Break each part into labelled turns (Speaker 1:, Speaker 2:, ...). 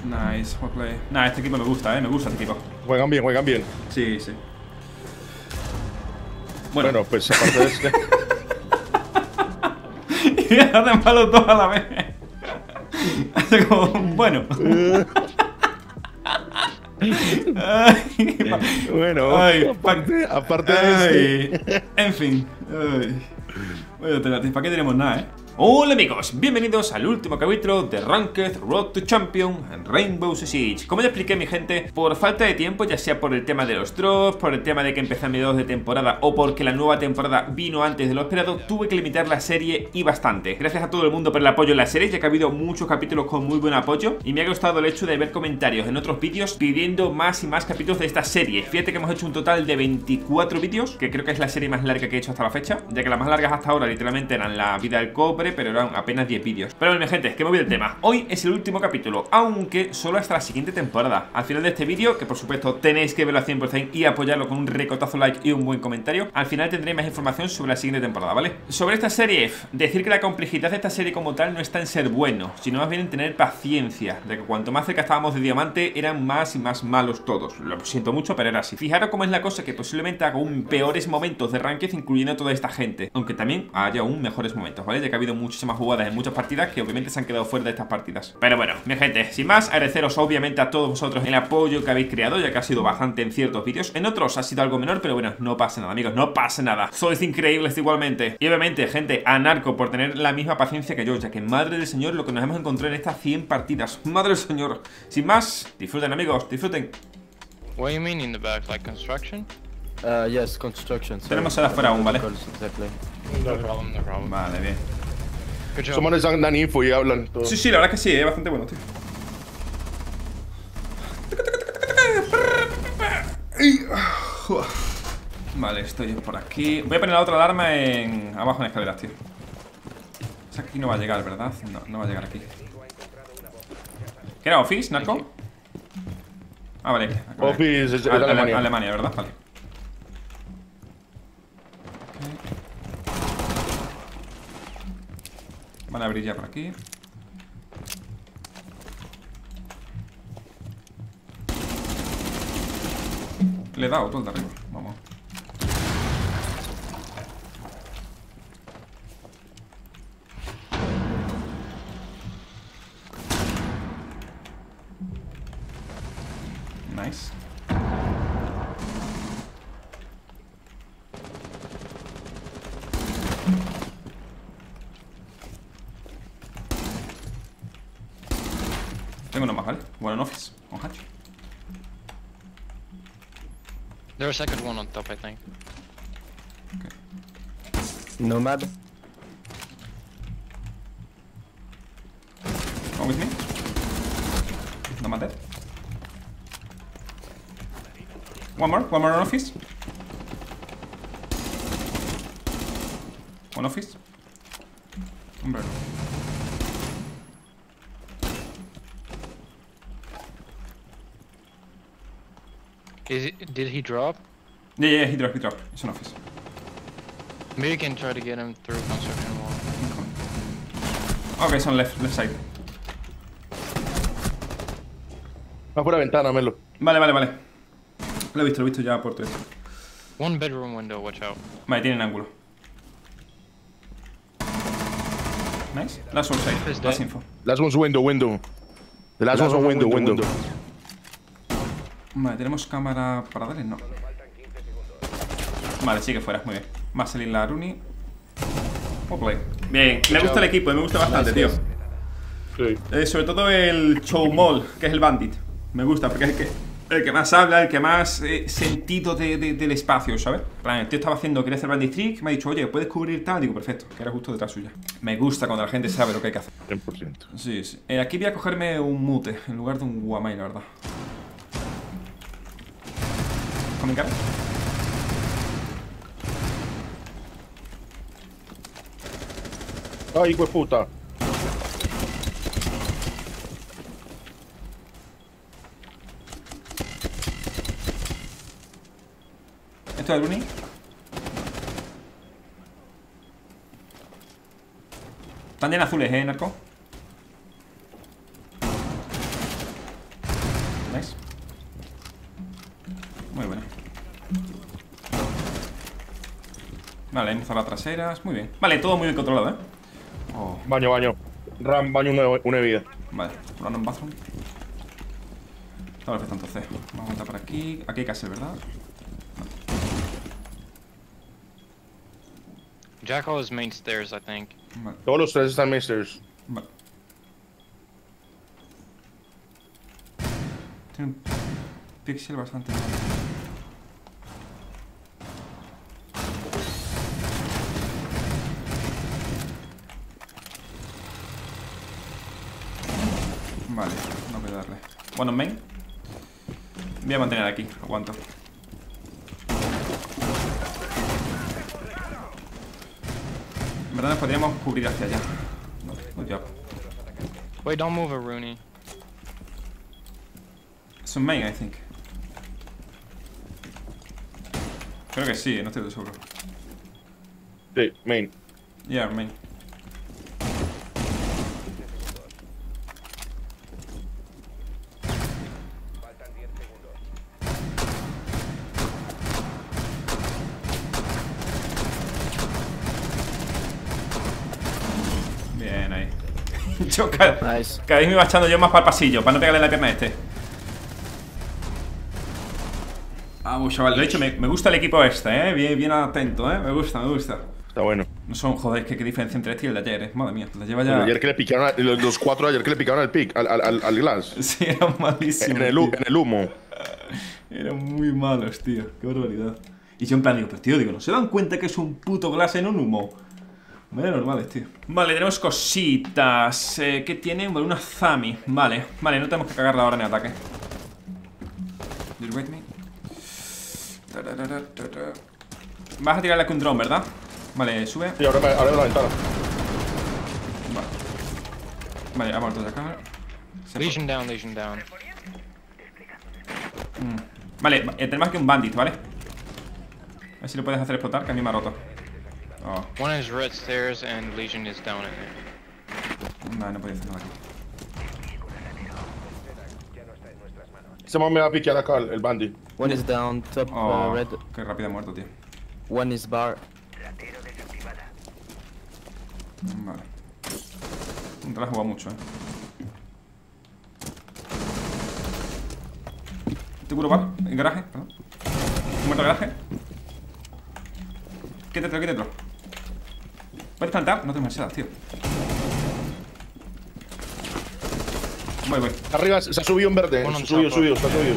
Speaker 1: Nice, well play. Nah, este equipo me gusta, me gusta este equipo.
Speaker 2: Juegan bien, juegan bien.
Speaker 1: Sí, sí.
Speaker 2: Bueno, pues aparte de este.
Speaker 1: Y hacen palos todos a la vez. Hace como, bueno.
Speaker 2: Bueno,
Speaker 1: ay,
Speaker 2: aparte de este.
Speaker 1: En fin. Bueno, ¿para qué tenemos nada, Hola amigos, bienvenidos al último capítulo de Ranked Road to Champion en Rainbow Six Siege. Como ya expliqué, mi gente, por falta de tiempo, ya sea por el tema de los drops, por el tema de que empecé a mediados de temporada o porque la nueva temporada vino antes de lo esperado, tuve que limitar la serie y bastante. Gracias a todo el mundo por el apoyo en la serie, ya que ha habido muchos capítulos con muy buen apoyo y me ha gustado el hecho de ver comentarios en otros vídeos pidiendo más y más capítulos de esta serie. Fíjate que hemos hecho un total de 24 vídeos, que creo que es la serie más larga que he hecho hasta la fecha, ya que las más largas hasta ahora literalmente eran la vida del cobre, pero eran apenas 10 vídeos. Pero bueno, mi gente, que me voy del tema. Hoy es el último capítulo, aunque solo hasta la siguiente temporada. Al final de este vídeo, que por supuesto tenéis que verlo al 100% y apoyarlo con un recotazo like y un buen comentario, al final tendréis más información sobre la siguiente temporada, ¿vale? Sobre esta serie, decir que la complejidad de esta serie como tal no está en ser bueno, sino más bien en tener paciencia, de que cuanto más cerca estábamos de diamante, eran más y más malos todos. Lo siento mucho, pero era así. Fijaros cómo es la cosa, que posiblemente haga un peores momentos de ranked incluyendo a toda esta gente, aunque también haya aún mejores momentos, ¿vale? Ya que ha habido muchísimas jugadas en muchas partidas que obviamente se han quedado fuera de estas partidas. Pero bueno, mi gente, sin más, agradeceros obviamente a todos vosotros el apoyo que habéis creado, ya que ha sido bastante en ciertos vídeos. En otros ha sido algo menor, pero bueno, no pasa nada, amigos, no pasa nada. Sois increíbles igualmente. Y obviamente, gente, a Narco por tener la misma paciencia que yo, ya que madre del señor lo que nos hemos encontrado en estas 100 partidas. Madre del señor. Sin más, disfruten, amigos, disfruten.
Speaker 3: What do you mean in the back, like construction?
Speaker 4: Yes, construction.
Speaker 1: Tenemos a la fuera aún, ¿vale?
Speaker 3: No problem, no problem.
Speaker 1: Vale, bien.
Speaker 3: Good job.
Speaker 2: Esos manes dan info y hablan todo.
Speaker 1: Sí, la verdad que sí, es bastante bueno, tío. Vale, estoy por aquí. Voy a poner la otra alarma abajo en escaleras, tío. O sea, aquí no va a llegar, ¿verdad? No, no va a llegar aquí. ¿Qué era Office, Narco? Ah, vale.
Speaker 2: Office es Alemania.
Speaker 1: Alemania, ¿verdad? Vale. Van a abrir ya por aquí. Le he dado todo el de arriba. Vamos. Nice. Tengo uno más, ¿vale? Bueno, en Office. Con Hatch.
Speaker 3: There's a second one on top, I think.
Speaker 4: Nomad.
Speaker 1: Come with me. No matter. One more on Office. One Office. Hombre.
Speaker 3: Did he drop?
Speaker 1: Yeah, he dropped. It's an Office.
Speaker 3: Maybe you can try to get him through construction wall.
Speaker 1: Okay, it's on left side.
Speaker 2: Va por la ventana, Melo.
Speaker 1: Vale. Lo he visto ya por todo esto.
Speaker 3: One bedroom window, watch out.
Speaker 1: Vale, tienen ángulo. Nice. Last one side. Last info.
Speaker 2: Last one's window. The last one's window.
Speaker 1: Vale, ¿tenemos cámara para darle? No. Vale, sigue fuera, muy bien. Va a salir la Runi. Play. Bien, me gusta el equipo, me gusta bastante, tío.
Speaker 2: Sí.
Speaker 1: Sobre todo el Chowmol, que es el Bandit. Me gusta, porque es el que más habla, el que más sentido del espacio, ¿sabes? El tío estaba quería hacer Bandit Trick, me ha dicho, oye, ¿puedes cubrir tal? Digo, perfecto, que era justo detrás suya. Me gusta cuando la gente sabe lo que hay que hacer.
Speaker 2: 100%.
Speaker 1: Sí. Aquí voy a cogerme un mute en lugar de un guamai, la verdad. ¿Coming cara?
Speaker 2: Ay, hijo de puta.
Speaker 1: ¿Esto es el Uni? Están en azules, Narco. Vale, hemos cerrado traseras. Muy bien. Vale, todo muy bien controlado, ¿eh? Oh.
Speaker 2: Baño, baño. Ram, baño, una vida.
Speaker 1: Vale, rolando en bathroom. Está perfecto, entonces. Vamos a montar por aquí. Aquí hay castle, ¿verdad?
Speaker 3: Jackal is main stairs, I think.
Speaker 1: Vale.
Speaker 2: Todos los tres están masters.
Speaker 1: Vale. Tiene un pixel bastante malo. Vale, no voy a darle. Bueno, main. Voy a mantener aquí, aguanto. En verdad nos podríamos cubrir hacia allá. No, good job.
Speaker 3: Wait, don't move a Rooney.
Speaker 1: Es un main, I think. Creo que sí, no estoy seguro.
Speaker 2: Sí, main.
Speaker 1: Yeah, main. Bien, ahí. Yo cada
Speaker 4: Nice.
Speaker 1: vez me iba echando yo más para el pasillo, para no pegarle la pierna a este. Vamos, chaval, lo he dicho, me gusta el equipo este, bien atento, me gusta.
Speaker 2: Está bueno.
Speaker 1: No son, joder, qué diferencia entre este y el de ayer, madre mía, la lleva ya.
Speaker 2: Ayer que le picaron, los cuatro ayer que le picaron al pick, al glass.
Speaker 1: Sí, eran malísimos.
Speaker 2: En el humo.
Speaker 1: Eran muy malos, tío, qué barbaridad. Y yo en plan digo, pero tío, digo, ¿no se dan cuenta que es un puto glass en un humo? Medio normales, tío. Vale, tenemos cositas. ¿Qué tiene? Bueno, una Zami. Vale, no tenemos que cagarla ahora en el ataque. Just wait me. Vas a tirarle aquí un drone, ¿verdad? Vale, sube.
Speaker 2: Sí, ahora la ventana.
Speaker 1: Vale, ha muerto de acá.
Speaker 3: Legion down, Legion down.
Speaker 1: Vale, tenemos aquí un bandit, ¿vale? A ver si lo puedes hacer explotar, que a mí me ha roto. Oh,
Speaker 3: One is red stairs and Legion is down in there.
Speaker 1: no podía hacer nada aquí.
Speaker 2: Ese man me va a piquear acá, el bandit.
Speaker 4: One is down, top
Speaker 1: Oh,
Speaker 4: red.
Speaker 1: qué rápido ha muerto, tío.
Speaker 4: One is bar.
Speaker 1: Vale. No te la has jugado mucho, ¿Te curo bar? ¿En garaje? Perdón. ¿Muerto garaje? Quítatelo. ¿Puedes plantar? No tengo demasiadas, tío. Voy.
Speaker 2: Arriba se ha subido en verde.
Speaker 3: Bueno,
Speaker 2: Subido,
Speaker 3: chapa.
Speaker 2: está subido.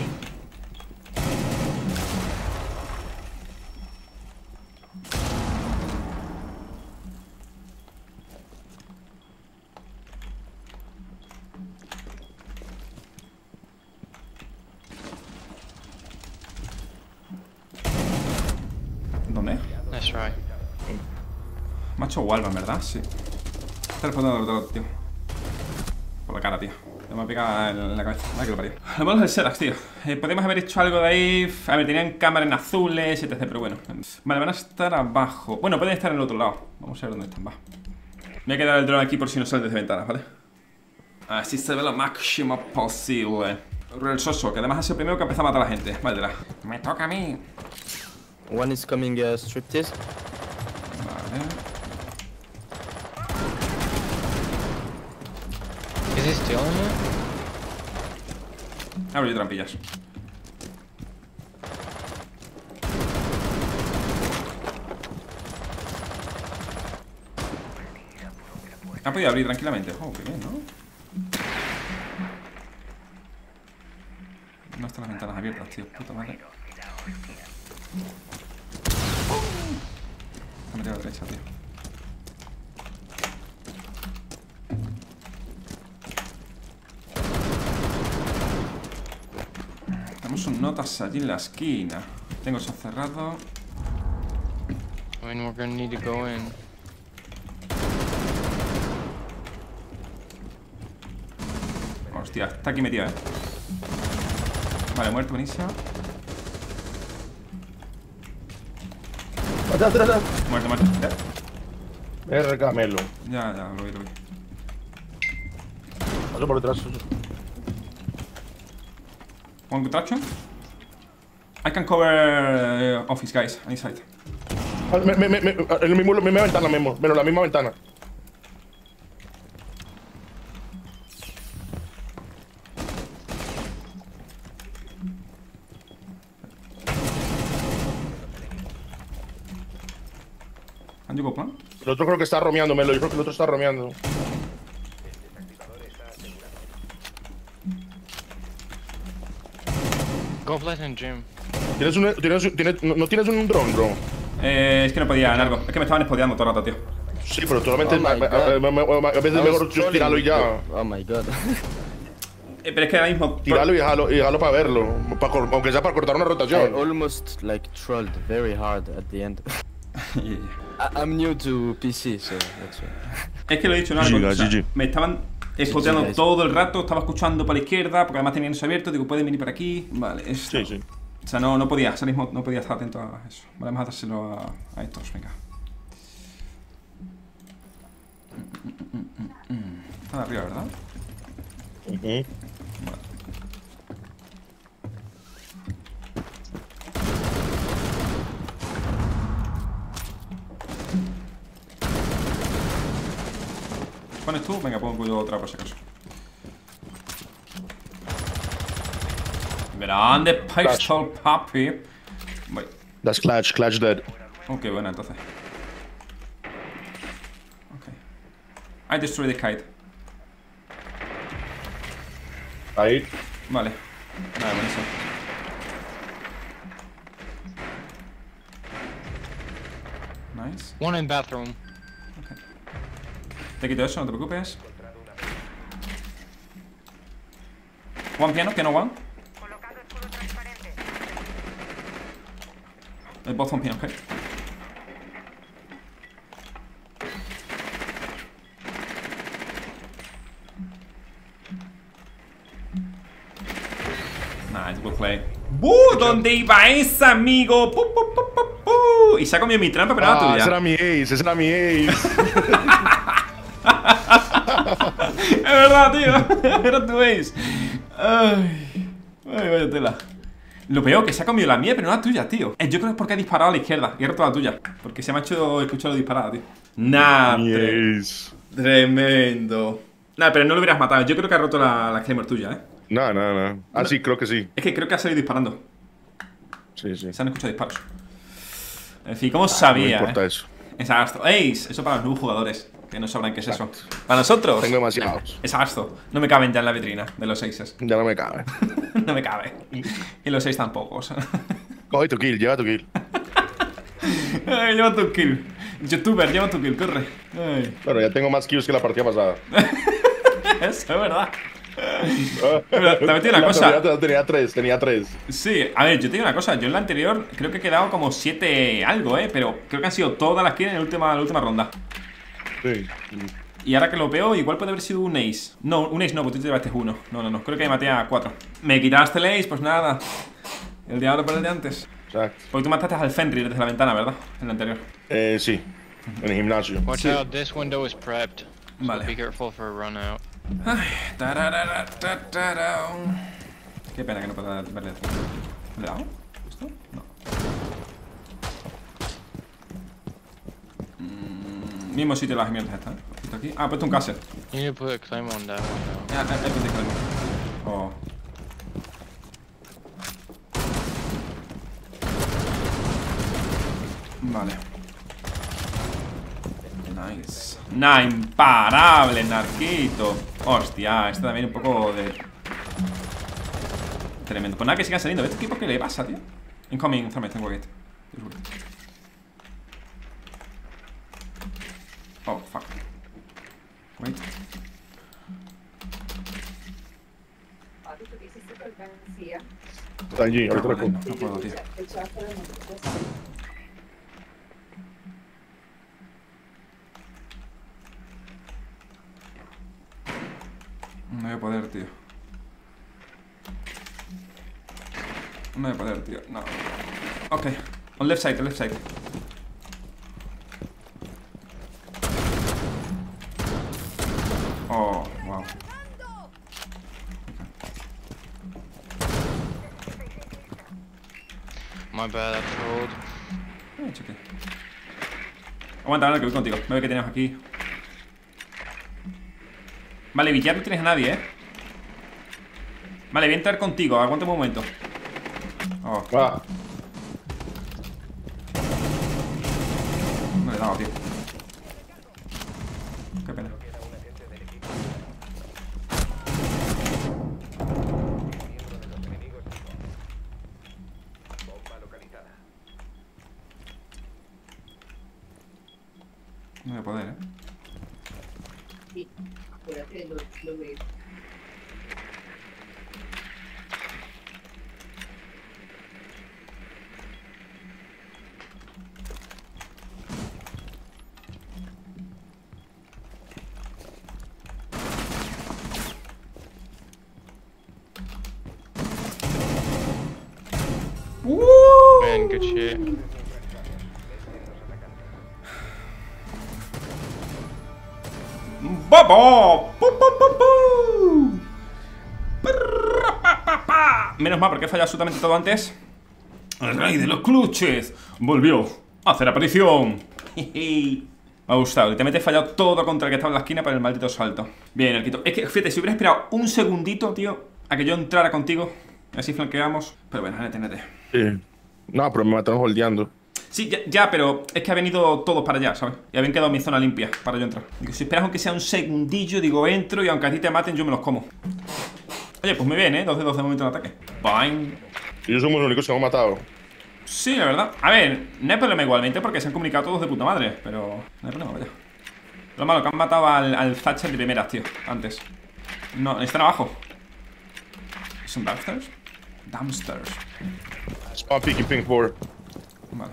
Speaker 1: ¿Dónde?
Speaker 3: Nice try.
Speaker 1: Macho Walvan, ¿verdad? Sí. Está respondiendo al otro, tío. Por la cara, tío. Me ha pegado en la cabeza. Ay, que lo parió. Lo malo es el Serax, tío. Podemos haber hecho algo de ahí. A ver, tenían cámara en azules, etc. Pero bueno. Vale, van a estar abajo. Bueno, pueden estar en el otro lado. Vamos a ver dónde están, va. Me voy a quedar el drone aquí por si no salen desde ventanas, ¿vale? Así se ve lo máximo posible. El Soso, que además es el primero que empieza a matar a la gente. Vale, me toca a mí.
Speaker 4: One is coming striptease.
Speaker 1: Vale.
Speaker 3: Is he stealing it?
Speaker 1: Abro yo trampillas. Ha podido abrir tranquilamente. Oh, qué bien, ¿no? No están las ventanas abiertas, tío. Puta madre. Se ha metido a la derecha, tío. Tenemos un notas allí en la esquina. Tengo eso cerrado.
Speaker 3: I mean, we're gonna need to go in.
Speaker 1: Hostia, está aquí metido, Vale, muerto, buenísimo.
Speaker 2: Atrás.
Speaker 1: Muerto.
Speaker 2: RK Melo.
Speaker 1: Ya, lo vi.
Speaker 2: Paso por detrás.
Speaker 1: One good traction. I can cover office guys, inside.
Speaker 2: En la misma ventana, Memo. Menos la misma ventana.
Speaker 1: ¿Han llegado plan?
Speaker 2: El otro creo que está romeando, Melo. Yo creo que el otro está romeando.
Speaker 3: Go flash in gym.
Speaker 2: ¿No tienes un dron, bro?
Speaker 1: Es que no podía, Nargo. Es que me estaban espodeando todo el rato, tío.
Speaker 2: Sí, pero solamente
Speaker 4: Oh my God.
Speaker 2: a veces es
Speaker 4: I was
Speaker 2: mejor
Speaker 4: trolling
Speaker 2: tirarlo y
Speaker 4: with
Speaker 2: ya.
Speaker 4: you. Oh my god.
Speaker 1: Pero es que ahora mismo.
Speaker 2: Tirarlo y dejarlo para verlo. Aunque sea para cortar una
Speaker 4: I
Speaker 2: rotación.
Speaker 4: almost like trolled very hard at the end. I'm new to PC, so that's why.
Speaker 1: Es que lo he dicho, Nargo.
Speaker 2: GG,
Speaker 1: O sea,
Speaker 2: GG.
Speaker 1: me estaban espoteando
Speaker 4: guys.
Speaker 1: todo el rato. Estaba escuchando para la izquierda, porque además tenían eso abierto. Digo, pueden venir por aquí. Vale, esto.
Speaker 2: Sí, sí.
Speaker 1: O sea, no podía, ahora mismo no podía estar atento a eso. Vale, vamos a dárselo a estos, venga. Están arriba, ¿verdad?
Speaker 2: Ujú.
Speaker 1: ¿Pones tú? Venga, pongo yo otra por si acaso. Grande pistol, papi. Voy.
Speaker 2: That's Clutch. Clutch dead.
Speaker 1: Ok, bueno, entonces. Ok. I destroy the kite.
Speaker 2: Ahí.
Speaker 1: Vale. Vale, buenísimo. Nice.
Speaker 3: One in bathroom.
Speaker 1: Te quito eso, no te preocupes. One piano one. Both on piano, okay. Nice, good play. ¿Dónde iba esa, amigo? ¡Pu, pu, pu, pu, pu! Y se ha comido mi trampa, pero no la tuya.
Speaker 2: Ese era mi ace. Ese era mi ace.
Speaker 1: Es verdad, tío. Era tu ace. Ay, vaya tela. Lo peor, que se ha comido la mía, pero no la tuya, tío. Yo creo que es porque ha disparado a la izquierda y he roto la tuya. Porque se me ha hecho escucharlo disparar, tío. Nah,
Speaker 2: Mi ace.
Speaker 1: tremendo. Nah, pero no lo hubieras matado. Yo creo que ha roto la Claymore tuya,
Speaker 2: No. Ah, sí, creo que sí.
Speaker 1: Es que creo que ha salido disparando.
Speaker 2: Sí.
Speaker 1: Se han escuchado disparos. En fin, ¿cómo
Speaker 2: No
Speaker 1: sabía?
Speaker 2: importa eso.
Speaker 1: Exacto. Ace, eso para los nuevos jugadores. Que no sabrán qué es eso. Para nosotros.
Speaker 2: Tengo demasiados.
Speaker 1: Exacto. No me caben ya en la vitrina de los aces.
Speaker 2: Ya no me cabe.
Speaker 1: No me cabe. Y los 6 tampoco.
Speaker 2: Coge tu kill, lleva tu kill.
Speaker 1: Ay, lleva tu kill. YouTuber, lleva tu kill, corre. Ay.
Speaker 2: Bueno, ya tengo más kills que la partida pasada.
Speaker 1: Eso es verdad. Pero también tiene una cosa.
Speaker 2: Tenía tres.
Speaker 1: Sí, a ver, yo te digo una cosa. Yo en la anterior creo que he quedado como 7 algo, pero creo que han sido todas las kills en la última ronda.
Speaker 2: Sí.
Speaker 1: Y ahora que lo veo, igual puede haber sido un ace. No, un ace no, porque tú te llevaste uno. No, creo que me maté a 4. Me quitaste el ace, pues nada. El de ahora por el de antes.
Speaker 2: Exacto.
Speaker 1: Porque tú mataste al Fenrir desde la ventana, ¿verdad? En la anterior.
Speaker 2: Sí. En el gimnasio.
Speaker 3: Watch out, this window is prepped. So
Speaker 1: Vale.
Speaker 3: be careful for a run out.
Speaker 1: Ay, qué pena que no pueda verle. ¿Le he dado? ¿Esto? No. Mismo sitio las mierdas estas, Esto aquí. Ah, he puesto un cassette.
Speaker 3: You need to put a claim on that window.
Speaker 1: He puesto claim. Oh. Vale. Nice. Nah, imparable, Narquito. Hostia, este también un poco de... Tremendo. Pues nada, que sigan saliendo. ¿Este equipo qué le pasa, tío? Incoming, Thermite, tengo gate. Oh, fuck. Wait.
Speaker 2: Está allí, ahorita lo pongo.
Speaker 1: No puedo, tío. No voy a poder, tío. No voy a poder, tío. No. Ok. On left side, left side. Oh, wow.
Speaker 3: My bad, I trolled.
Speaker 1: It's okay. Aguanta, ahora que voy contigo. Me ve que tenemos aquí. Vale, Villar no tienes a nadie, Vale, voy a entrar contigo. Aguanta un momento. Oh.
Speaker 2: Va.
Speaker 1: No le he dado, tío. Qué pena. No voy a poder,
Speaker 5: Sí, acuérdate, lo veo.
Speaker 3: Man, good shit.
Speaker 1: ¡Bobo! ¡Pu, pu, pu, pu! Prrra, pa, pa, pa. Menos mal porque he fallado absolutamente todo antes. El rey de los clutches volvió a hacer aparición. Me ha gustado. Literalmente he fallado todo contra el que estaba en la esquina por el maldito salto. Bien, Arquito. Es que, fíjate, si hubiera esperado un segundito, tío, a que yo entrara contigo, así flanqueamos. Pero bueno, NT.
Speaker 2: Sí. No, pero me mataron holdeando.
Speaker 1: Sí, ya, pero es que ha venido todos para allá, ¿sabes? Y habían quedado mi zona limpia para yo entrar. Digo, si esperas aunque sea un segundillo, digo, entro y aunque a ti te maten, yo me los como. Oye, pues muy bien, 2 de 2 de momento de ataque. Fine.
Speaker 2: Y yo somos los únicos que hemos matado.
Speaker 1: Sí, la verdad. A ver, no hay problema igualmente porque se han comunicado todos de puta madre. Pero no hay problema, vaya. Lo malo, que han matado al Thatcher de primeras, tío. Antes. No, están abajo. ¿Son downstairs? Downstairs.
Speaker 2: Spawn picking ping 4.
Speaker 1: Vale.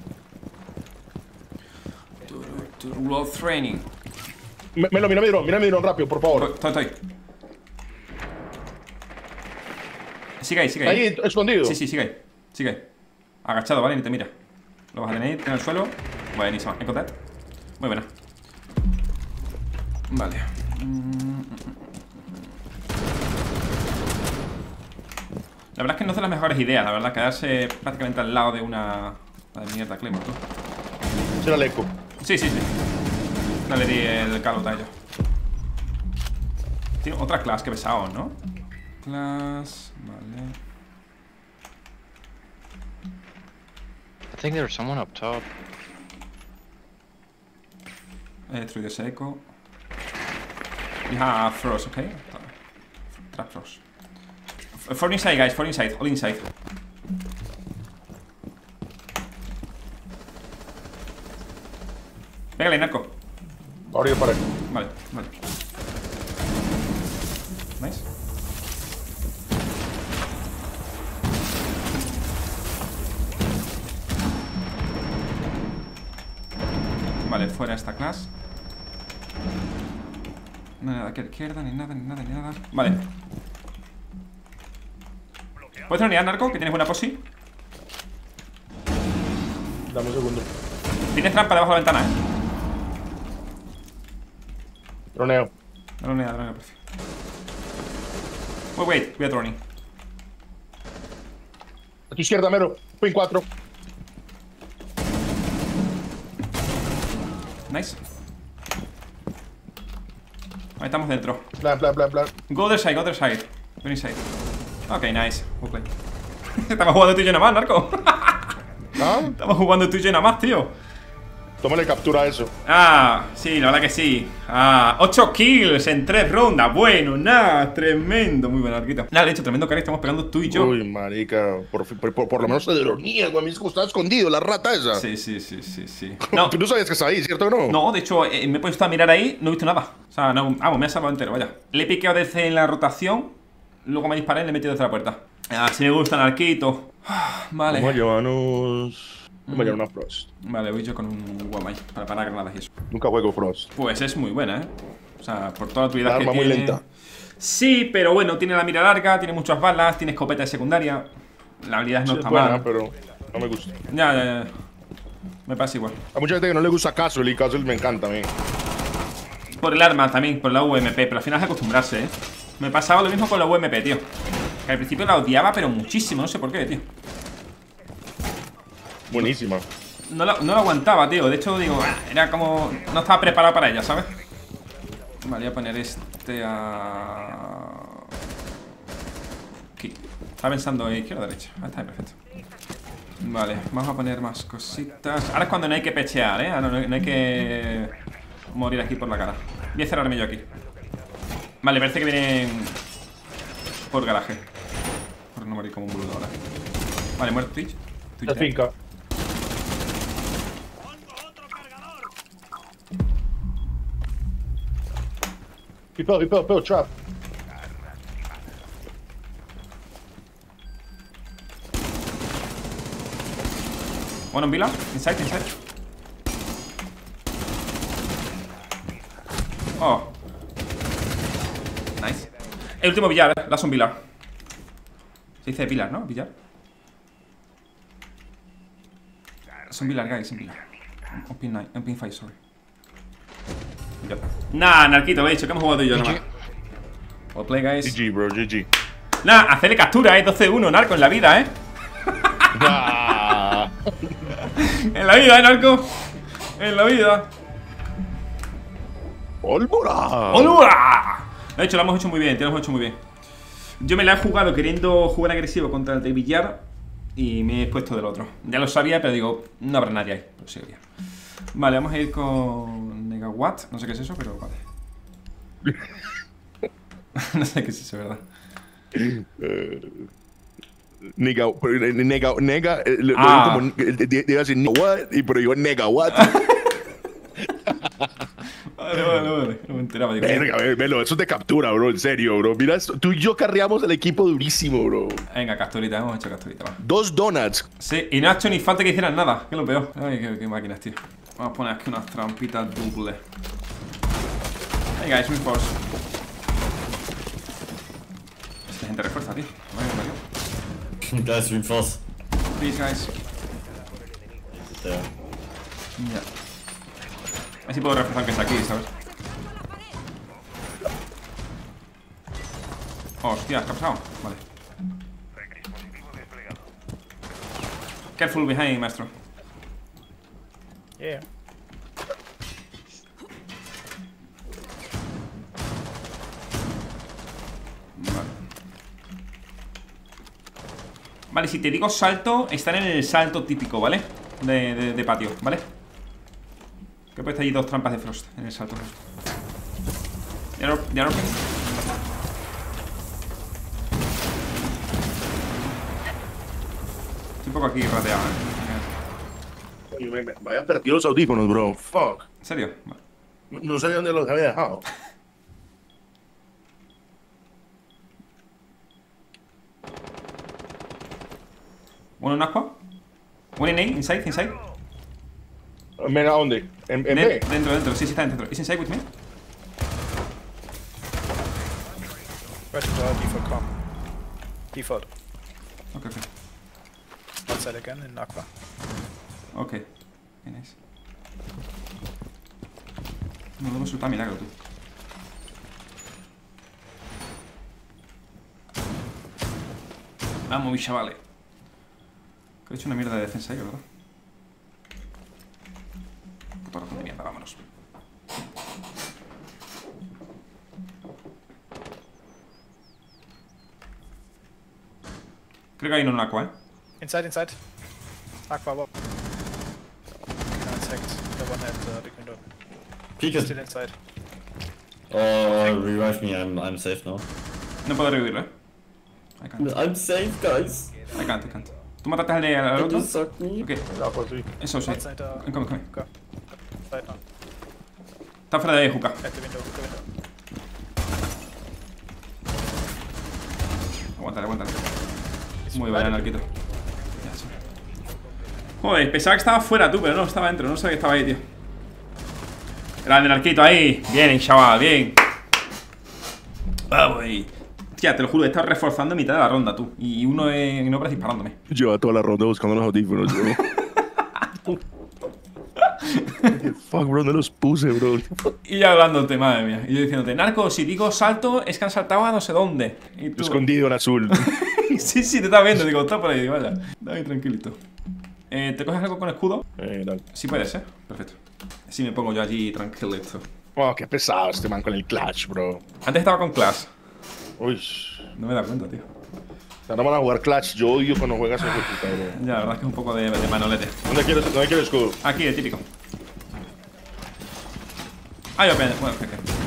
Speaker 1: Roll training.
Speaker 2: Mira mi dron, rápido, por favor.
Speaker 1: Estoy. Sigue ahí.
Speaker 2: Ahí, escondido.
Speaker 1: Sí, sigue ahí. Agachado, ¿vale? Ni te mira. Lo vas a tener en el suelo. Buenísima. Echo that. Muy buena. Vale. La verdad es que no son las mejores ideas, la verdad. Quedarse prácticamente al lado de una... La de mierda, Claymore, tú.
Speaker 2: Será el eco.
Speaker 1: Sí. No le di el calot a ellos. Tiene otra clase, que pesado, ¿no? Class... Vale.
Speaker 3: I think there's someone up top.
Speaker 1: He destruido ese eco. You have frost, okay? Trap frost. For inside, guys, for inside, all inside. Pégale, narco.
Speaker 2: Ahora yo para aquí.
Speaker 1: Vale. Nice. Vale, fuera esta clase. No hay nada aquí a la izquierda, ni nada. Vale. ¿Puedes tronear, narco? Que tienes buena posi.
Speaker 2: Dame un segundo.
Speaker 1: Tienes trampa debajo de la ventana,
Speaker 2: Troneo.
Speaker 1: Dronea, precio. Wait, voy a troning.
Speaker 2: A tu izquierda, mero. Pin 4.
Speaker 1: Nice. Ahí estamos dentro.
Speaker 2: Plan.
Speaker 1: Go other side. Go inside. Ok, nice. Well play. Estamos jugando tú y yo nada más, narco.
Speaker 2: ¿Ah?
Speaker 1: Estamos jugando tú y yo nada más, tío.
Speaker 2: Tómale captura a eso.
Speaker 1: Ah, sí, la verdad que sí. 8 kills en 3 rondas. Bueno, nada, tremendo. Muy buen arquito. Nada, de hecho, tremendo carry estamos pegando tú y yo.
Speaker 2: Uy, marica. Por lo menos de ironía, güey. Me dice que estaba escondido, la rata esa.
Speaker 1: Sí. No,
Speaker 2: Tú no sabías que está ahí, ¿cierto o no?
Speaker 1: no, de hecho, me he puesto a mirar ahí, no he visto nada. O sea, no, vamos, me ha salvado entero, vaya. Le he piqueado desde la rotación. Luego me disparé y le he metido desde la puerta. Si me gustan arquitos. Vale.
Speaker 2: Vamos a llevarnos... Vamos a llevar una Frost.
Speaker 1: Vale, voy yo con un Guamai para parar granadas y eso.
Speaker 2: Nunca juego Frost.
Speaker 1: Pues es muy buena, O sea, por toda la utilidad
Speaker 2: La
Speaker 1: que
Speaker 2: arma
Speaker 1: tiene.
Speaker 2: muy lenta.
Speaker 1: Sí, pero bueno, tiene la mira larga, tiene muchas balas, tiene escopeta de secundaria. La habilidad no
Speaker 2: Sí,
Speaker 1: está
Speaker 2: es buena,
Speaker 1: mal.
Speaker 2: pero no me gusta.
Speaker 1: Ya. Me pasa igual.
Speaker 2: Hay mucha gente que no le gusta Casual y Casual me encanta a mí.
Speaker 1: Por el arma también, por la UMP, pero al final es acostumbrarse, Me pasaba lo mismo con la UMP, tío. Que al principio la odiaba, pero muchísimo, no sé por qué, tío.
Speaker 2: Buenísima.
Speaker 1: no lo aguantaba, tío. De hecho, digo, era como... No estaba preparado para ella, ¿sabes? Vale, voy a poner este a... Aquí. Estaba pensando izquierda o derecha. Ahí está, perfecto. Vale, vamos a poner más cositas. Ahora es cuando no hay que pechear, ¿eh? Ahora no hay que morir aquí por la cara. Voy a cerrarme yo aquí. Vale, parece que vienen por garaje. Por no morir como un boludo ahora. Vale, muerto Twitch.
Speaker 2: La finca. He fell, trap.
Speaker 1: One on Villa. Inside. Oh. Nice. El último billar, last on Villar. Se dice Villar, ¿no? Villar. Son Villar, guys, son Villar. On pin 9, on pin 5, sorry. Nah, Narquito, lo he dicho, que hemos jugado tú y yo nomás. Well play, guys.
Speaker 2: GG, bro, GG.
Speaker 1: Nah, hacerle captura, 12-1, Narco, en la vida, En la vida, Narco. En la vida.
Speaker 2: ¡Pólvora!
Speaker 1: ¡Olura! De hecho, lo hemos hecho muy bien, tío, lo hemos hecho muy bien. Yo me la he jugado queriendo jugar agresivo contra el de Villar y me he puesto del otro. Ya lo sabía, pero digo, no habrá nadie ahí. Pero sí, bien. Vale, vamos a ir con Negawatt. No sé qué es eso, pero vale. No sé qué es eso, ¿verdad?
Speaker 2: Nega,
Speaker 1: Ah.
Speaker 2: como iba a decir what, pero digo Negawatt.
Speaker 1: Vale. No me enteraba. Digo,
Speaker 2: Verga, velo, eso es de captura, bro, en serio, bro. Mira, tú y yo carreamos el equipo durísimo, bro.
Speaker 1: venga, capturita, hemos hecho capturita, va.
Speaker 2: 2 donuts.
Speaker 1: Sí, y no ha hecho ni falta que hicieran nada, que es lo peor. Ay, qué máquinas, tío. Vamos a poner aquí unas trampitas doble. Hey guys, reinforce. Esta gente refuerza, tío.
Speaker 6: Guys, reinforce.
Speaker 1: Please, guys.
Speaker 6: There.
Speaker 1: Ya. A ver si puedo reforzar que está aquí, ¿sabes? Hostia, ¿qué ha pasado? Vale. Careful behind, maestro.
Speaker 7: Yeah.
Speaker 1: Vale, si te digo salto, están en el salto típico, ¿vale? De patio, ¿vale? Que puede estar allí 2 trampas de Frost en el salto. De ahora. Estoy un poco aquí rateado,
Speaker 2: Vaya, perdí los audífonos, bro. Fuck.
Speaker 1: ¿En serio? Vale.
Speaker 2: No sabía dónde los había dejado.
Speaker 1: Uno en Aqua. One in A, inside.
Speaker 2: Mira, ¿dónde? ¿En B?
Speaker 1: Dentro. Sí, está dentro. ¿Is inside with me?
Speaker 7: Right to default com. Default.
Speaker 1: Ok.
Speaker 7: Outside again in Aqua.
Speaker 1: Ok. Nice. No debo soltar milagro, tú. Vamos, mis chavales. Que he hecho una mierda de defensa ahí, ¿verdad? Puto ratón de mierda, vámonos. Creo que hay uno en Aqua,
Speaker 7: Inside. Aqua, wow. Checked. The one at the window.
Speaker 6: Peek it.
Speaker 7: Still inside.
Speaker 6: Oh, revive me. I'm safe now.
Speaker 1: No puedo revivirlo, I can't.
Speaker 6: I'm safe, guys.
Speaker 1: I can't. ¿Tú mataste al otro?
Speaker 6: You sucked me.
Speaker 1: Ok,
Speaker 2: Ah, pues sí.
Speaker 1: eso sí.
Speaker 7: Outside
Speaker 1: Come.
Speaker 7: Hookah. Inside now.
Speaker 1: Está fuera de Juca.
Speaker 7: At the window.
Speaker 1: Aguántale. Muy bien, Narquito. Ya, sí. Joder, pensaba que estaba fuera tú, pero no, estaba dentro. No sabía que estaba ahí, tío. Grande, Narquito, ahí. Bien, chaval, bien. Vamos ahí. Tía, te lo juro, he estado reforzando en mitad de la ronda, tú. Y uno en obras disparándome.
Speaker 2: Lleva toda la ronda buscando los audífonos, bro. Fuck, bro, no los puse, bro.
Speaker 1: Y ya hablándote, madre mía. Y yo diciéndote, Narco, si digo salto, es que han saltado a no sé dónde. Y tú...
Speaker 2: Escondido en azul.
Speaker 1: sí, te estaba viendo. Digo, está por ahí. Vaya. Dame tranquilito. ¿Te coges algo con escudo?
Speaker 2: Dale.
Speaker 1: Sí puedes, perfecto. Así me pongo yo allí tranquilito.
Speaker 2: Oh, qué pesado este man con el clutch, bro.
Speaker 1: Antes estaba con Clash.
Speaker 2: Uy.
Speaker 1: No me da cuenta, tío.
Speaker 2: Ahora van a jugar clutch. Yo odio cuando juegas ese puta, bro.
Speaker 1: Ya, la verdad es que es un poco de manolete.
Speaker 2: ¿Dónde quiero escudo?
Speaker 1: Aquí, el típico. Ah, yo apenas. Bueno, ok.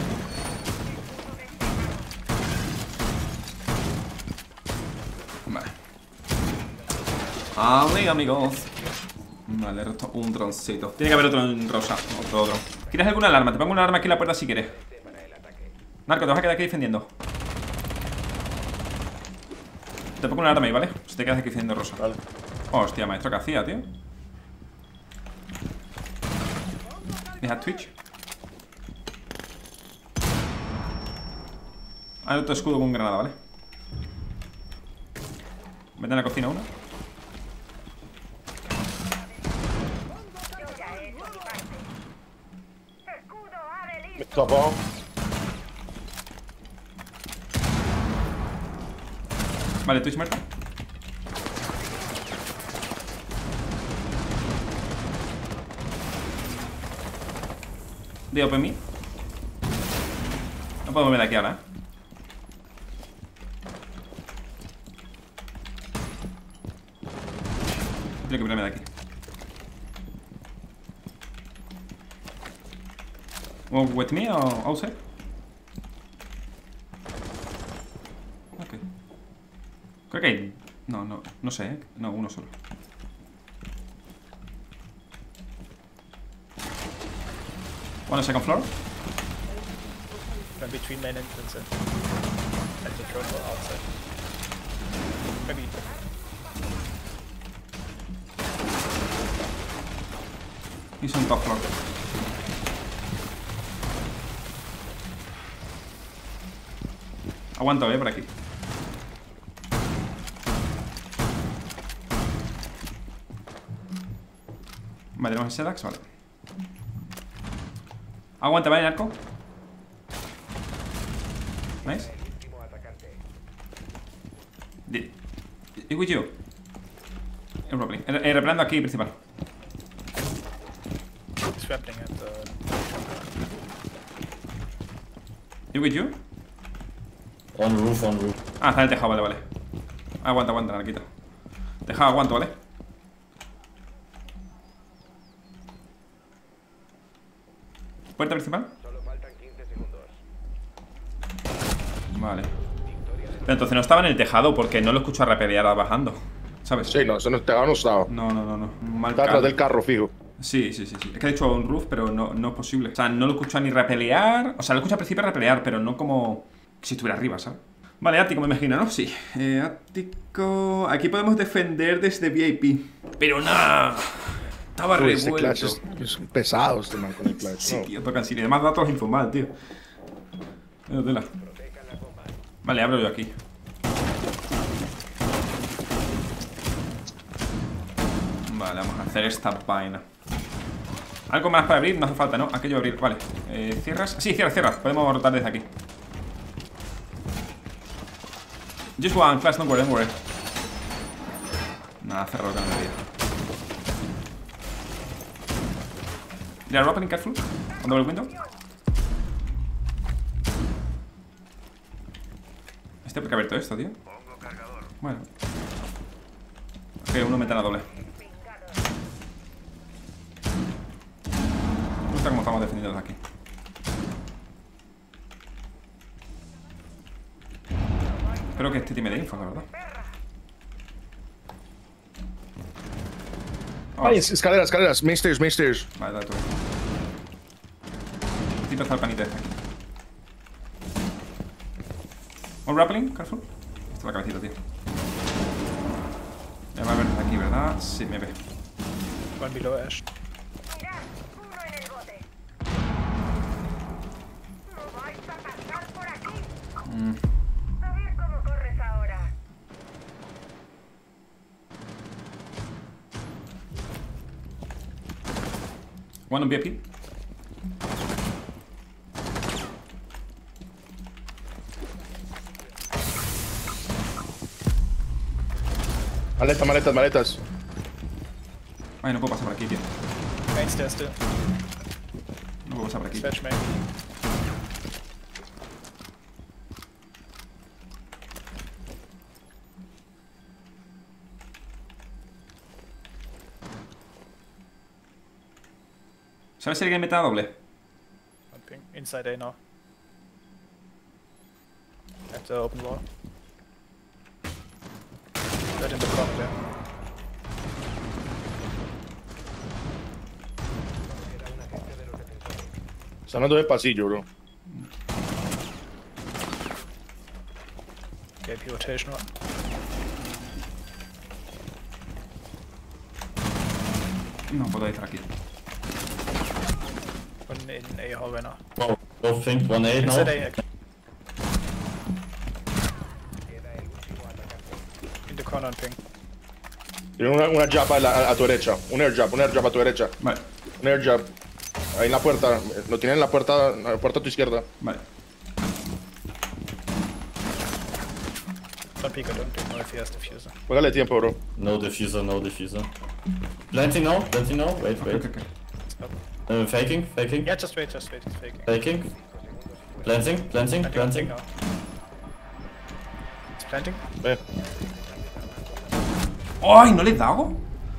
Speaker 1: Vale. Amigos. Vale, resto un droncito. Tiene que haber otro en rosa. Otro. ¿Quieres alguna alarma? Te pongo una alarma aquí en la puerta si quieres. Narco, te vas a quedar aquí defendiendo. Te pongo una alarma ahí, ¿vale? Si te quedas aquí defendiendo rosa.
Speaker 2: Vale.
Speaker 1: Hostia, maestro, ¿qué hacía, tío? Deja Twitch. Hay otro escudo con granada, ¿vale? Vete a la cocina uno.
Speaker 2: Tapón.
Speaker 1: Vale, Twitch muerto. De open me. No puedo mover de aquí ahora, Tengo que ponerme de aquí. ¿With me o outside? Ok. Creo que hay... No sé, No, uno solo. One second floor.
Speaker 7: And between main entrance and the drone outside. Maybe.
Speaker 1: He's on top floor. Aguanto, por aquí. Vale, tenemos el Sedax, vale. Aguanta, vale, narco. Nice. ¿Y with you? Repelando aquí, principal.
Speaker 7: It's rapping at the...
Speaker 1: ¿Y with you?
Speaker 6: On roof, on roof.
Speaker 1: Ah, está en el tejado, vale. Aguanta, narquito. Tejado, aguanto, ¿vale? ¿Puerta principal? Vale. Pero entonces no estaba en el tejado porque no lo escucho a rapelear bajando, ¿sabes?
Speaker 2: Sí, no, eso no estaba.
Speaker 1: No. Mal
Speaker 2: Está atrás del carro, fijo.
Speaker 1: Sí. Es que he dicho un roof, pero no es posible. O sea, no lo escucho ni rapelear. O sea, lo escucho al principio rapelear, pero no como si estuviera arriba, ¿sabes? Vale, ático, me imagino, ¿no? Sí. Ático... Aquí podemos defender desde VIP. Pero nada. Estaba
Speaker 2: Uy, este
Speaker 1: revuelto.
Speaker 2: clutch es pesado, este man con el clutch.
Speaker 1: Sí,
Speaker 2: No.
Speaker 1: tío, tocan sin demás datos informal, tío. Tela. Vale, abro yo aquí. Vale, vamos a hacer esta vaina. Algo más para abrir, no hace falta, ¿no? Aquello abrir, vale. ¿Cierras? Sí, cierra. Podemos rotar desde aquí. Just one, Clash, don't worry. Nada, cerrado con el día. They are opening, careful. On double window. ¿Por qué ha abierto esto, tío? Bueno. Ok, uno mete la doble. Me gusta cómo estamos defendidos aquí. Espero que este team me dé info, la verdad.
Speaker 2: Ay, escaleras. Main stairs.
Speaker 1: Vale, dale tú. Estoy empezando el panita este aquí. ¿Un grappling? Careful. Esta es la cabecita, tío. Me va a ver desde aquí, ¿verdad? Sí, me ve.
Speaker 7: One below Ash.
Speaker 1: One on VIP.
Speaker 2: Maletas.
Speaker 1: Ay, no puedo pasar por aquí, tío.
Speaker 7: Main stairs too.
Speaker 1: No puedo pasar por aquí.
Speaker 7: Fetch main.
Speaker 1: ¿Sabes si alguien mete a doble?
Speaker 7: One ping. Inside A now. At the open wall. Right in the corner there.
Speaker 2: Están andando de pasillo, bro.
Speaker 7: KP rotation.
Speaker 1: No puedo entrar aquí.
Speaker 7: One in A hallway now.
Speaker 6: Oh, both think 1A
Speaker 7: Inside
Speaker 6: now.
Speaker 7: A. In the corner on ping.
Speaker 2: Tiene una jab a tu derecha. Un air jab a tu derecha.
Speaker 1: Vale,
Speaker 2: Un air jab. Ahí en la puerta. Lo tienen en la puerta a tu izquierda.
Speaker 1: vale.
Speaker 7: Don't peek, I don't know if he has diffuser.
Speaker 2: Juégale tiempo, bro.
Speaker 6: No diffuser, no diffuser. Planting now, planting now. Wait, wait.
Speaker 1: Okay.
Speaker 6: Faking, faking,
Speaker 7: Yeah, just wait, he's faking.
Speaker 6: faking. Planting, planting, planting.
Speaker 7: now. It's planting.
Speaker 2: Ve.
Speaker 1: ¡Ay! ¿No le he dado?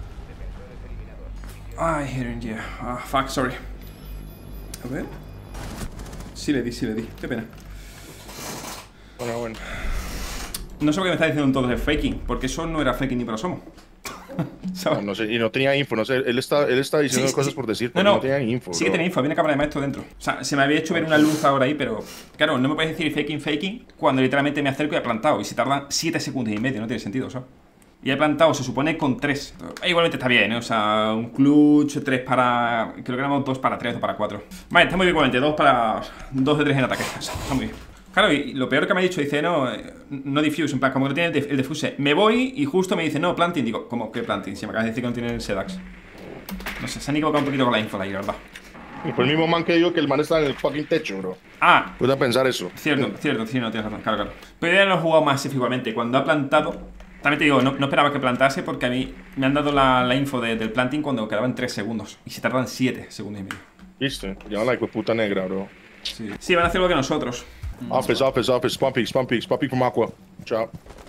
Speaker 1: Ay, hearing you. Ah, fuck, sorry. A ver. Sí le di. Qué pena.
Speaker 2: Bueno.
Speaker 1: No sé por qué me está diciendo todos de faking, porque eso no era faking ni para asomo. ¿Sabes?
Speaker 2: No sé, y no tenía info, no sé. Él está diciendo
Speaker 1: Sí,
Speaker 2: cosas
Speaker 1: sí.
Speaker 2: por decir,
Speaker 1: No,
Speaker 2: pero
Speaker 1: no.
Speaker 2: no tenía info.
Speaker 1: Sí que
Speaker 2: bro.
Speaker 1: tenía info, había una cámara de maestro dentro. O sea, se me había hecho ver una luz ahora ahí, pero... Claro, no me puedes decir faking cuando literalmente me acerco y he plantado. Y si tardan 7 segundos y medio, no tiene sentido, ¿sabes? Y he plantado, se supone, con 3. Igualmente está bien, ¿eh? O sea, un clutch, 3 para... Creo que éramos 2 para 3 o para 4. Vale, está muy bien igualmente, 2 de 3 en ataque. O sea, está muy bien. Claro, y lo peor que me ha dicho, dice, no diffuse, en plan, como que no tiene el defuse. Me voy y justo me dice, no, planting. Digo, ¿cómo que planting? Si me acabas de decir que no tiene el Sedax. No sé, se han equivocado un poquito con la info ahí, la verdad.
Speaker 2: Y fue el mismo man que dijo que el man está en el fucking techo, bro.
Speaker 1: Ah,
Speaker 2: Puedes pensar eso.
Speaker 1: cierto, sí, no tienes razón, claro. Pero ya no he jugado más igualmente. Cuando ha plantado, también te digo, no esperaba que plantase porque a mí me han dado la info del planting cuando quedaban 3 segundos. Y se tardan 7 segundos y medio.
Speaker 2: ¿Viste? Ya la puta negra, bro.
Speaker 1: Sí, van a hacer lo que nosotros.
Speaker 2: Office. Spawn peek from Aqua. Chao.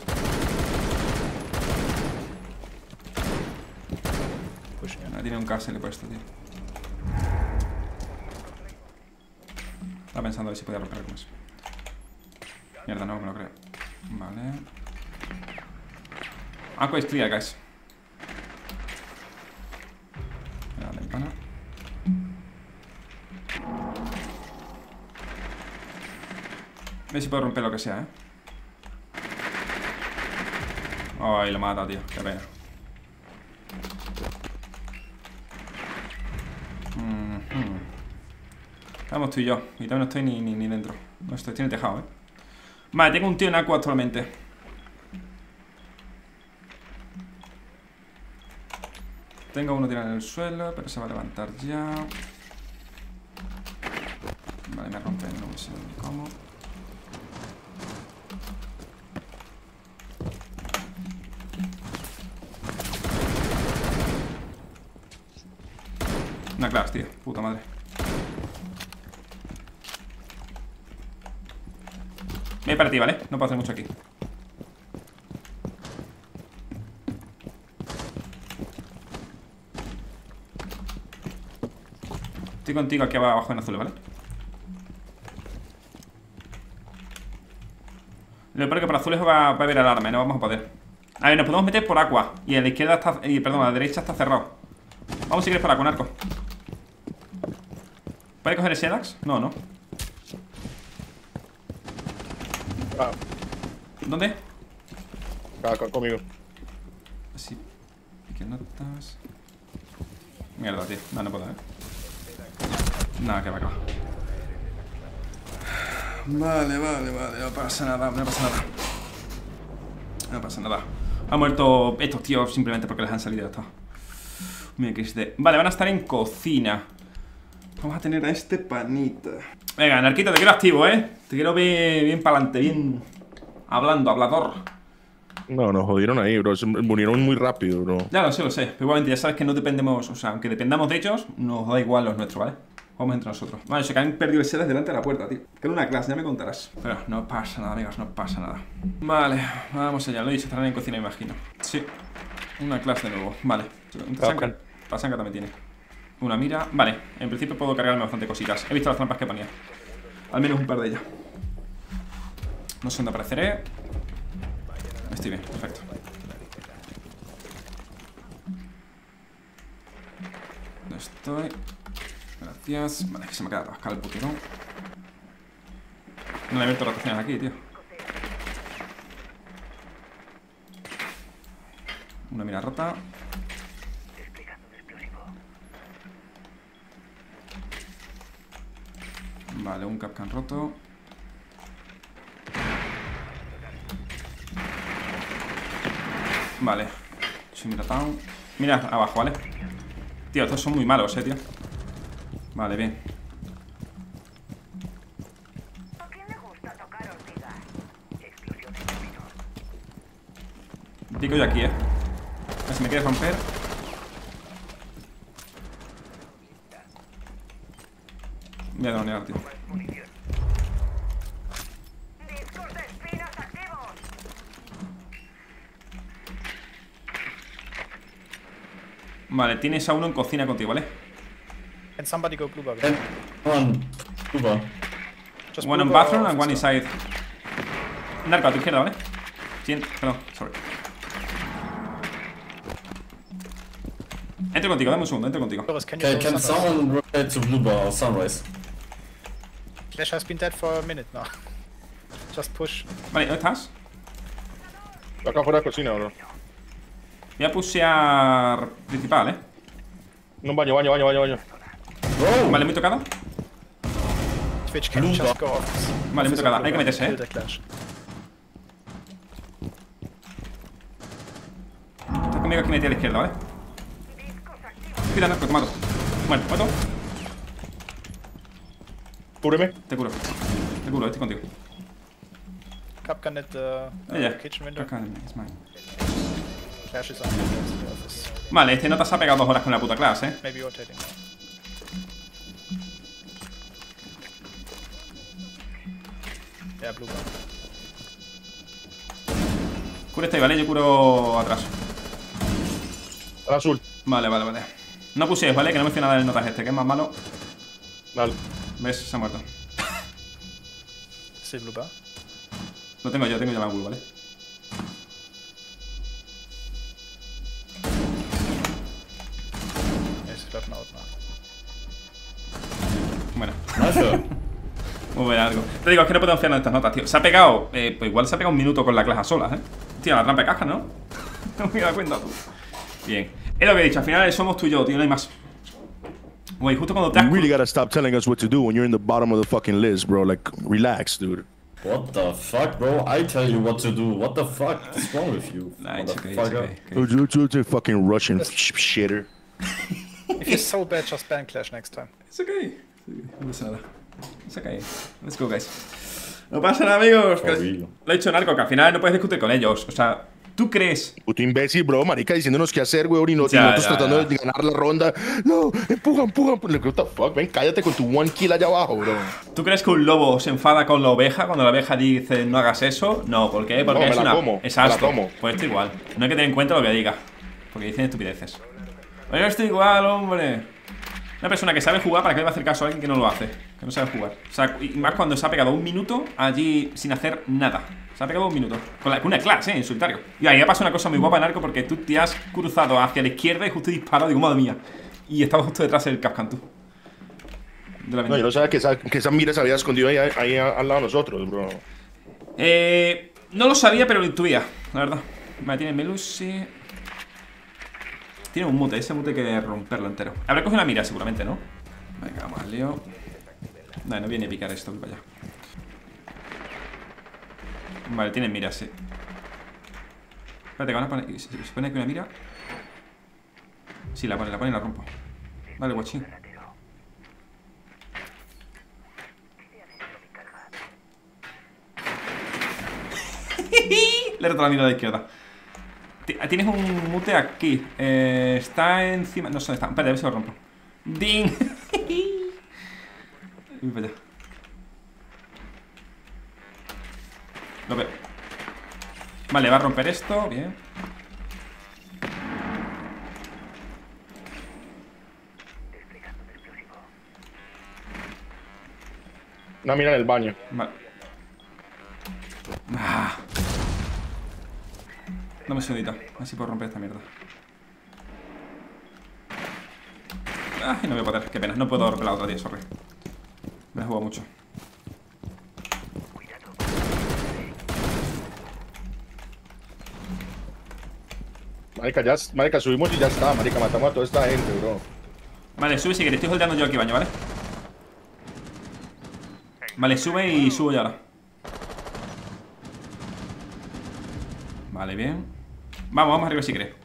Speaker 1: Tiene un cárcel por esto, tío. Estaba pensando a ver si podía romper con eso. Mierda, no me lo creo. Vale. Aqua is clear, guys. Mira la ventana. A ver si puedo romper lo que sea, Ay, lo mata, tío. Qué pena. Estamos tú y yo. Y todavía no estoy ni dentro. No estoy en el tejado, Vale, tengo un tío en Aqua actualmente. Tengo uno tirado en el suelo, pero se va a levantar ya. Vale, me rompe, no sé cómo. Una clase, tío. Puta madre. Me voy para ti, ¿vale? No puedo hacer mucho aquí. Estoy contigo aquí abajo en azul, ¿vale? Lo peor que por azules va a haber alarma, no vamos a poder. A ver, nos podemos meter por Aqua. Y a la izquierda está... perdón, a la derecha está cerrado. Vamos si quieres por Aqua, Narco. ¿Puede coger el Sedax? No, no.
Speaker 2: Ah,
Speaker 1: ¿Dónde?
Speaker 2: acá conmigo.
Speaker 1: Así. ¿Qué notas? Mierda, tío. No puedo, Nada, que va, que va. Vale. No pasa nada, No pasa nada. Han muerto estos tíos simplemente porque les han salido esto. Mira que XD. Vale, van a estar en cocina. Vamos a tener a este panita. Venga, Narquito, te quiero activo, Te quiero bien para adelante, bien... hablador.
Speaker 2: No, nos jodieron ahí, bro. Se murieron muy rápido, bro.
Speaker 1: Ya lo sé. Pero igualmente ya sabes que no dependemos. O sea, aunque dependamos de ellos, nos da igual los nuestros, ¿vale? Vamos entre nosotros. Vale, se que han perdido el sedas delante de la puerta, tío. Que era una clase, ya me contarás. Pero no pasa nada, amigos, no pasa nada. Vale, vamos allá. Lo he dicho, estarán en cocina, imagino. Sí. Una clase de nuevo. Vale. Pasanca también tiene. Una mira. Vale, en principio puedo cargarme bastante cositas. He visto las trampas que ponía. Al menos un par de ellas. No sé dónde apareceré. Estoy bien, perfecto. ¿Dónde estoy? Gracias. Vale, que se me queda atascado el putero. No le he abierto rotaciones aquí, tío. Una mira rota. Vale, un capcan roto. Vale. Mira town. Mira abajo, ¿vale? Tío, estos son muy malos, tío. Vale, bien. Pico yo aquí, A ver si me quieres romper. Voy a dronear, tío. Vale, tienes a uno en cocina contigo, ¿vale?
Speaker 7: Can somebody go blue bar?
Speaker 6: One. Super.
Speaker 7: Just
Speaker 1: One
Speaker 7: blue
Speaker 1: in
Speaker 7: bar
Speaker 1: bathroom
Speaker 7: or
Speaker 1: and one
Speaker 7: officer?
Speaker 1: inside. Narco, a tu izquierda, ¿vale? Perdón, sorry. Entro contigo, dame un segundo, entro contigo.
Speaker 7: Boris, can you
Speaker 6: Okay,
Speaker 7: go
Speaker 6: can
Speaker 7: sunrise?
Speaker 6: someone rotate to blue bar or sunrise?
Speaker 7: Clash has been dead for a minute now. Just push.
Speaker 1: Vale, ¿dónde estás?
Speaker 2: Acá afuera de la cocina, bro.
Speaker 1: Voy a pushear principal,
Speaker 2: No, baño.
Speaker 6: Bro!
Speaker 1: Vale, muy tocada.
Speaker 7: Twitch, can you
Speaker 6: Blue
Speaker 7: just
Speaker 6: bar.
Speaker 7: go office?
Speaker 1: Vale, muy tocada. Hay que meterse,
Speaker 7: Kill the Clash.
Speaker 1: Estás conmigo aquí metí a la izquierda, ¿vale? Cuida, Narco, te mato. Muerto.
Speaker 2: Cúbreme.
Speaker 1: Te curo, estoy contigo.
Speaker 7: Capcan at the
Speaker 1: Yeah.
Speaker 7: kitchen window.
Speaker 1: Acá, it's mine.
Speaker 7: Clash is on the office.
Speaker 1: Vale, este nota se ha pegado 2 horas con la puta clase,
Speaker 7: Maybe rotating now. Yeah, blue bar.
Speaker 1: Cura este, ¿vale? Yo curo atrás.
Speaker 2: Al azul.
Speaker 1: Vale. No pushees, ¿vale? Que no me fío nada del notas este, que es más malo.
Speaker 2: Dale.
Speaker 1: ¿Ves? Se ha muerto.
Speaker 7: Still blue bar.
Speaker 1: Lo tengo yo la bull, ¿vale?
Speaker 7: Yes, weapon out now.
Speaker 1: Bueno,
Speaker 6: Nice.
Speaker 1: muy buen algo. Te digo, es que no podemos fiarnos de estas notas, tío. Se ha pegado, pues igual se ha pegado un minuto con la clase a solas, Tío, la trampa de caja, ¿no? No me he dado cuenta, tú. Bien. Es lo que he dicho, al final somos tú y yo, tío, no hay más. Güey, justo cuando te has...
Speaker 2: You really gotta stop telling us what to do when you're in the bottom of the fucking list, bro. Like, relax, dude.
Speaker 6: What the fuck, bro? I tell you what to do. What the fuck is wrong with you?
Speaker 1: Nah, it's okay,
Speaker 6: motherfucker?
Speaker 2: You're a fucking Russian shitter.
Speaker 7: If you're so bad, just ban Clash next time.
Speaker 1: It's okay. No pasa nada. It's okay. Let's go, guys. No pasa nada, amigos.
Speaker 6: For real.
Speaker 1: Lo he dicho, Narco, que al final no puedes discutir con ellos. O sea, ¿tú crees?
Speaker 2: Puto imbécil, bro, marica, diciéndonos qué hacer, weón, y nosotros
Speaker 1: Ya.
Speaker 2: tratando de ganar la ronda. No, empujan. What the fuck, ven, cállate con tu 1 kill allá abajo, bro.
Speaker 1: ¿Tú crees que un lobo se enfada con la oveja cuando la oveja dice no hagas eso? No, ¿por qué? Porque
Speaker 2: No, me
Speaker 1: es
Speaker 2: la
Speaker 1: una...
Speaker 2: como,
Speaker 1: Es
Speaker 2: me la
Speaker 1: asco.
Speaker 2: como.
Speaker 1: Pues esto igual. No hay que tener en cuenta lo que diga. Porque dicen estupideces. Oye, esto igual, hombre. Una persona que sabe jugar, ¿para qué le va a hacer caso a alguien que no lo hace? Que no sabe jugar. O sea, y más cuando se ha pegado 1 minuto allí sin hacer nada. Se ha pegado 1 minuto. Con una clase, en solitario. Y ahí ha pasado una cosa muy guapa, Narco, porque tú te has cruzado hacia la izquierda y justo he disparado. Digo, madre mía. Y estaba justo detrás del Capcan, tú. De la
Speaker 2: No, yo no sabía que esa mira se había escondido ahí al lado de nosotros, bro.
Speaker 1: No lo sabía, pero lo intuía, la verdad. Vale, tiene Melusi. Tiene un mute, ese mute hay que romperlo entero. Habrá cogido una mira, seguramente, ¿no? Venga, vamos al lío. No viene a picar esto, vaya. Vale, tiene mira, sí. Espérate, que van a poner. ¿Se pone aquí una mira? Sí, la pone y la rompo. Vale, guachín. Le he roto la mira a la izquierda. Tienes un mute aquí. Está encima. No sé dónde está. Espera, a ver si lo rompo. ¡Ding! Uy, para allá. Lo veo. Vale, va a romper esto. Bien.
Speaker 2: Una mira en el baño.
Speaker 1: Vale. Ah. Dame un segundito. A ver si puedo romper esta mierda. Ay, no voy a poder. Qué pena. No puedo romper la otra, tío. Sorry. Me he jugado mucho.
Speaker 2: Marica, subimos y ya está, marica. Matamos a toda esta gente, bro.
Speaker 1: Vale, sube si quieres. Estoy holdeando yo aquí, baño, ¿vale? Vale, sube y subo yo ahora. Vale, bien. Vamos arriba si quieres.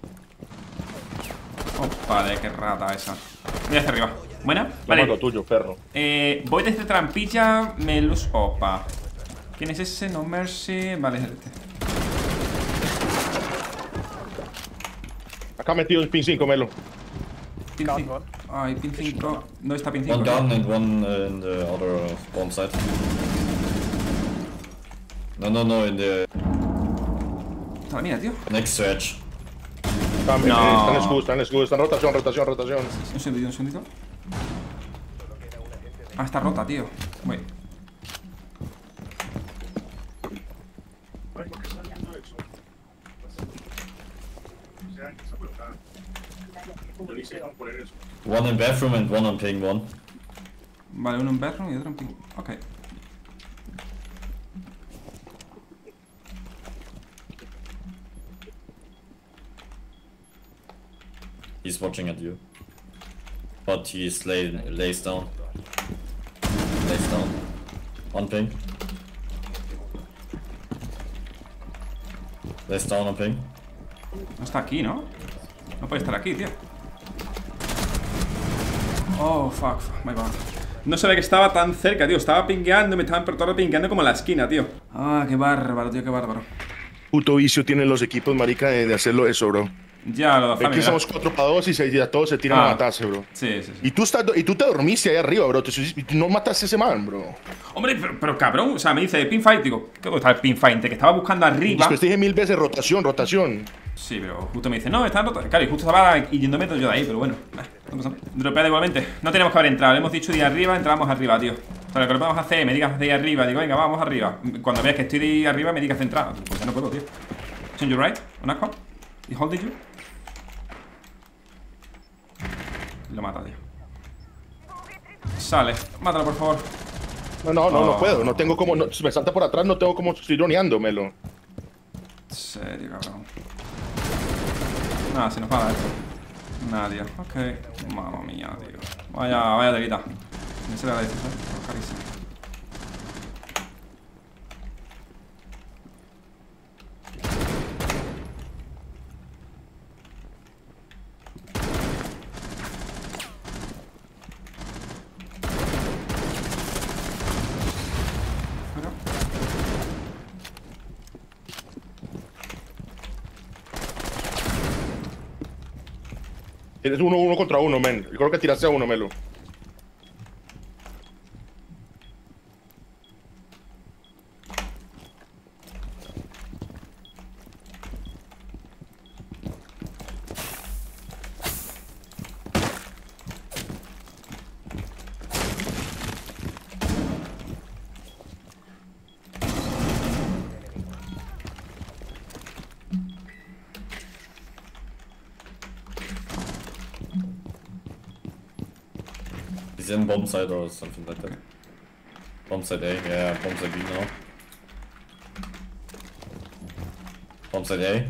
Speaker 1: Vale, qué rata esa. Voy hacia arriba. Buena. Vale.
Speaker 2: Lo tuyo, perro.
Speaker 1: Voy desde trampilla. Me los. Opa. ¿Quién es ese? No mercy. Vale, es este.
Speaker 2: Acá metido el pin 5, Melo.
Speaker 1: Pin 5. Ay, pin 5. ¿Dónde está pin 5?
Speaker 6: One down and one in the other bomb site. No, in the
Speaker 1: Está la mía, tío.
Speaker 6: next to edge.
Speaker 2: Están en escudo, están en escudo. Están rotación.
Speaker 1: Un segundito. Ah, está rota, tío. Voy.
Speaker 6: One in bathroom and one on ping 1.
Speaker 1: Vale, uno en bedroom y otro en ping. Ok.
Speaker 6: He's watching at you. But he's lays down. Lays down. On ping. Lays down on ping.
Speaker 1: No está aquí, ¿no? No puede estar aquí, tío. Oh, fuck, my bad. No sabía que estaba tan cerca, tío. Estaba pingueando, me estaban todo pingueando como en la esquina, tío. Ah, qué bárbaro, tío, qué bárbaro.
Speaker 2: Puto vicio tienen los equipos, marica, de hacerlo eso, bro.
Speaker 1: Ya, lo de
Speaker 2: Es que somos 4 para 2 y ya todos se tiran a matarse, bro.
Speaker 1: Sí.
Speaker 2: Y tú te dormiste ahí arriba, bro. Y no mataste a ese man, bro.
Speaker 1: Hombre, pero cabrón, o sea, me dice pin fight, digo, ¿dónde está el pin fight? Que estaba buscando arriba.
Speaker 2: Después te dije 1000 veces rotación.
Speaker 1: Sí, pero justo me dice, no, está rota. Claro, y justo estaba yéndome yo de ahí, pero bueno. No pasa nada. Dropeada igualmente. No tenemos que haber entrado. Le hemos dicho de arriba, entramos arriba, tío. O sea, lo que lo podemos hacer, me digas de ahí arriba. Digo, venga, vamos arriba. Cuando veas que estoy de ahí arriba, me digas de entrar. Pues ya no puedo, tío. Change your right, on aqua. Y holding you. Lo mata, tío. Sale, mátalo, por favor.
Speaker 2: No puedo. No tengo como. Si me salta por atrás, no tengo como. Estoy droneando, Melo.
Speaker 1: Serio, cabrón. Nada, se nos va a dar esto. Nada, tío. Ok. Mamma mía, tío. Vaya delita. Me se le agradece, ¿sabes? Carísimo.
Speaker 2: Tienes uno contra uno, men. Yo creo que tiraste a uno, Melo.
Speaker 6: He's in bomb site or something like that. Bomb site A, yeah, bomb site B now. Bomb site A.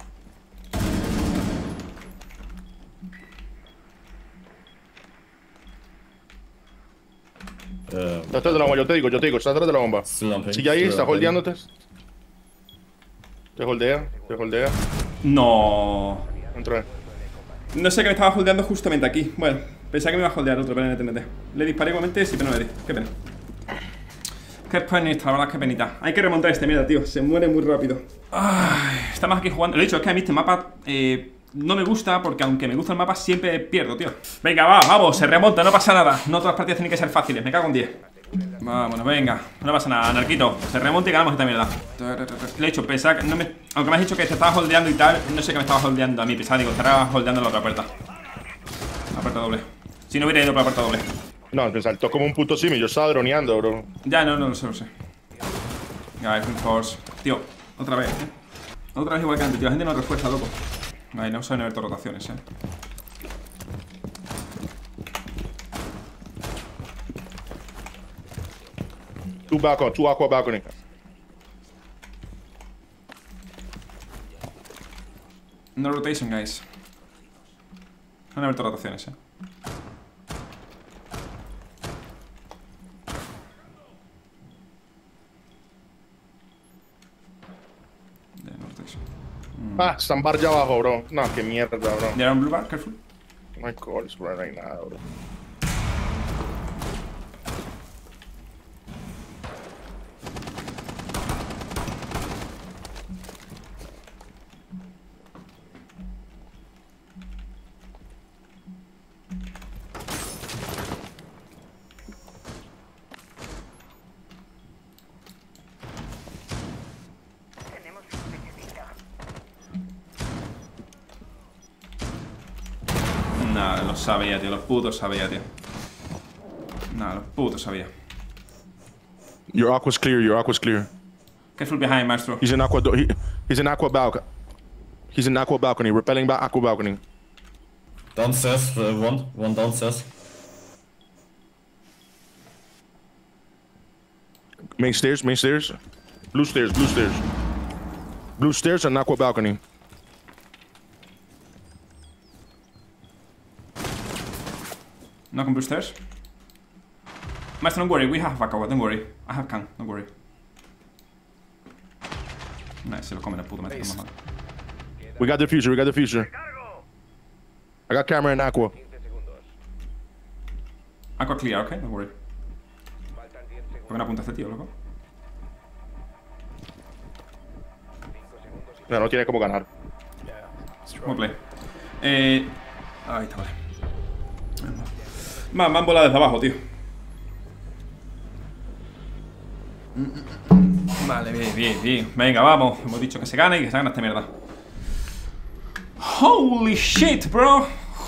Speaker 2: Está atrás de la bomba, yo te digo, está atrás de la bomba.
Speaker 6: Still on ping.
Speaker 2: Sigue ahí,
Speaker 6: still
Speaker 2: está
Speaker 6: on ping.
Speaker 2: holdeándote. Te holdea.
Speaker 1: No.
Speaker 2: Entra.
Speaker 1: No sé que me estaba holdeando justamente aquí. Bueno, pensaba que me iba a holdear otro, pero NTNT. Le disparé igualmente, sí, pero no le di. Qué pena. Qué penita, la verdad, qué penita. Hay que remontar este, mira, tío. Se muere muy rápido. Ay, estamos aquí jugando. Lo he dicho, es que a mí este mapa no me gusta porque aunque me gusta el mapa siempre pierdo, tío. Venga, vamos, se remonta, no pasa nada. No todas las partidas tienen que ser fáciles, me cago en 10. Vámonos, venga, no pasa nada, Anarquito. Se remonta y ganamos esta mierda. Le he dicho, pensaba que no me... Aunque me has dicho que te estabas holdeando y tal, no sé qué me estabas holdeando a mí. Pensaba, digo, estarás holdeando la otra puerta. La puerta doble. Si no hubiera ido por la puerta doble.
Speaker 2: No, me saltó como un puto simi. Yo estaba droneando, bro.
Speaker 1: Ya, no lo sé, lo sé. Guys, reinforce. Tío, otra vez, Otra vez igual que antes, tío. La gente no refuerza, loco. Vale, no saben ver todas rotaciones,
Speaker 2: Two aqua balcony.
Speaker 1: No rotation, guys. Van a ver todas rotaciones, No rotation.
Speaker 2: Ah, están bar ya abajo, bro. No, qué mierda, bro.
Speaker 1: They're on blue bar, careful.
Speaker 2: Oh my god, it's right now, bro.
Speaker 1: Nah, lo sabía, tío. Los putos sabía, tío. Nah, los putos sabía.
Speaker 2: Your aqua's clear, your aqua's clear.
Speaker 1: Careful behind, maestro.
Speaker 2: He's in aqua, he's in aqua balcony. He's in aqua balcony, repelling back aqua balcony.
Speaker 6: Downstairs, one downstairs.
Speaker 2: Main stairs, main stairs. Blue stairs, blue stairs. Blue stairs and aqua balcony.
Speaker 1: Knock on blue stairs. Maestro, don't worry, we have backup, don't worry. I have can, don't worry. Nice, se lo comen el puto maestro, más mal.
Speaker 2: We got the future, we got the future. I got camera in aqua.
Speaker 1: Aqua clear, okay, don't worry. ¿Por qué no apunta este tío, loco?
Speaker 2: No, no tiene como ganar.
Speaker 1: Buen play. Ahí está, vale. Me han volado desde abajo, tío. Vale, bien. Venga, vamos. Hemos dicho que se gane y que se gana esta mierda. Holy shit, bro.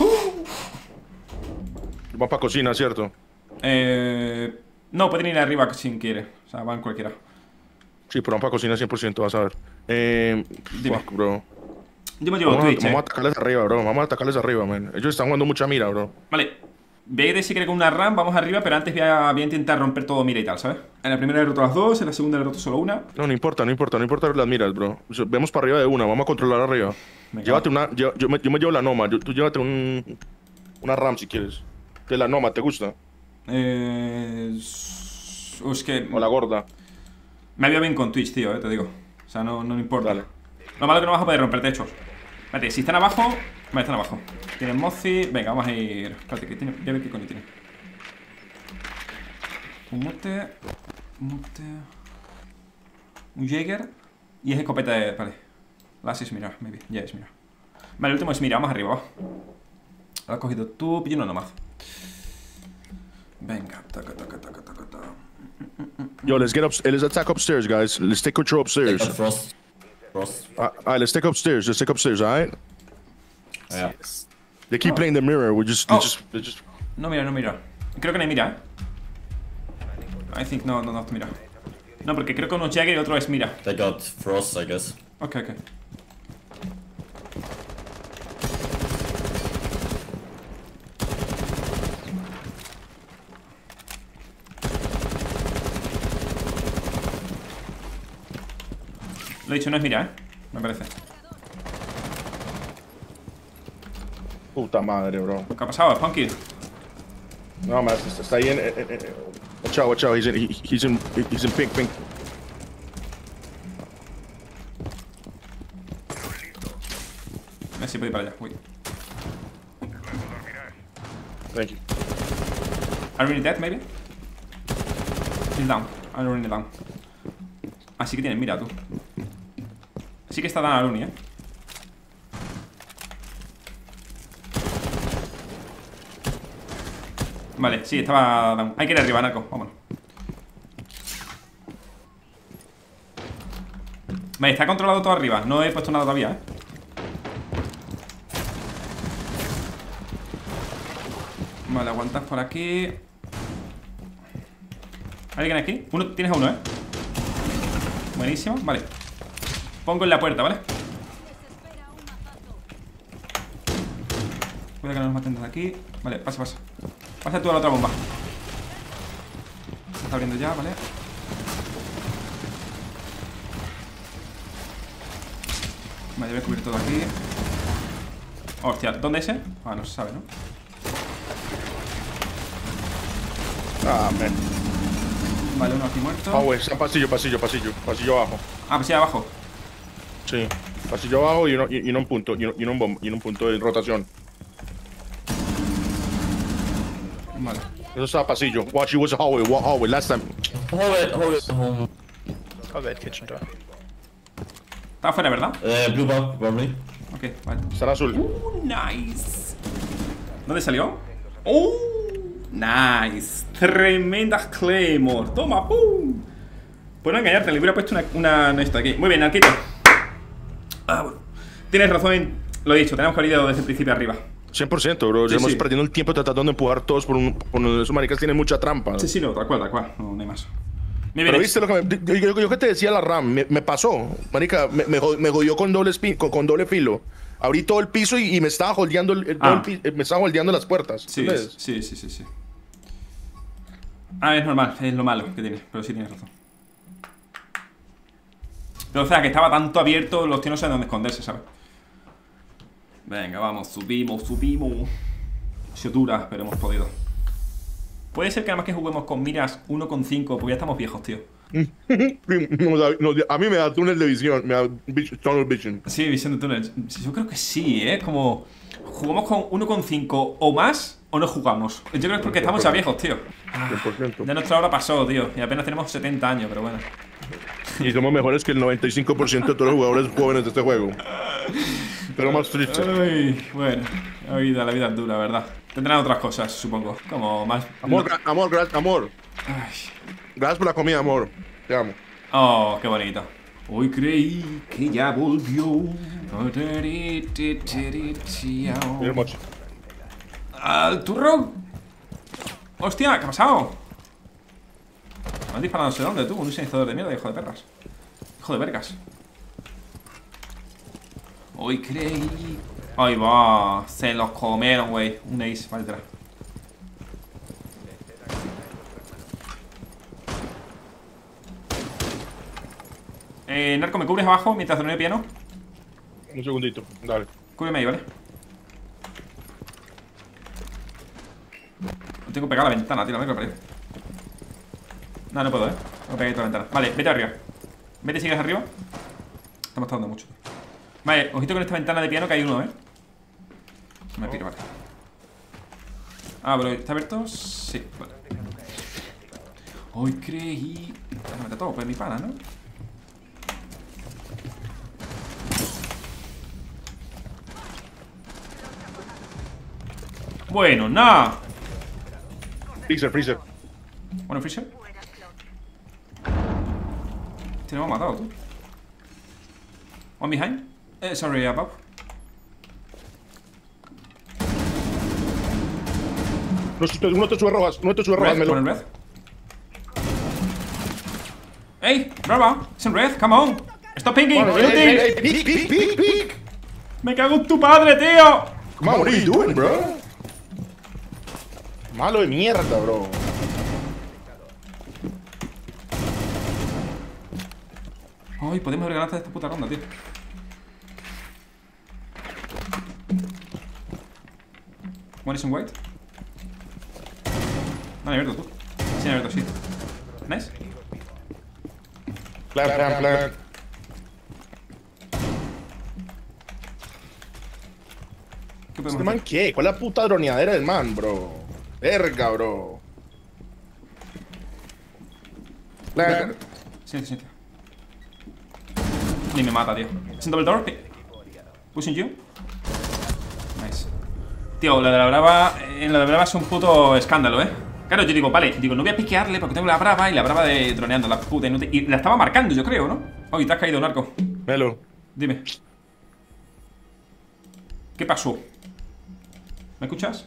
Speaker 2: Vamos para cocina, ¿cierto?
Speaker 1: No, pueden ir arriba si quiere. O sea, van cualquiera.
Speaker 2: Sí, pero vamos para cocina 100%, vas a ver.
Speaker 1: Dime.
Speaker 2: Fuck, bro.
Speaker 1: Yo me llevo Twitch,
Speaker 2: Vamos a atacarles arriba, bro. Vamos a atacarles arriba, man. Ellos están jugando mucha mira, bro.
Speaker 1: Vale. Ve si quiere con una RAM, vamos arriba, pero antes voy a intentar romper todo mira y tal, ¿sabes? En la primera le he roto las dos, en la segunda le he roto solo una.
Speaker 2: No importa las miras, bro. Vemos para arriba de una, vamos a controlar arriba.
Speaker 1: Venga.
Speaker 2: Llévate una, yo me llevo la Noma, tú llévate una RAM si quieres. De la Noma, ¿te gusta?
Speaker 1: Es que...
Speaker 2: O la gorda.
Speaker 1: Me había bien con Twitch, tío, te digo. O sea, no importa.
Speaker 2: Dale.
Speaker 1: Lo malo es que no vas a poder romper techos. Espérate, si están abajo... Vale, están abajo. Tienen Mozi. Venga, vamos a ir... Espérate, ¿qué tiene? Voy a ver qué coño tiene. Un mote... Un Jäger. Y es escopeta de... Vale. Last is mira, maybe. Ya es mira. Vale, el último es mira, vamos arriba, va. Lo has cogido tú, yo no nomás. Venga, taca.
Speaker 2: Yo, let's attack upstairs, guys. Let's take control upstairs.
Speaker 6: Take out Frost.
Speaker 2: Alright, let's take upstairs. Alright?
Speaker 6: Yeah.
Speaker 2: They keep playing the mirror. They just.
Speaker 1: No mira. Creo que no hay mira, I think no mira. No, porque creo que uno es Jäger y otro es mira.
Speaker 6: They got Frost, I guess.
Speaker 1: Ok. Lo he dicho, no es mira, me parece.
Speaker 2: Puta madre, bro.
Speaker 1: ¿Qué ha pasado, Spunky?
Speaker 2: No, man, está ahí en. Watch out. He's in pink.
Speaker 1: A ver si puedo ir para allá. Uy.
Speaker 2: Thank you.
Speaker 1: Are we dead, maybe? He's down. I'm running down. Así que tienen mira, tú. Sí que está Dan Aluni, Vale, sí, estaba down. Hay que ir arriba, Narco, vámonos. Vale, está controlado todo arriba. No he puesto nada todavía, Vale, aguantas por aquí. ¿Alguien aquí? Tienes a uno, Buenísimo, vale. Pongo en la puerta, ¿vale? Cuidado que no nos maten desde aquí. Vale, pasa. Pasa tú a la otra bomba. Se está abriendo ya, ¿vale? Vale, voy a cubrir todo aquí. Hostia, ¿dónde es ese? Ah, no se sabe, ¿no?
Speaker 2: Ah, man.
Speaker 1: Vale, uno aquí muerto.
Speaker 2: Ah, güey, está pasillo abajo.
Speaker 1: Ah, pues sí, abajo.
Speaker 2: Sí, pasillo abajo y uno en punto, y un punto de rotación.
Speaker 1: Vale.
Speaker 2: Eso estaba pasillo. Watch, it was a hallway, last time.
Speaker 6: Hold it.
Speaker 7: Oh, bad kitchen door.
Speaker 1: Está afuera, ¿verdad?
Speaker 6: Blue bomb, probably.
Speaker 1: Ok, vale.
Speaker 2: Estará azul.
Speaker 1: Nice. ¿Dónde salió? Nice. Tremenda Claymore. Toma, pum. Pues no engañarte, le hubiera puesto una esto aquí. Muy bien, Narquito. Bueno. Tienes razón, lo he dicho, tenemos que haber ido desde el principio arriba.
Speaker 2: 100%, bro.
Speaker 1: Sí,
Speaker 2: Estamos
Speaker 1: sí.
Speaker 2: perdiendo el tiempo tratando de empujar todos por esos maricas tienen mucha trampa.
Speaker 1: Sí, no, tal cual. No hay más.
Speaker 2: Pero viste lo que yo que te decía la RAM, me pasó, marica, me jodió con doble filo. Abrí todo el piso y me estaba holdeando me estaba holdeando las puertas.
Speaker 1: Sí. Es normal, es lo malo que tiene, pero sí tienes razón. Pero o sea, que estaba tanto abierto, los tíos no saben dónde esconderse, ¿sabes? Venga, vamos, subimos. Ha sido dura, pero hemos podido. Puede ser que además que juguemos con miras 1,5, porque ya estamos viejos, tío.
Speaker 2: A mí me da túnel de visión, me da tunnel vision.
Speaker 1: Sí, visión de túnel. Yo creo que sí, como... ¿Jugamos con 1,5 o más o no jugamos? Yo creo que es porque estamos ya viejos, tío.
Speaker 2: 100%.
Speaker 1: Ya nuestra hora pasó, tío. Y apenas tenemos 70 años, pero bueno.
Speaker 2: Y somos mejores que el 95% de todos los jugadores jóvenes de este juego. Pero más triste.
Speaker 1: Ay, bueno, la vida es dura, ¿verdad? Tendrán otras cosas, supongo. Como más...
Speaker 2: Amor.
Speaker 1: Ay.
Speaker 2: Gracias por la comida, amor. Te amo.
Speaker 1: Oh, qué bonito. Hoy creí que ya volvió.
Speaker 2: Mira el mochi.
Speaker 1: ¡Al turrón! ¡Hostia! ¿Qué ha pasado? Me han disparado no sé dónde, tú. Un iniciador de mierda, hijo de perras. Hijo de vergas. Hoy creí... Ahí va. Se los comieron, güey. Un ace, vale, atrás. Narco, ¿me cubres abajo mientras drone piano?
Speaker 2: Un segundito, dale.
Speaker 1: Cúbreme ahí, ¿vale? No tengo pegada la ventana, tío, no me parece. No puedo, no pegué toda la ventana. Vale, vete arriba. Vete, sigues arriba. Estamos tardando mucho. Vale, ojito con esta ventana de piano que hay uno, Me piro, vale. Ah, pero ¿está abierto? Sí, vale. Hoy creí... Déjame meter todo, pues mi pana, ¿no? Bueno, nada.
Speaker 2: Freezer.
Speaker 1: Bueno, Freezer. Te lo hemos matado, tú. One behind. Sorry, above.
Speaker 2: Uno te sube rojas,
Speaker 1: Red,
Speaker 2: Melo.
Speaker 1: con el red. Hey, brava. Es en red, come on. Stop pinging.
Speaker 2: Peek.
Speaker 1: Me cago en tu padre, tío.
Speaker 2: Come on, what are you doing, bro? Malo de mierda, bro.
Speaker 1: Ay, podemos haber ganado esta puta ronda, tío. One is in white. No, han abierto tú. Sí, han abierto, sí. Nice.
Speaker 2: Plan.
Speaker 1: ¿Qué podemos
Speaker 2: ¿Este man
Speaker 1: hacer?
Speaker 2: qué? ¿Cuál es la puta droneadera del man, bro? Verga, bro. Plan.
Speaker 1: Sí. Ni me mata, tío. Es un double door. Pushing you. Nice. Tío, lo de la brava. En lo de la brava es un puto escándalo, Claro, yo digo, vale, digo, no voy a piquearle porque tengo la brava y la brava de droneando, la puta inútil. Y la estaba marcando, yo creo, ¿no? Oye, te has caído, narco.
Speaker 2: Melo.
Speaker 1: Dime. ¿Qué pasó? ¿Me escuchas?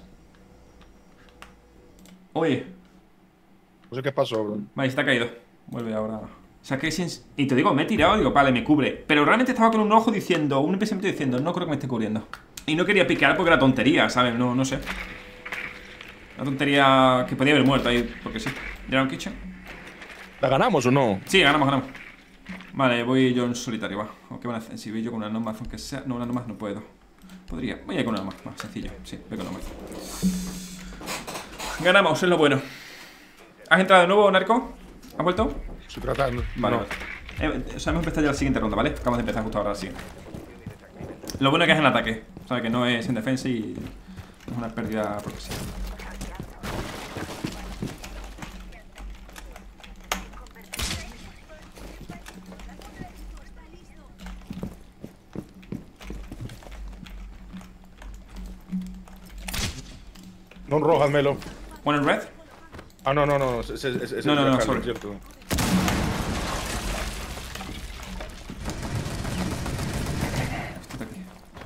Speaker 1: Oye.
Speaker 2: No sé qué pasó, bro.
Speaker 1: Vale, está caído. Vuelve ahora. O sea, que y te digo, me he tirado, digo, vale, me cubre. Pero realmente estaba con un ojo diciendo, un pensamiento diciendo, no creo que me esté cubriendo. Y no quería piquear porque era tontería, ¿sabes? No sé. Una tontería que podía haber muerto ahí, porque sí. ¿Dragon Kitchen?
Speaker 2: ¿La ganamos o no?
Speaker 1: Sí, ganamos. Vale, voy yo en solitario, va. O qué van a hacer, si voy yo con una nomad, aunque sea. No, una nomad no puedo. Podría. Voy a ir con una nomad, más sencillo. Sí, voy con una nomad. Ganamos, es lo bueno. ¿Has entrado de nuevo, narco? ¿Has vuelto?
Speaker 2: Estoy tratando.
Speaker 1: Vale,
Speaker 2: no.
Speaker 1: vale. O sea, hemos empezado ya la siguiente ronda, ¿vale? Acabamos de empezar justo ahora la siguiente. Lo bueno es que es en ataque. O sea, que no es en defensa y es una pérdida progresiva.
Speaker 2: No rojas, Melo.
Speaker 1: ¿One in red?
Speaker 2: Ah, no.
Speaker 1: No, sorry.
Speaker 2: Cierto.
Speaker 1: Está aquí.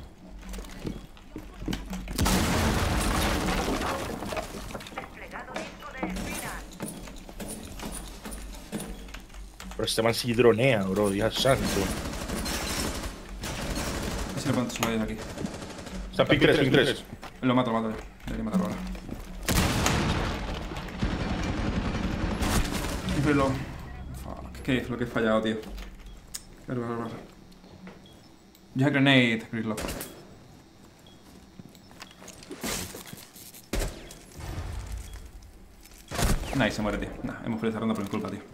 Speaker 2: Pero este man sí dronea, bro. Dios santo.
Speaker 1: A ver si le pongo su de aquí.
Speaker 2: Está pick 3.
Speaker 1: Lo mato. Debería matarlo ahora. Pero fuck, ¿qué es lo que he fallado, tío? Claro. Ya grenade, Gridlock. Nice, se muere, tío. Nah, hemos perdido esta ronda por mi culpa, tío.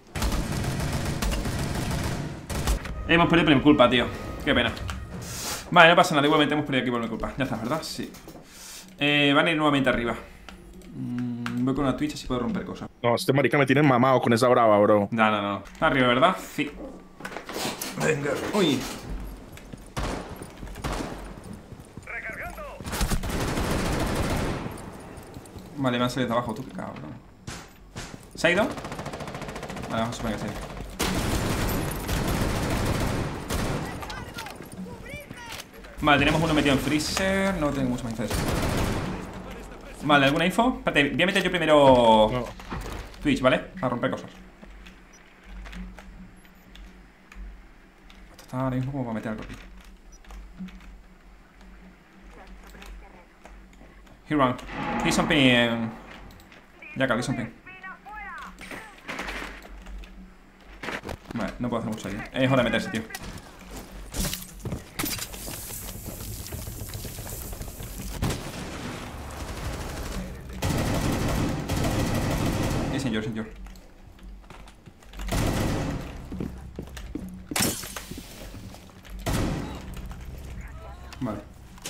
Speaker 1: Hemos perdido por mi culpa, tío. Qué pena. Vale, no pasa nada, igualmente hemos perdido aquí por mi culpa. Ya está, ¿verdad? Sí. Van a ir nuevamente arriba. Voy con una Twitch así puedo romper cosas.
Speaker 2: No, este marica me tiene mamado con esa brava, bro.
Speaker 1: No. Arriba, ¿verdad? Sí. Venga. Uy. Vale, me han salido de abajo, tú, qué cabrón. ¿Se ha ido? Vale, vamos a suponer que se ha ido. Vale, tenemos uno metido en freezer. No tengo mucho más info de eso. Vale, ¿alguna info? Espérate, voy a meter yo primero Twitch, ¿vale? Para romper cosas. Esto está ahora mismo como para meter algo aquí. He run. He's something en... Ya, he's something. Vale, no puedo hacer mucho ahí. Es hora de meterse, tío. Señor. Vale.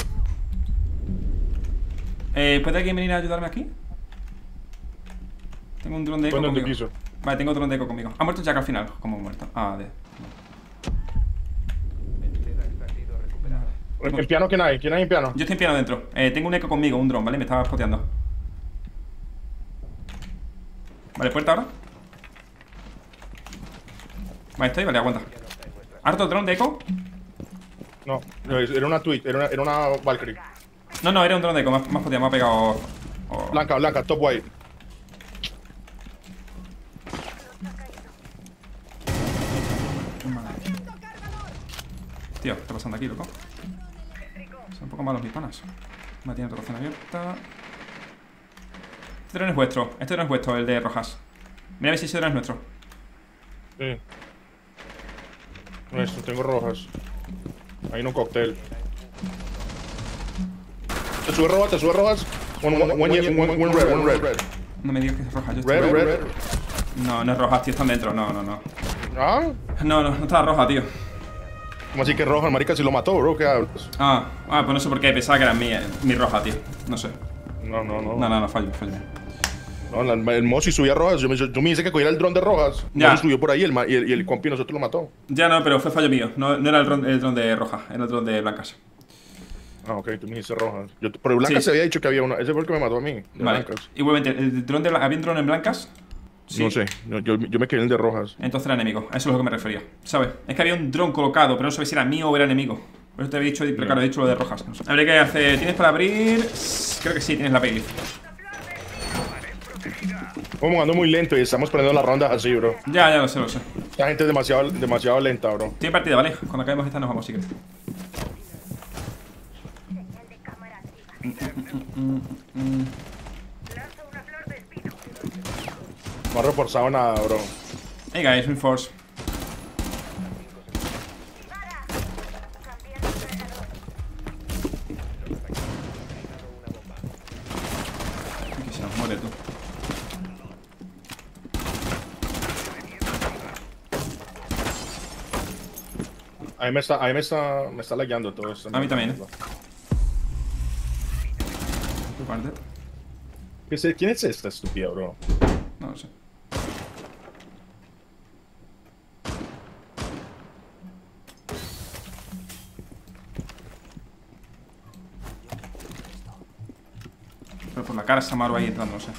Speaker 1: ¿Puede alguien venir a ayudarme aquí? Tengo un dron de eco conmigo. Vale, tengo otro dron de eco conmigo. Ha muerto Jack al final. ¿Cómo ha muerto? Ah,
Speaker 2: ¿En piano quién hay? ¿Quién hay en piano?
Speaker 1: Yo estoy en piano dentro. Tengo un eco conmigo, un dron, ¿vale? Me estaba spoteando. Vale, puerta ahora. Vale, estoy, vale, aguanta. ¿Harto el dron de eco?
Speaker 2: No, era una tweet, era una Valkyrie.
Speaker 1: No, era un dron de eco, me ha pegado.
Speaker 2: Blanca, top white.
Speaker 1: Tío, ¿qué está pasando aquí, loco? Son un poco malos mis panas. Vale, tiene otra zona abierta. Este dron es vuestro, el de rojas. Mira a ver si ese dron es nuestro.
Speaker 2: Sí. Nuestro, tengo rojas. Hay un cóctel. Te sube rojas. One red.
Speaker 1: No me digas que es roja, yo
Speaker 2: Red.
Speaker 1: No es roja, tío, están dentro, no.
Speaker 2: ¿Ah?
Speaker 1: No está roja, tío.
Speaker 2: ¿Cómo así que roja? El marica si lo mató, bro, ¿qué hablas?
Speaker 1: Pues no sé por qué, pensaba que era mi roja, tío. No sé.
Speaker 2: No.
Speaker 1: No, fallo.
Speaker 2: No, el Mosi subía rojas. Yo me dice que cogiera el dron de rojas.
Speaker 1: Ya.
Speaker 2: Mosi subió por ahí y el compi nosotros lo mató.
Speaker 1: Ya no, pero fue fallo mío. No era el dron de roja, era el dron de blancas.
Speaker 2: Ah, ok, tú me dijiste rojas. Pero blancas
Speaker 1: Sí.
Speaker 2: se había dicho que había una. Ese fue el que me mató a mí. De
Speaker 1: Vale.
Speaker 2: blancas.
Speaker 1: Igualmente, el dron de ¿había un dron en blancas? Sí.
Speaker 2: No sé. Yo me quedé en el de rojas.
Speaker 1: Entonces era enemigo, a eso es a lo que me refería. ¿Sabes? Es que había un dron colocado, pero no sabía si era mío o era enemigo. Por eso te había dicho, pero claro, he dicho lo de rojas. No sé. A ver qué hace. ¿Tienes para abrir? Creo que sí, tienes la playlist.
Speaker 2: Estamos jugando muy lento y estamos perdiendo las rondas así, bro.
Speaker 1: Ya lo sé, lo sé.
Speaker 2: Esta gente es demasiado lenta, bro.
Speaker 1: Tiene partida, ¿vale? Cuando acabemos esta nos vamos, si quieres.
Speaker 2: No ha reforzado nada, bro.
Speaker 1: Hey guys, reinforce. Que se nos muere tú.
Speaker 2: A mí me está lagueando todo esto.
Speaker 1: A mí también, Parte.
Speaker 2: ¿Quién es esta estúpida, bro?
Speaker 1: No lo sé. Pero por la cara está Maru ahí entrando, no sé.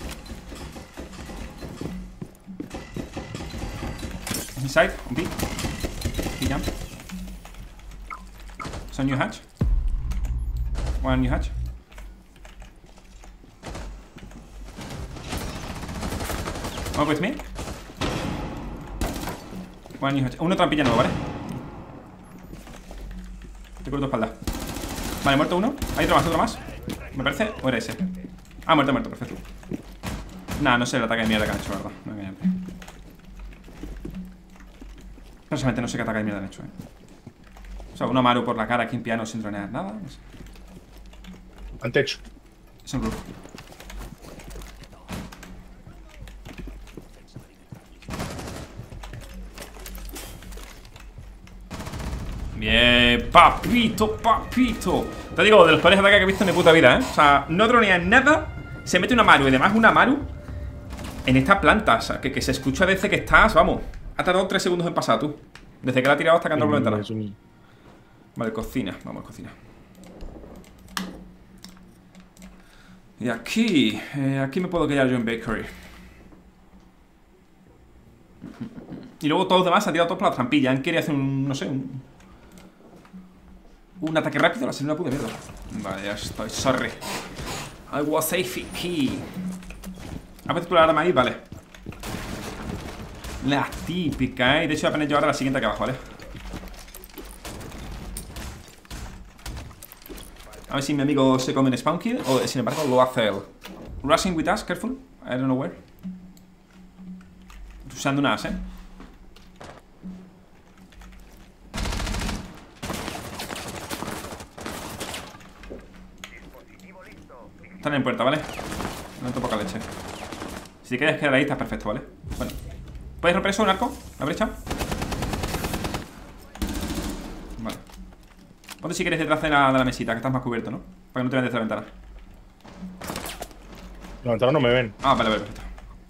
Speaker 1: Inside, on B. B jump. It's on new hatch. One new hatch. One with me. One new hatch. Uno trampilla nuevo, ¿vale? Te cubro tu espalda. Vale, muerto uno. Hay otro más. Me parece. ¿O era ese? Ah, muerto, perfecto. Nah, no sé el ataque de mierda que han hecho, la verdad. No me engañarte. Personalmente no sé qué ataque de mierda han hecho, O sea, uno Maru por la cara aquí en piano sin dronear nada. No sé.
Speaker 2: Antech.
Speaker 1: Es un roof. Bien, papito. Te digo, de los peores ataques que he visto en mi puta vida, O sea, no dronea nada. Se mete una Maru y además una Maru en esta planta, o sea, que se escucha desde que estás, vamos. Ha tardado 3 segundos en pasar, tú. Desde que la ha tirado hasta que ha entrado por la ventana. Vale, cocina, vamos a cocina. Y aquí, aquí me puedo quedar yo en bakery. Y luego todos los demás se han tirado todos por la trampilla. Han querido hacer un, no sé, un ataque rápido, la serie una puta mierda. Vale, ya estoy, sorry. I was safe key. ¿Has visto la arma ahí? Vale. La típica, De hecho voy a poner yo ahora la siguiente aquí abajo, ¿vale? A ver si mi amigo se come un spawn kill o sin embargo lo hace él. Rushing with us, careful. I don't know where. Usando un as, Están en puerta, ¿vale? No te poca leche. Si te quieres quedar ahí, estás perfecto, ¿vale? Bueno. ¿Puedes romper eso, un arco? ¿La brecha? Vale. Ponte si quieres detrás de la mesita, que estás más cubierto, ¿no? Para que no te vean desde la ventana.
Speaker 2: La ventana no me ven.
Speaker 1: Ah, vale, perfecto.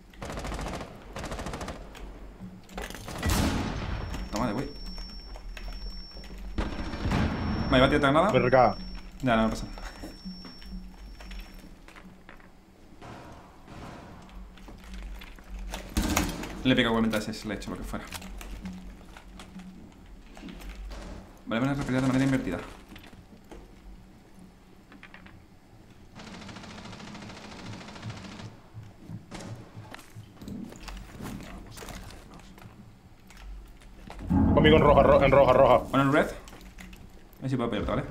Speaker 1: Toma de güey. Vale, va a tirar nada.
Speaker 2: Verga.
Speaker 1: Ya, no pasa nada. Le pega igualmente a ese, le he hecho lo que fuera. Vale, van a repetir de manera invertida.
Speaker 2: Conmigo en roja.
Speaker 1: Bueno, en red. A ver si puedo pelearte, ¿vale?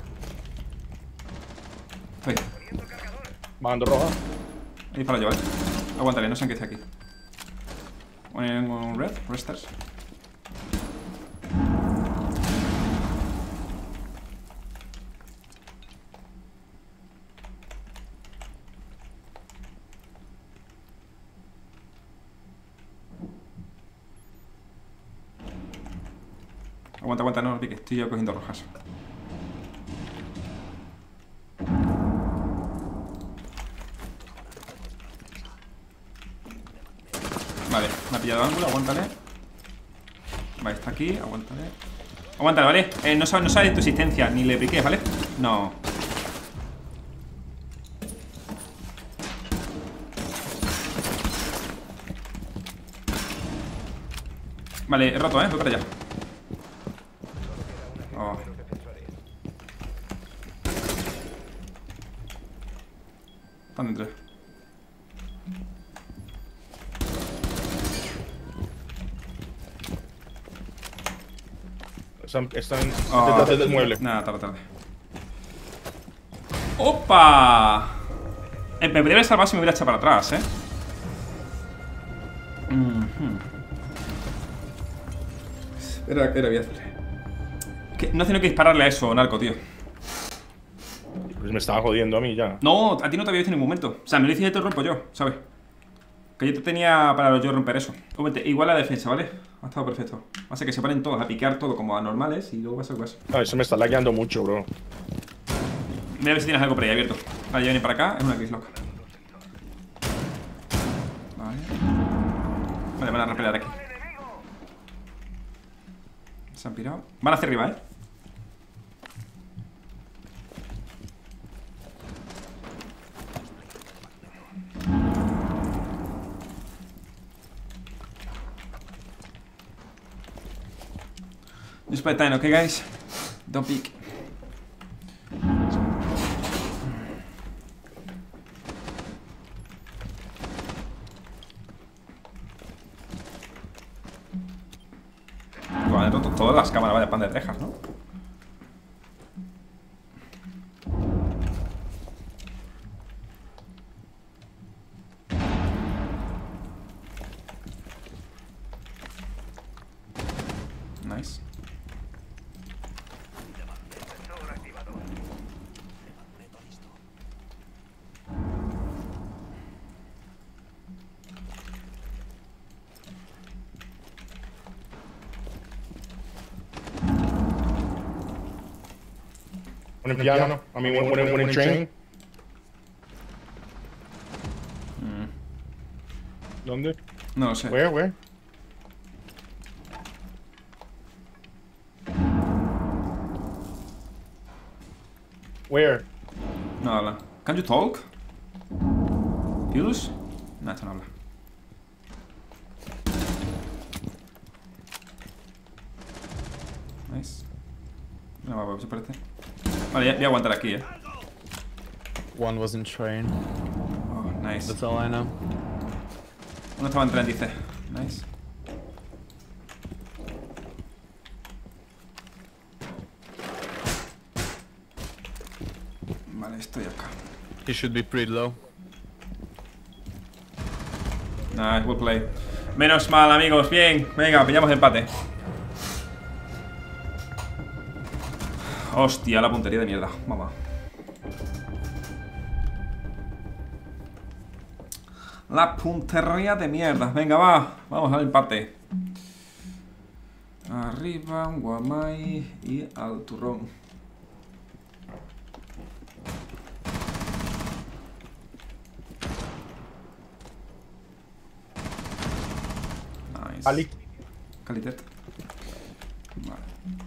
Speaker 1: Estoy.
Speaker 2: Bajando roja.
Speaker 1: Ahí para yo, ¿vale? Aguantaré, no sé en qué esté aquí. Un red, resters. Aguanta, no pique, estoy yo cogiendo rojas. Vale, me ha pillado ángulo, aguántale. Vale, está aquí, aguántale. Aguántale, ¿vale? No sabe de tu existencia, ni le piques, ¿vale? No. Vale, he roto, voy para allá. Oh. Están dentro.
Speaker 2: Están detrás del mueble.
Speaker 1: Nada, tarde. ¡Opa! Me podría haber salvado si me hubiera echado para atrás, Era bien. No hace que dispararle a eso, narco, tío.
Speaker 2: Pues me estaba jodiendo a mí ya.
Speaker 1: No, a ti no te había visto en ningún momento. O sea, me lo dices y te rompo yo, ¿sabes? Que yo te tenía para yo romper eso. Igual la defensa, ¿vale? Ha estado perfecto. Va a ser que se paren todos a piquear todo como anormales y luego va a ser eso.
Speaker 2: No, eso me está lagueando mucho, bro.
Speaker 1: Mira a ver si tienes algo por ahí abierto. Vale, ya viene para acá, es una Xlock. Vale, van a repeler aquí. Se han pirado. Van hacia arriba, Just play time, okay, guys? Don't peek. Bueno, he roto todas las cámaras, vaya pan de Texas, ¿no? Nice.
Speaker 2: One in piano. I mean, one in train. ¿Dónde?
Speaker 1: No lo sé.
Speaker 2: Where? Where?
Speaker 1: No habla. Can you talk? Fuse? No, esto no habla. Nice. No, va, se parece. Vale, ya voy a aguantar aquí,
Speaker 4: One was in train.
Speaker 1: Oh, nice.
Speaker 4: That's all I know.
Speaker 1: Uno estaba en tren, dice. Nice. Vale, estoy acá.
Speaker 4: He should be pretty low.
Speaker 1: Nice, well play. Menos mal, amigos. Bien. Venga, pillamos empate. Hostia, la puntería de mierda. Mamá. La puntería de mierda. Venga, va. Vamos al empate. Arriba, un guamay y al turrón. Nice.
Speaker 2: Ali.
Speaker 1: Calitet. Vale.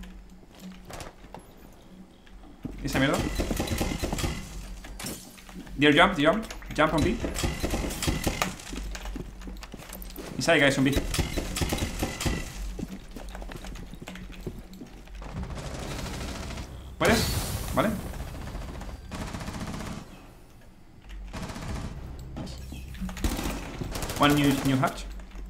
Speaker 1: ¿Y esa mierda? Dear jump, jump on B. Inside guys on B. ¿Puedes? Vale. One new hatch.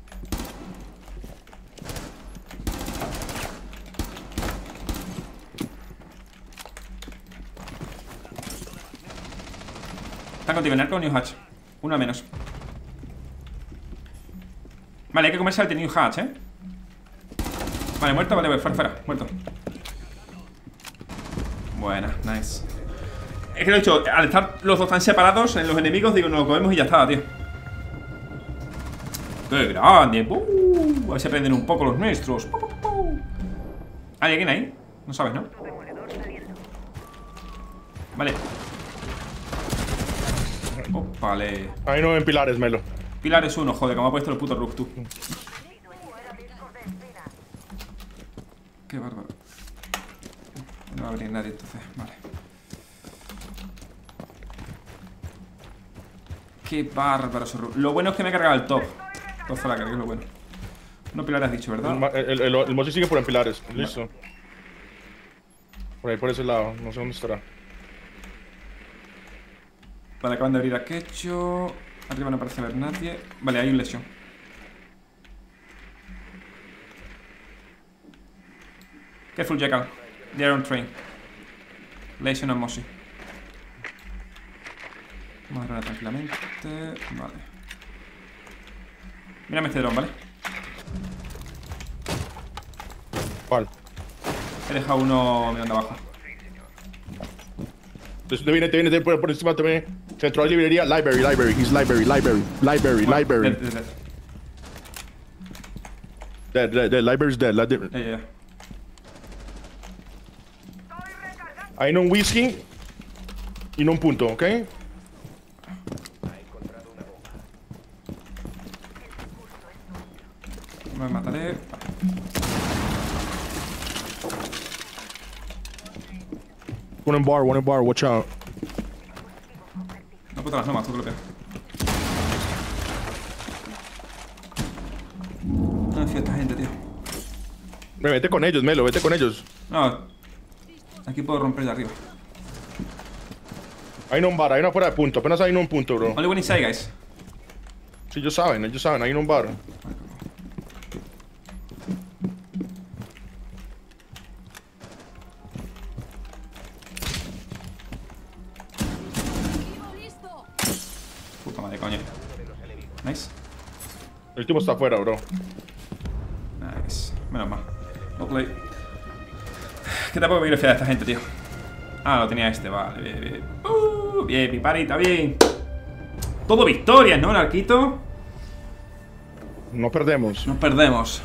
Speaker 1: Está contigo, Narco, New Hatch. Uno menos. Vale, hay que comerse al New Hatch, Vale, muerto, vale, fuera, muerto. Buena, nice. Es que lo he dicho, al estar los dos tan separados en los enemigos, digo, nos lo comemos y ya está, tío. ¡Qué grande! A ver si aprenden un poco los nuestros. ¿Hay alguien ahí? No sabes, ¿no? Vale. Vale.
Speaker 2: Ahí no ven pilares, Melo.
Speaker 1: Pilares 1, joder, como ha puesto el puto Rook, tú. Qué bárbaro. No va a venir nadie entonces, vale. Qué bárbaro ese Rook. Lo bueno es que me he cargado el top. Top fue la carga, es lo bueno. No pilares has dicho, ¿verdad?
Speaker 2: El Mosi sigue por en pilares. Listo. Por ahí, por ese lado. No sé dónde estará.
Speaker 1: Vale, acaban de abrir a Quecho. Arriba no parece haber nadie. Vale, hay un lesión. Careful, Jackal. They're on train. Lesion a Mosi. Vamos a darle tranquilamente. Vale. Mírame este dron, ¿vale?
Speaker 2: ¿Cuál?
Speaker 1: He dejado uno mirando abajo.
Speaker 2: Te viene por encima también. Central de librería. Library. He's library. Dead. Library's dead.
Speaker 1: Yeah.
Speaker 2: Hay un whisky y no un punto, ¿ok?
Speaker 1: Me mataré.
Speaker 2: One in bar, watch out.
Speaker 1: No puedo las nomas, tú que lo pegas. No confío en esta gente, tío.
Speaker 2: Vete con ellos, Melo, vete con ellos.
Speaker 1: No. Aquí puedo romper de arriba.
Speaker 2: Hay un bar, hay una fuera de punto. Apenas hay un punto, bro.
Speaker 1: Only one inside, guys.
Speaker 2: Sí, ellos saben, hay un bar.
Speaker 1: Puta madre, coño. Nice.
Speaker 2: El último está afuera, bro.
Speaker 1: Nice. Menos mal. No play. Que tampoco me quiero fiar de esta gente, tío. Ah, lo tenía este, vale. Bien. Bien, piparita, bien. Todo victorias, ¿no, el arquito?
Speaker 2: No perdemos.
Speaker 1: Nos perdemos.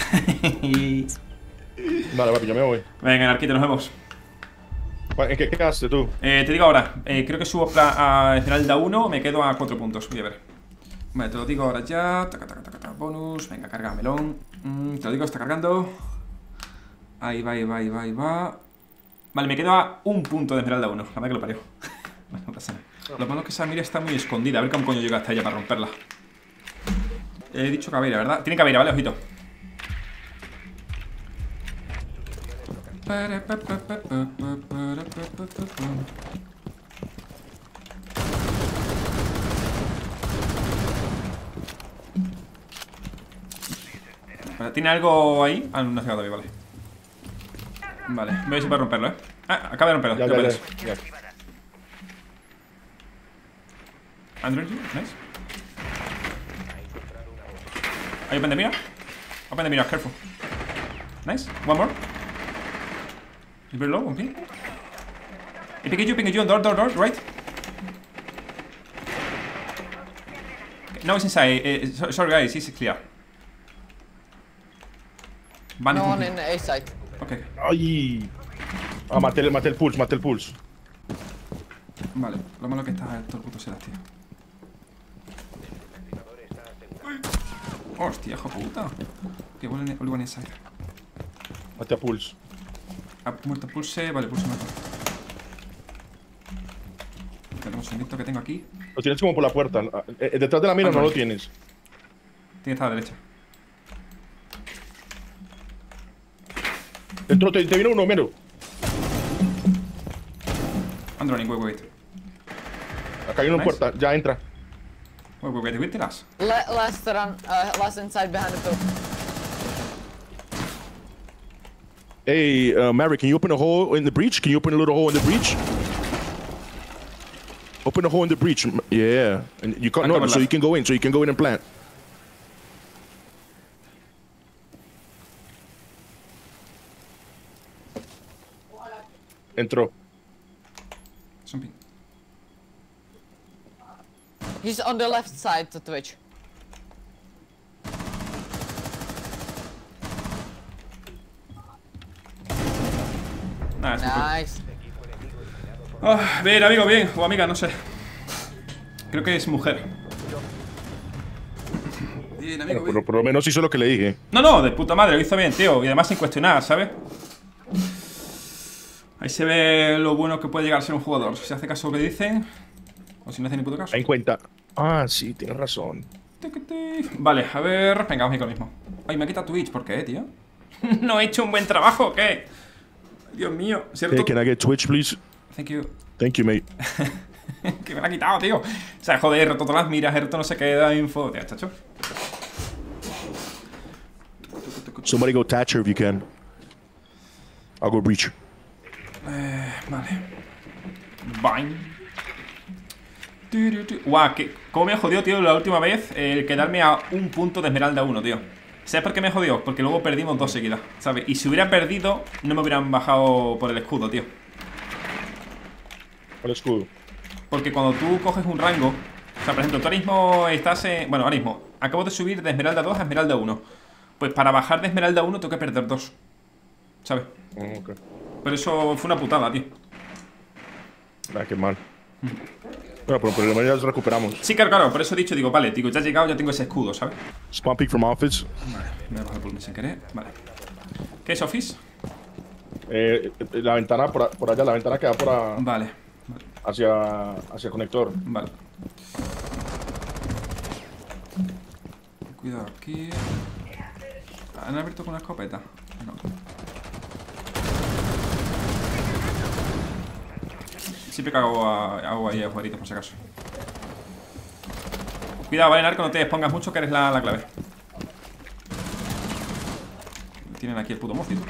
Speaker 2: Vale, papi, yo me voy.
Speaker 1: Venga, el arquito, nos vemos.
Speaker 2: ¿En qué quedaste tú?
Speaker 1: Te digo ahora. Creo que subo al final de A1. Me quedo a 4 puntos. Voy a ver. Vale, te lo digo ahora ya. Bonus. Venga, carga melón. Te lo digo, está cargando. Ahí va. Vale, me quedo a 1 punto de Esmeralda 1. La verdad que lo parió. Vale, no pasa nada. Lo malo es que esa mira está muy escondida. A ver cómo coño llega hasta ella para romperla. He dicho caveira, ¿verdad? Tiene caveira, ¿vale? Ojito. ¿Tiene algo ahí? Ah, no ha llegado todavía, vale. Vale, voy a ver si puedo romperlo, ¿eh? Ah, acaba de romperlo.
Speaker 2: Ya.
Speaker 1: Andrew, nice. Ahí, open the mirror. Open the mirror, careful. Nice. One more. He's very low, okay. He picked you on door, right? No, it's inside. Sorry, guys, it's clear.
Speaker 8: No one in A side.
Speaker 1: Okay.
Speaker 2: Ay. Ah, maté el pulse.
Speaker 1: Vale, lo malo que está todo el puto sedas, tío. Hostia, hijo puta. Que only one inside.
Speaker 2: Maté a pulse.
Speaker 1: Ha muerto Pulse, vale, Pulse muerto. Tenemos un invicto que tengo aquí.
Speaker 2: Lo tienes como por la puerta. Detrás de la mira no lo tienes.
Speaker 1: Tiene que estar a la derecha.
Speaker 2: Dentro te viene uno, Mero.
Speaker 1: Androning, wait.
Speaker 2: Acá hay una puerta, ya entra.
Speaker 1: Wait, with the last.
Speaker 8: Last run, last inside behind the door.
Speaker 2: Hey, Maverick, can you open a hole in the breach? Can you open a little hole in the breach? Open a hole in the breach. Yeah. And you can't, no, so you can go in and plant. Entró.
Speaker 1: Something.
Speaker 8: He's on the left side to Twitch. Nice.
Speaker 1: Bien, amigo, bien. O amiga, no sé. Creo que es mujer. Bien, amigo.
Speaker 2: Bueno, por lo menos hizo lo que le dije.
Speaker 1: No, de puta madre, lo hizo bien, tío. Y además sin cuestionar, ¿sabes? Ahí se ve lo bueno que puede llegar a ser un jugador. Si hace caso a lo que dicen, o si no hace ni puto caso.
Speaker 2: En cuenta. Ah, sí, tienes razón.
Speaker 1: Vale, a ver. Venga, vamos a ir con lo mismo. Ay, me ha quitado Twitch. ¿Por qué, tío? ¿No he hecho un buen trabajo o qué? Dios mío, ¿cierto?
Speaker 2: Hey, can I get Twitch, please?
Speaker 1: Thank you.
Speaker 2: Thank you, mate.
Speaker 1: Que me la ha quitado, tío. O sea, joder, he roto todas las miras, he roto no sé qué, da info. Tío, chacho.
Speaker 2: Somebody go Thatcher if you can. I'll go breach.
Speaker 1: Vale. Bang. Guau, cómo me jodió, tío, la última vez el quedarme a un punto de Esmeralda 1, tío. ¿Sabes por qué me jodió? Porque luego perdimos 2 seguidas, ¿sabes? Y si hubiera perdido, no me hubieran bajado por el escudo, tío.
Speaker 2: ¿Cuál escudo?
Speaker 1: Porque cuando tú coges un rango, o sea, por ejemplo, tú ahora mismo estás en... Bueno, ahora mismo, acabo de subir de Esmeralda 2 a Esmeralda 1. Pues para bajar de Esmeralda 1 tengo que perder 2, ¿sabes?
Speaker 2: Ok.
Speaker 1: Pero eso fue una putada, tío.
Speaker 2: Ah, qué mal. Bueno, pero por lo menos ya nos recuperamos.
Speaker 1: Sí, claro, por eso he dicho, digo, vale, digo, ya he llegado, ya tengo ese escudo, ¿sabes?
Speaker 2: Spawn peek from office.
Speaker 1: Vale, me he bajado el volumen sin querer, vale. ¿Qué es office?
Speaker 2: La ventana por allá, la ventana que da por
Speaker 1: Vale,
Speaker 2: hacia conector.
Speaker 1: vale. Cuidado aquí. ¿Han abierto con una escopeta? No. Siempre cago agua ahí afuera, por si acaso. Cuidado, vale, Narco, no te expongas mucho, que eres la clave. Tienen aquí el puto mocito.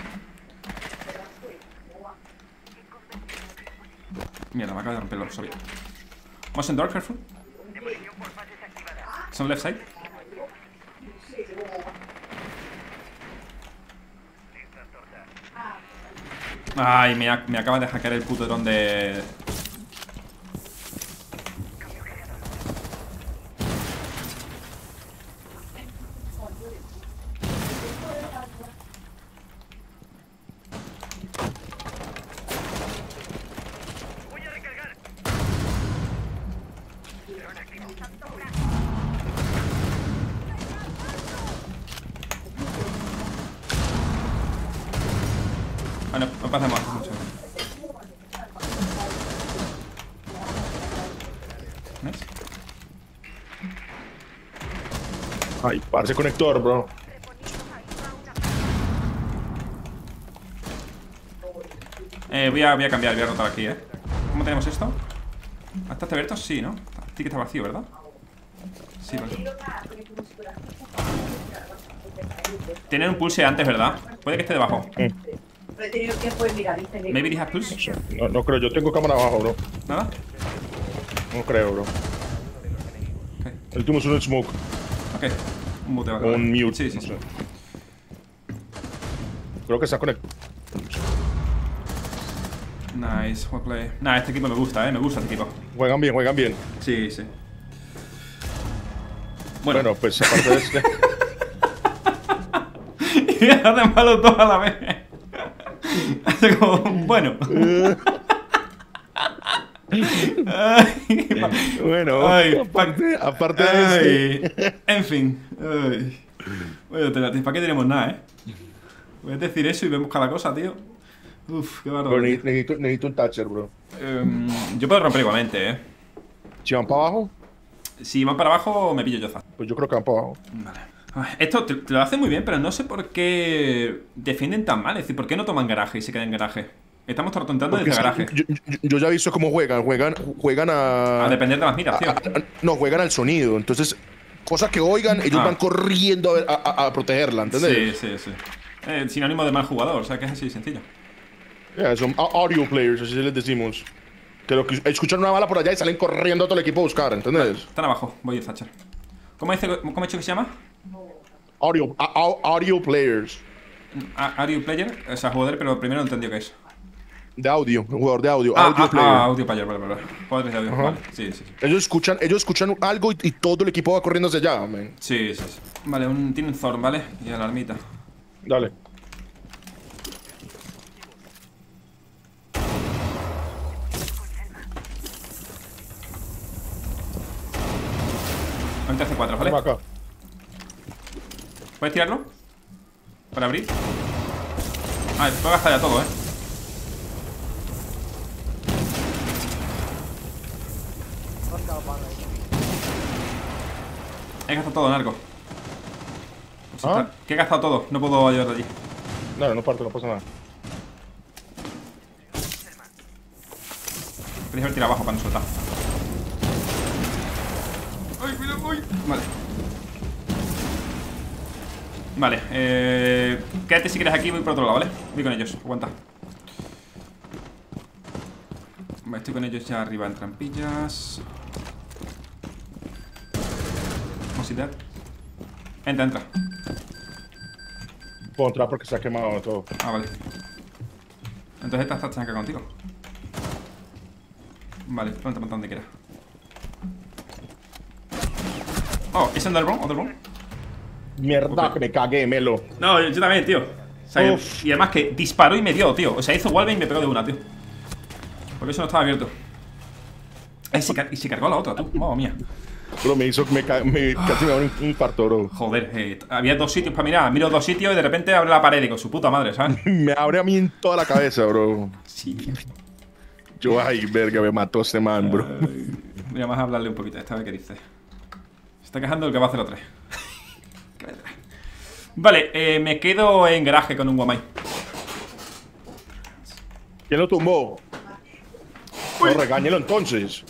Speaker 1: Mierda, me acaba de romperlo, sabía. Vamos en door, careful. Son left side. Ay, me acaba de hackear el puto dron de... Ah, no pasamos mucho. Nice.
Speaker 2: Ay, parce conector, bro.
Speaker 1: Voy a cambiar, voy a rotar aquí, ¿Cómo tenemos esto? ¿Está abierto? Sí, ¿no? Tiene que estar vacío, ¿verdad? Sí, vale. Tienen un pulse antes, ¿verdad? Puede que esté debajo.
Speaker 5: Pero he tenido tiempo de mirar, ¿viste?
Speaker 1: Maybe they have pulse.
Speaker 2: No creo, yo tengo cámara abajo, bro.
Speaker 1: ¿Nada?
Speaker 2: No creo, bro.
Speaker 1: Ok.
Speaker 2: El último es un smoke.
Speaker 1: Ok. Un mute va a
Speaker 2: Un mute.
Speaker 1: Sí, sí,
Speaker 2: no
Speaker 1: sí.
Speaker 2: sé. Creo que está conectado.
Speaker 1: Nice, well play. Nah, este equipo me gusta, me gusta este equipo.
Speaker 2: Juegan bien, juegan bien.
Speaker 1: Sí, sí.
Speaker 2: Bueno, pues aparte de este.
Speaker 1: Y hacen malo todo a la vez. Hace como, bueno.
Speaker 2: Bueno,
Speaker 1: Ay,
Speaker 2: aparte de este.
Speaker 1: En fin. Ay. Bueno, ¿para qué tenemos nada, Voy a decir eso y vemos cada cosa, tío. Uf, qué bárbaro.
Speaker 2: Pero necesito un Thatcher, bro.
Speaker 1: Yo puedo romper igualmente,
Speaker 2: Si van para abajo,
Speaker 1: Si van para abajo, me pillo yo fácil.
Speaker 2: pues yo creo que van para abajo.
Speaker 1: Vale. Ay, esto te lo hace muy bien, pero no sé por qué defienden tan mal. Es decir, ¿por qué no toman garaje y se quedan en garaje? Estamos tratando desde garaje.
Speaker 2: Yo ya he visto cómo juegan a
Speaker 1: depender de las miras, tío.
Speaker 2: No, juegan al sonido. Entonces, cosas que oigan, ellos van corriendo a protegerla, ¿entendés?
Speaker 1: Sí. Sinónimo de mal jugador, o sea que es así de sencillo.
Speaker 2: Son audio players, así les decimos. Que escuchan una bala por allá y salen corriendo a todo el equipo a buscar, ¿entendés?
Speaker 1: Están abajo, voy a Thatcher. ¿Cómo he dicho que se llama?
Speaker 2: Audio players.
Speaker 1: Audio player, o sea, jugador, pero primero no entendí qué es.
Speaker 2: De audio, un jugador de audio. Audio player.
Speaker 1: Audio player, vale. Jugadores de audio, vale. Sí.
Speaker 2: Ellos escuchan algo y todo el equipo va corriendo hacia allá, man.
Speaker 1: Sí. Vale, tiene un Thorn, ¿vale? Y alarmita.
Speaker 2: Dale.
Speaker 1: Ahorita hace 4, ¿vale?
Speaker 2: Acá.
Speaker 1: ¿Puedes tirarlo? Para abrir. Ah, puedo gastar ya todo, He gastado todo, narco.
Speaker 2: ¿Ah?
Speaker 1: Que he gastado todo, no puedo ayudar allí.
Speaker 2: No parto, no pasa nada.
Speaker 1: Queréis ver tirar abajo para no soltar. ¡Ay, cuidado! ¡Ay! Vale. Vale, quédate si quieres aquí, voy por otro lado, ¿vale? Voy con ellos, aguanta. Vale, estoy con ellos ya arriba en trampillas. Consider. Entra.
Speaker 2: Puedo entrar porque se ha quemado todo.
Speaker 1: Ah, vale. Entonces esta está chanca contigo. Vale, ponte donde quieras. Oh, ¿es en Other Room?
Speaker 2: Mierda, que me cagué, Melo.
Speaker 1: No, yo también, tío. O sea, y además que disparó y me dio, tío. O sea, hizo wallbang y me pegó de una, tío. Porque eso no estaba abierto. Y se cargó la otra, tú. Mamma mía.
Speaker 2: Bro, me hizo que casi me da un infarto, bro.
Speaker 1: Joder, había dos sitios para mirar. Miro dos sitios y de repente abre la pared y con su puta madre, ¿sabes?
Speaker 2: Me abre a mí en toda la cabeza, bro.
Speaker 1: Sí.
Speaker 2: Yo, ay, verga, me mató este man, bro.
Speaker 1: Voy a más hablarle un poquito, esta vez que dice. Se está quejando del que va a hacer otra. Vale, me quedo en garaje con un guamai.
Speaker 2: ¿Quién lo tumbó? No, regáñelo entonces.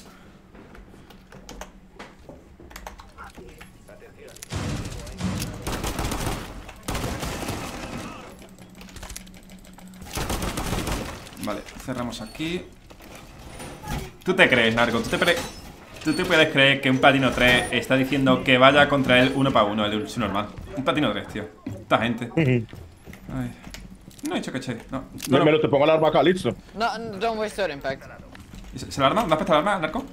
Speaker 1: Vale, cerramos aquí. ¿Tú te crees, Narco? ¿Tú te puedes creer que un platino 3 está diciendo que vaya contra él 1 para 1, el normal? Un platino 3, tío. Esta gente. Ay. No he dicho que eche. No.
Speaker 2: Me lo te pongo la arma acá, listo.
Speaker 8: No, don't waste your impact.
Speaker 1: ¿Se la arma? ¿Me has puesto la arma, Narco?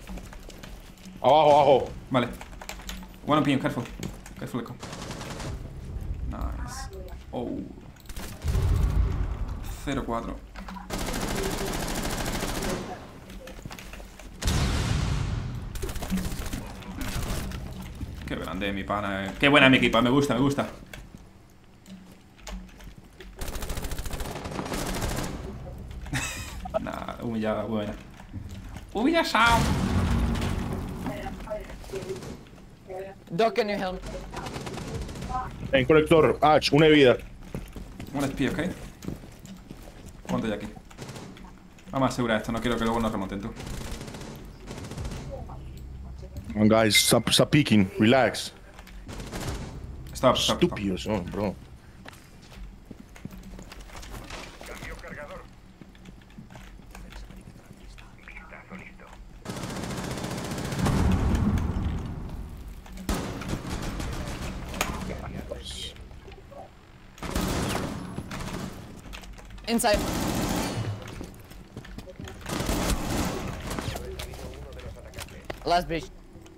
Speaker 2: Abajo.
Speaker 1: Vale. One opinion, careful. Careful, Echo. Nice. Oh. 0-4. Qué grande mi pana, Qué buena mi equipo, me gusta. Nah, humillada, buena. Humillado.
Speaker 8: Doc, can you help?
Speaker 2: En colector, H, una vida.
Speaker 1: Un SP, ¿ok? Ponte ya aquí. Vamos a asegurar esto, no quiero que luego nos remonten tú.
Speaker 2: Come on, guys, stop peeking, relax.
Speaker 1: Stop.
Speaker 2: Estúpidos son, bro.
Speaker 8: Inside. Last breach.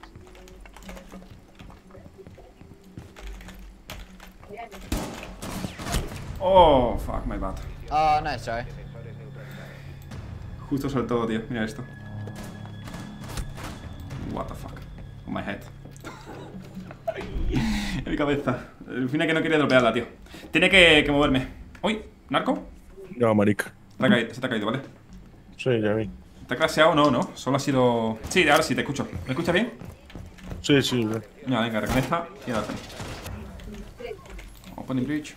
Speaker 1: Oh, fuck, my bad.
Speaker 8: Oh, nice try.
Speaker 1: Justo saltó, tío. Mira esto. What the fuck. On my head. En mi cabeza. El fin es que no quería dropearla, tío. Tiene que moverme. Uy, ¿narco?
Speaker 2: No, marica.
Speaker 1: Se te ha caído, ¿vale?
Speaker 2: Sí, ya vi.
Speaker 1: ¿Te ha crasheado? No. Solo ha sido... Sí, ahora sí, te escucho. ¿Me escuchas bien?
Speaker 2: Sí, bro.
Speaker 1: Ya, venga, reconecta y ahora Opening bridge.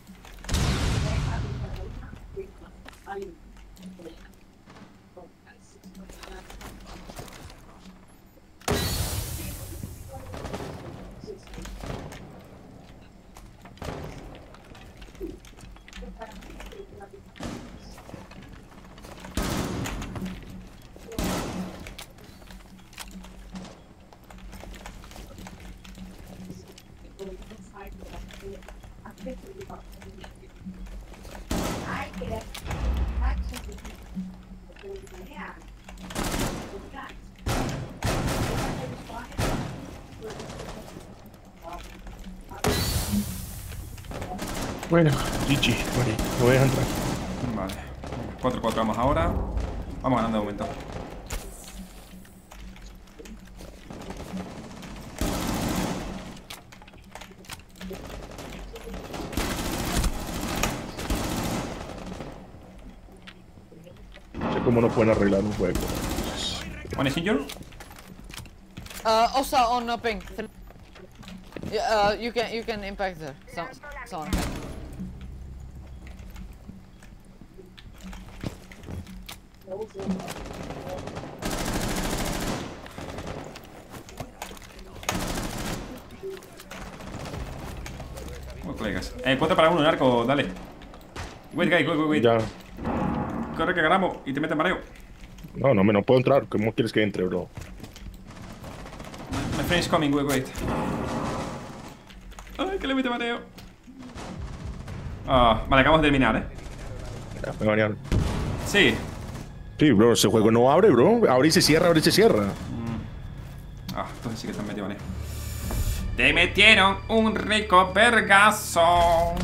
Speaker 2: Bueno, GG, vale, lo voy a entrar.
Speaker 1: Vale. 4-4 vamos ahora. Vamos ganando de momento.
Speaker 2: cómo no pueden arreglar un juego.
Speaker 1: One is injured.
Speaker 8: Osa on ping. Yeah, you can impact there. Someone can.
Speaker 1: Oh, colegas. 4 para 1 en arco, dale. Wait, guy, wait.
Speaker 2: Ya.
Speaker 1: Corre que ganamos y te mete mareo.
Speaker 2: No puedo entrar. ¿Cómo quieres que entre, bro?
Speaker 1: My friend is coming, wait. Ay, que le mete mareo. Vale, acabamos de terminar,
Speaker 2: Ya, me banearon.
Speaker 1: Sí.
Speaker 2: Sí, bro, ese juego no abre, bro. Abre y se cierra.
Speaker 1: Entonces sí que te han metido mareo. Te metieron un rico vergazo.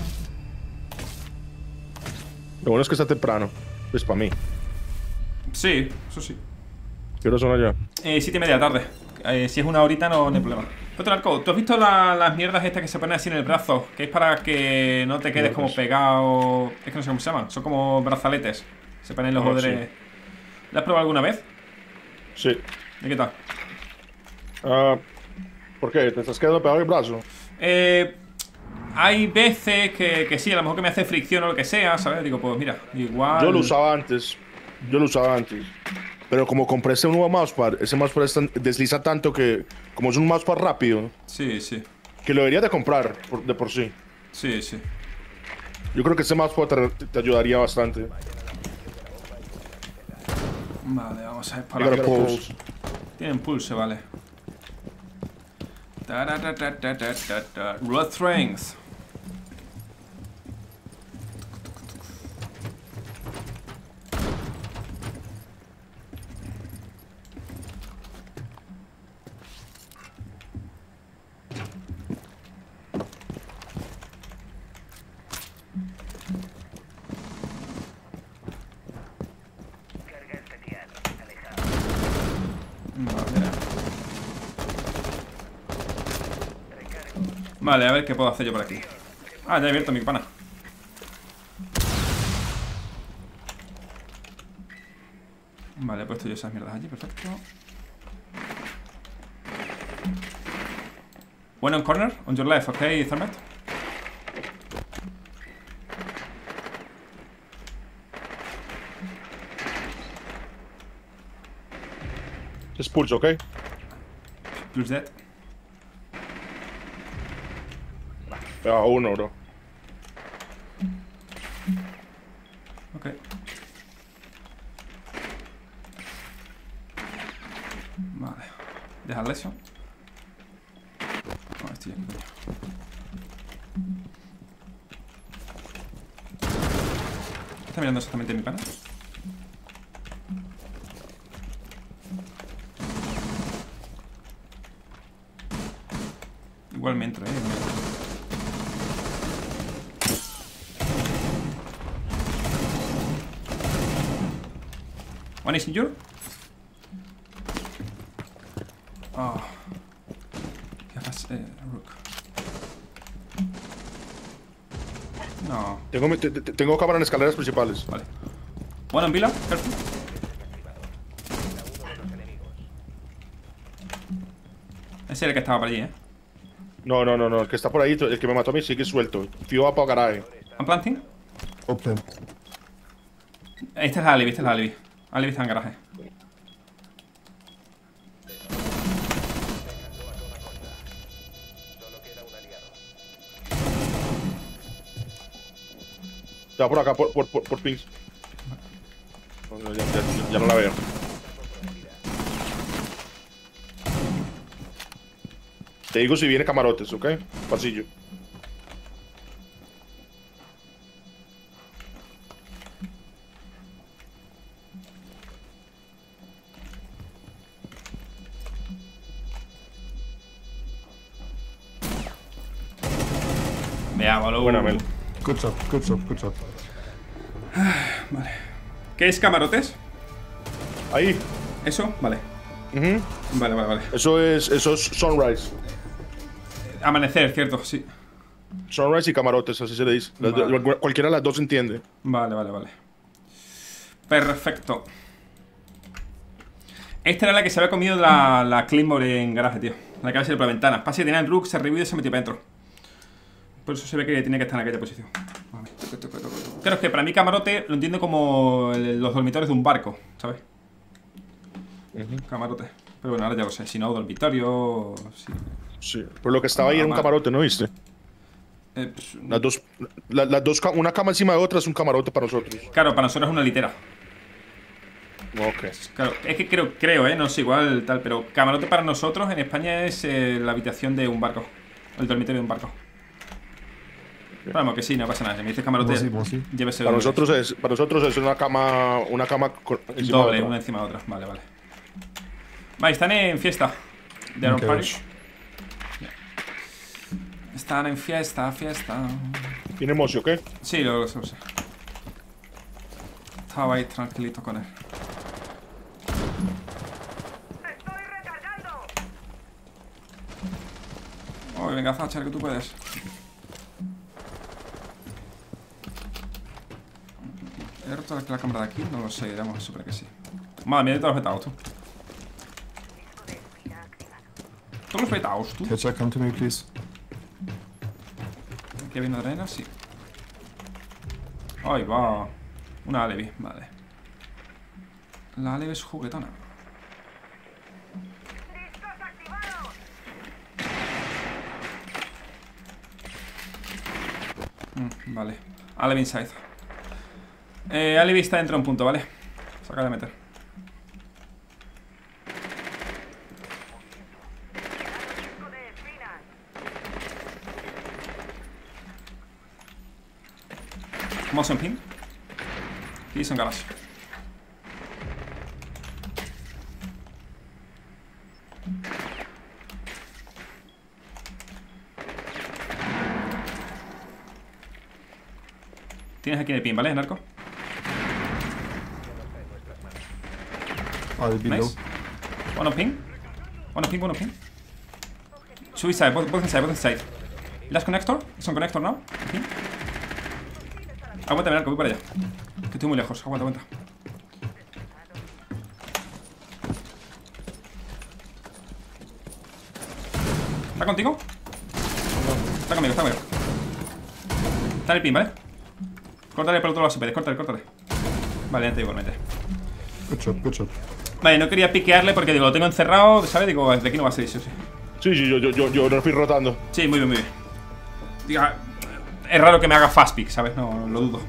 Speaker 2: Lo bueno es que está temprano. Pues para mí.
Speaker 1: Sí, eso sí.
Speaker 2: ¿Qué hora son allá?
Speaker 1: 7:30 de la tarde. Si es una horita no hay problema. Otro arco, ¿tú has visto las mierdas estas que se ponen así en el brazo? Que es para que no te quedes como pegado. Es que no sé cómo se llaman. Son como brazaletes. Se ponen los joderes.
Speaker 2: Sí.
Speaker 1: ¿La has probado alguna vez?
Speaker 2: Sí.
Speaker 1: ¿Y qué tal?
Speaker 2: ¿Por qué? ¿Te estás quedando pegado el brazo?
Speaker 1: Hay veces que sí, a lo mejor que me hace fricción o lo que sea, ¿sabes? Digo, pues mira, igual.
Speaker 2: Yo lo usaba antes. Pero como compré este nuevo mousepad, ese mousepad desliza tanto que, como es un mousepad rápido,
Speaker 1: Sí.
Speaker 2: que lo deberías de comprar de por sí.
Speaker 1: Sí.
Speaker 2: Yo creo que ese mousepad te ayudaría bastante.
Speaker 1: Vale, vamos a ver
Speaker 2: You
Speaker 1: para
Speaker 2: gotta
Speaker 1: qué.
Speaker 2: pulse.
Speaker 1: Tienen pulse, vale. Road strength. Vale, a ver qué puedo hacer yo por aquí. Ya he abierto mi pana. Vale, he puesto yo esas mierdas allí, perfecto. One on corner, on your left, ok, Thermite.
Speaker 2: Es pulse, ¿ok?
Speaker 1: Plus dead.
Speaker 2: Pega uno, bro.
Speaker 1: Ok. Vale. Deja el lesion. No, estoy aquí, coño. Está mirando exactamente mi pana. Igual me entro, One is injured. ¿Qué haces, Rook? No.
Speaker 2: Tengo cámara en escaleras principales.
Speaker 1: Vale. One on Villa, careful. Ese era el que estaba por allí,
Speaker 2: No. El que está por ahí, el que me mató a mí, sigue suelto. Tío va para garaje.
Speaker 1: I'm planting.
Speaker 9: Open.
Speaker 1: Este es Alibi, Alibi está en garaje.
Speaker 2: Está por acá, por pings. No, ya no la veo. Te digo si viene camarotes, ¿ok? Pasillo.
Speaker 1: Veámoslo.
Speaker 2: Buena, Mel.
Speaker 9: Good job.
Speaker 1: Vale. ¿Qué es camarotes?
Speaker 2: Ahí.
Speaker 1: ¿Eso? Vale.
Speaker 2: Ujú.
Speaker 1: Vale.
Speaker 2: Eso es Sunrise.
Speaker 1: Amanecer, cierto, sí.
Speaker 2: Sunrise y camarotes, así se le dice.
Speaker 1: Vale.
Speaker 2: Cualquiera de las dos entiende.
Speaker 1: Vale. Perfecto. Esta era la que se había comido la Claymore en garaje, tío. La que había salido por la ventana. Pasa que tenía el Rook, se revivió y se metió para adentro. Por eso se ve que tiene que estar en aquella posición. Vale. Claro, es que para mí camarote lo entiendo como los dormitorios de un barco, ¿sabes? Camarote. Pero bueno, ahora ya lo sé. Si no, dormitorio...
Speaker 2: Sí, pero lo que estaba ahí era un camarote, ¿no viste?
Speaker 1: Pues,
Speaker 2: las dos, una cama encima de otra es un camarote para nosotros.
Speaker 1: claro, para nosotros es una litera.
Speaker 2: Ok.
Speaker 1: Claro, es que creo, no sé, igual tal, pero camarote para nosotros en España es la habitación de un barco. El dormitorio de un barco. Vamos, que sí, no pasa nada. Si me dices camarote, llévese.
Speaker 2: Para nosotros es una cama encima
Speaker 1: doble,
Speaker 2: de otra.
Speaker 1: una encima de otra. Vale, vale. Vale, están en fiesta. They're on party. Están en fiesta.
Speaker 2: ¿Tiene mocio, qué?
Speaker 1: Sí, lo sé. Estaba ahí tranquilito con él. Oh, venga, Thatcher, que tú puedes. ¿He roto la cámara de aquí? No lo sé, vamos a suponer que sí. Madre mía, de todos los petados, tú. Todos los petados, tú.
Speaker 9: Catcher, come to me, please.
Speaker 1: ¿Aquí viene arena? Sí. Ahí va. Una Alevi, vale. La Alevi es juguetona. Vale. Alevi inside. Alevi está dentro de un punto, ¿vale? Se acaba de meter. Motion pin. Y son garage. Tienes aquí de pin, ¿vale, narco?
Speaker 9: I'll be low.
Speaker 1: Nice. One on ping. One on ping. Suicide, both inside. Last connector. It's on connector now. Okay. Aguanta, narco, voy para allá. Que estoy muy lejos. Aguanta. ¿Está contigo? Está conmigo. Está en el pin, ¿vale? Córtale por otro lado si puedes, córtale. Vale, antes igualmente.
Speaker 9: Good job.
Speaker 1: Vale, no quería piquearle porque digo, lo tengo encerrado, ¿sabes? Digo, de aquí no va a salir, sí.
Speaker 2: Sí, yo lo fui rotando.
Speaker 1: Sí, muy bien. Diga, es raro que me haga fast pick, ¿sabes? No, lo dudo.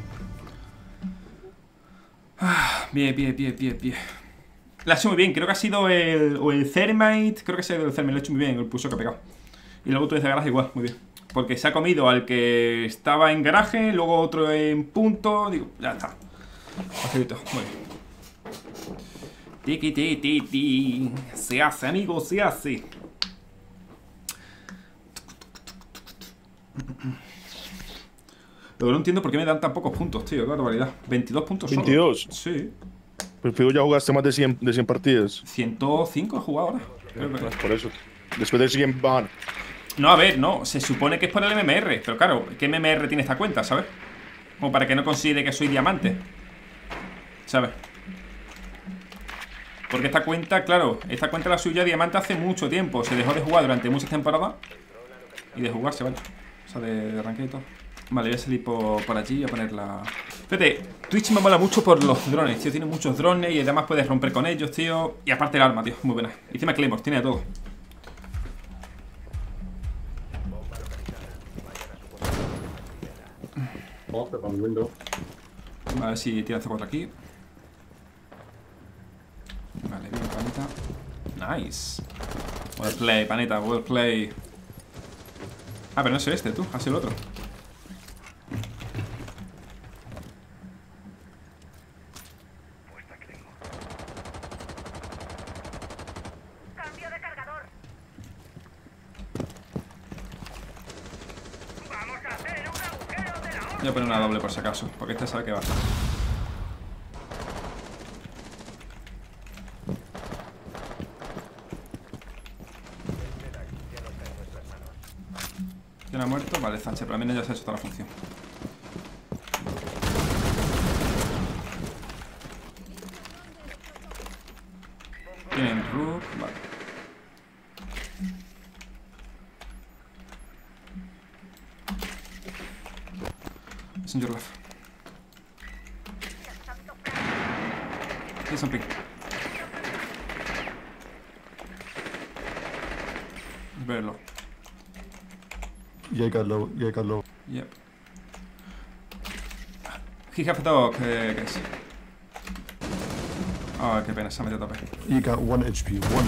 Speaker 1: Bien. La he hecho muy bien, creo que ha sido el Thermite. Creo que ha sido el Thermite, lo he hecho muy bien, el pulso que ha pegado. Y luego tú desde garaje igual, muy bien. Porque se ha comido al que estaba en garaje, luego otro en punto. Digo, ya está. Facilito, muy bien. Tiki. Se hace, amigo, se hace. Luego no entiendo por qué me dan tan pocos puntos, tío. Qué barbaridad. 22 puntos solo.
Speaker 2: 22.
Speaker 1: Sí.
Speaker 2: Pero ya jugaste más de 100 partidas.
Speaker 1: 105 he jugado ahora.
Speaker 2: Por eso. Después de 100 van.
Speaker 1: No, a ver, no. Se supone que es por el MMR. Pero claro, ¿qué MMR tiene esta cuenta, sabes? Como para que no considere que soy diamante, ¿sabes? Porque esta cuenta, claro, esta cuenta la suya diamante hace mucho tiempo. Se dejó de jugar durante muchas temporadas. Y de jugarse, vale. O sea, de arranque y todo. Vale, voy a salir por allí y voy a poner la... Fíjate, Twitch me mola mucho por los drones, tío. Tiene muchos drones y además puedes romper con ellos, tío. Y aparte el arma, tío, muy buena. Y encima Claymore, tiene de todo. A ver si tira C4 aquí. Vale, bien, panita. Nice. Well play, panita, well play. Ah, pero no es este, tú, ha sido el otro. Voy a poner una doble por si acaso, porque este sabe que va. ¿Quién ha muerto? Vale, Sánchez, pero al menos ya se ha hecho toda la función. Tienen Rook, vale. Es un your left. Here's something. Very low.
Speaker 9: Jaeger low, Jaeger low.
Speaker 1: Yep. He have a dog, guys. Oh, qué pena, se ha metido a tope.
Speaker 9: You got 1 HP, 1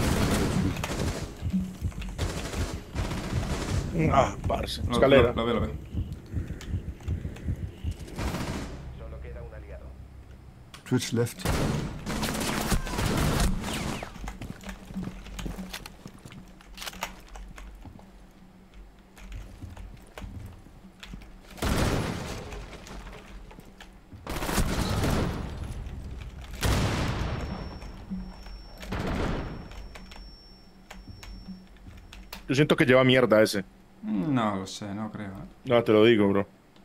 Speaker 9: HP.
Speaker 2: Ah, parce. Escalera.
Speaker 1: Lo veo.
Speaker 9: Twitch left.
Speaker 2: Yo siento que lleva mierda ese.
Speaker 1: No lo sé, no creo.
Speaker 2: No, te lo digo, bro.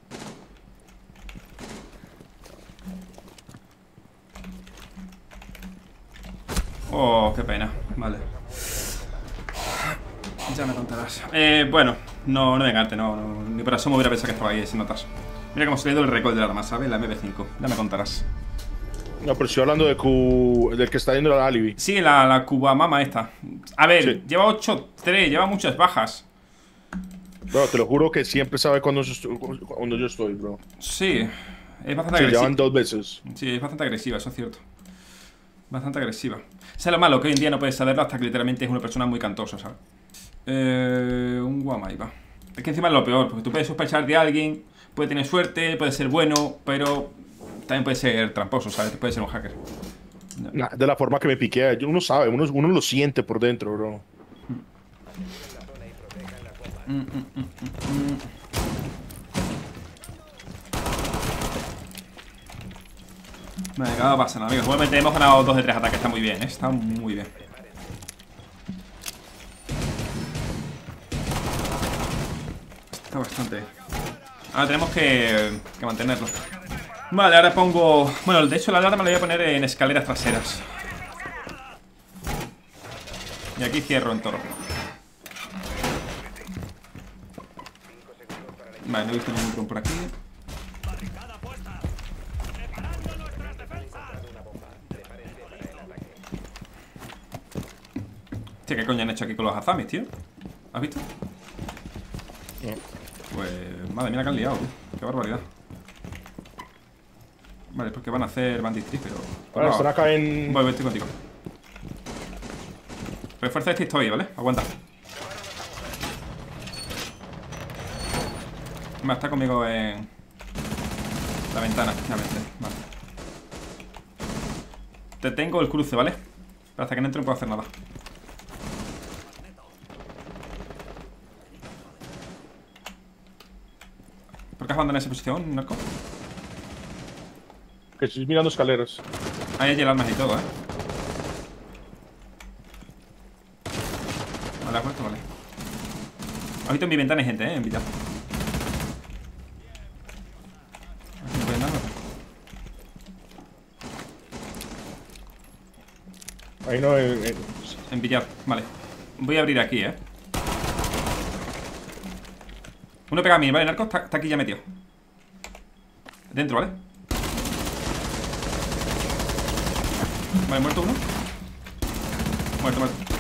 Speaker 1: Oh, qué pena. Vale. Ya me contarás. Bueno, no me encante, ni por eso me hubiera pensado que estaba ahí sin notas. Mira cómo se ha ido el récord del arma, ¿sabes? La MB5. Ya me contarás.
Speaker 2: No, pero estoy hablando del que está yendo al alibi.
Speaker 1: Sí, la Cubamama esta. A ver,
Speaker 2: Sí.
Speaker 1: lleva 8-3, lleva muchas bajas.
Speaker 2: Bro, te lo juro que siempre sabe cuando yo estoy, bro.
Speaker 1: Sí, es bastante
Speaker 2: Se
Speaker 1: agresiva.
Speaker 2: llevan 2 veces.
Speaker 1: Sí, es bastante agresiva, eso es cierto. Bastante agresiva. O sea, lo malo, que hoy en día no puedes saberlo hasta que literalmente es una persona muy cantosa, ¿sabes? Un Guamaiba. Es que encima es lo peor, porque tú puedes sospechar de alguien, puede tener suerte, puede ser bueno, pero también puede ser tramposo, ¿sabes? Puede ser un hacker.
Speaker 2: Nah, de la forma que me piquea, uno sabe, uno lo siente por dentro, bro.
Speaker 1: Venga, no pasa nada, amigos. Igualmente hemos ganado 2 de 3 ataques, está muy bien, ¿eh? Está muy bien. Está bastante bien. Ahora tenemos que mantenerlo. Vale, ahora pongo... Bueno, de hecho la alarma la voy a poner en escaleras traseras. Y aquí cierro en toro. Vale, no he visto ningún dron por aquí. Hostia, ¿qué coño han hecho aquí con los azamis, tío? ¿Has visto? Pues... Madre mía, que han liado, tío. Qué barbaridad. Vale, porque van a hacer banditry, pero...
Speaker 2: Bueno, están acá en...
Speaker 1: Voy, estoy contigo. Refuerza este estoy, ¿vale? Aguanta. Está conmigo en... la ventana, ya vente. Vale. Te tengo el cruce, ¿vale? Pero hasta que no entre no puedo hacer nada. ¿Por qué has abandonado esa posición, Narco?
Speaker 2: Que estoy mirando escaleras.
Speaker 1: Ahí hay el armas y todo, ¿eh? Vale, has puesto, vale. Has visto en mi ventana hay gente, ¿eh? En Villa. Aquí no pueden dar, ¿no?
Speaker 2: Ahí no...
Speaker 1: En Villar, vale. Voy a abrir aquí, ¿eh? Uno pega a mí, ¿vale? Narco está aquí ya metido. Dentro, ¿vale? Vale, muerto uno. Muerto.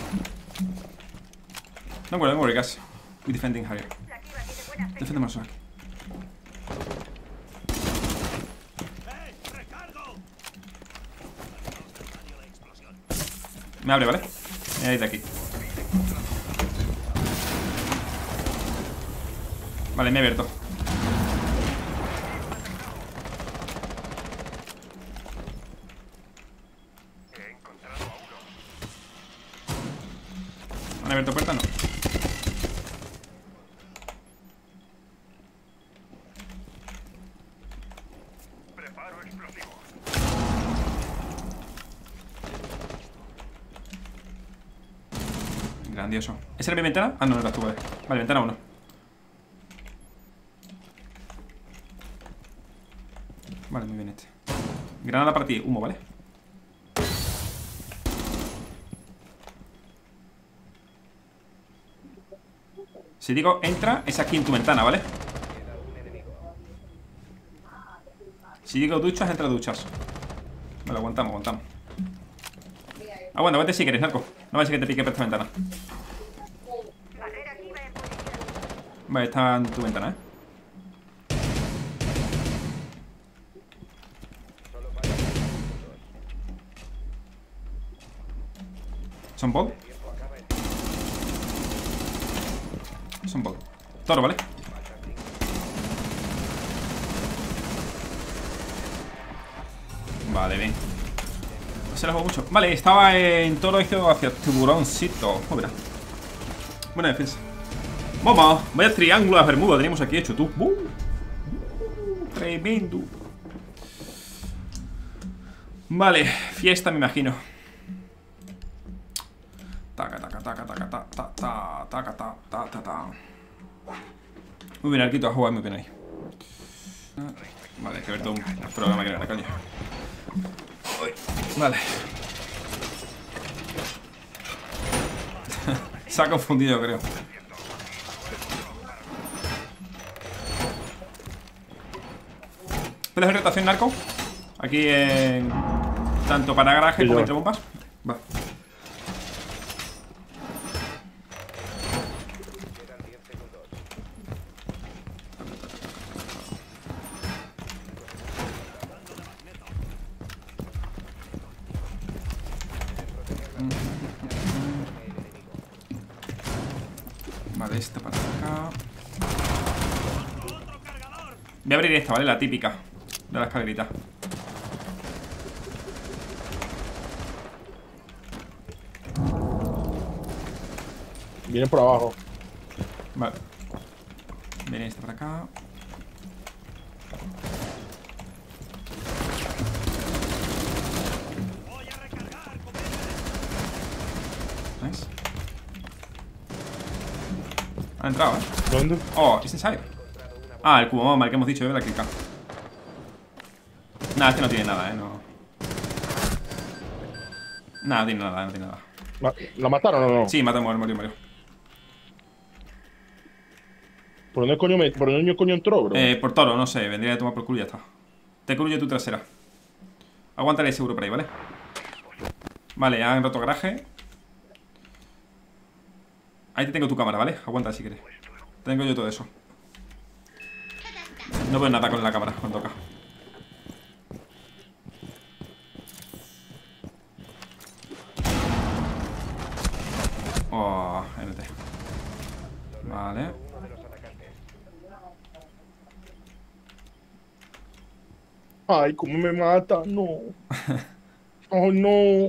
Speaker 1: Don't worry, guys. We're defending Harrier. Defendemos aquí. Me abre, ¿vale? Me voy de aquí. Vale, me he abierto. ¿Han abierto puerta? No. Grandioso. ¿Esa era mi ventana? Ah, no, no era tú, vale. Vale, ventana 1. Vale, muy bien este. Granada para ti, humo, ¿vale? Si digo entra, es aquí en tu ventana, ¿vale? Si digo duchas, entra duchas. Vale, aguantamos, aguantamos. Aguanta, aguante si quieres, narco. No vaya a ser que te pique por esta ventana. Vale, está en tu ventana, Son bot. Son bot. Toro, ¿vale? Vale, bien. No se la juego mucho. Vale, estaba en toro hacia tiburoncito. Mira. Buena defensa. Vamos, vaya triángulo de Bermuda tenemos aquí hecho, tú. Tremendo. Vale, fiesta me imagino. Taca, taca, taca, taca, taca, taca, taca, taca, taca. Muy bien, Arquito, a jugar muy bien ahí. Vale, hay que ver todo un programa que era, coño. Vale. Se ha confundido, creo. ¿Puedes hacer rotación, narco? Aquí en... tanto para garaje como entre bombas. Va. Vale, esto para acá. Voy a abrir esta, ¿vale? La típica de la escalerita.
Speaker 2: Vienen por abajo.
Speaker 1: Vale. Viene esta para acá. Nice. Ha entrado, ¿eh?
Speaker 2: ¿Dónde?
Speaker 1: Oh, it's inside. Ah, el cubo bomba, el que hemos dicho, la clica. Nada, este no tiene nada, no. Nada, no tiene nada, no tiene nada.
Speaker 2: ¿La mataron o no?
Speaker 1: Sí, matamos, murió.
Speaker 2: ¿Por dónde coño entró, bro?
Speaker 1: Por toro, no sé, vendría a tomar por culo y ya está. Te cruyo tu trasera. Aguántale seguro por ahí, ¿vale? Vale, han roto garaje. Ahí te tengo tu cámara, ¿vale? Aguanta si quieres. Tengo yo todo eso. No veo nada con la cámara cuando toca. Oh, NT. Vale.
Speaker 2: Ay, cómo me mata, no. Oh, no.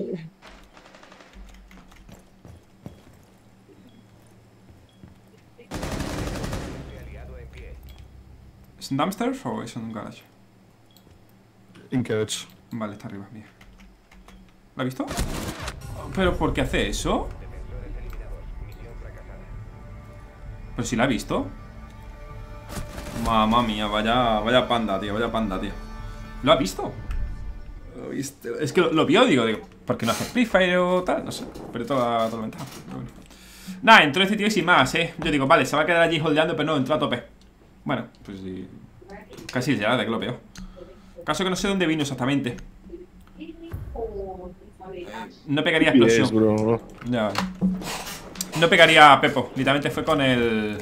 Speaker 1: ¿Es un dumpster o es un garage?
Speaker 9: In garage.
Speaker 1: Vale, está arriba, bien. ¿Lo has visto? ¿Pero por qué hace eso? ¿Pero si la ha visto? Mamma mía, vaya panda, tío, vaya panda, tío. ¿Lo ha visto? Es que lo vio, digo, ¿por qué no hace Prefire o tal? No sé, pero toda la ventaja. Bueno. Nada, entró este tío y sin más, Yo digo, vale, se va a quedar allí holdeando, pero no, entró a tope. Bueno, pues sí. Casi ya, de que lo veo. Caso que no sé dónde vino exactamente. No pegaría explosión.
Speaker 2: Bro.
Speaker 1: Ya. No pegaría a Pepo. Literalmente fue con el...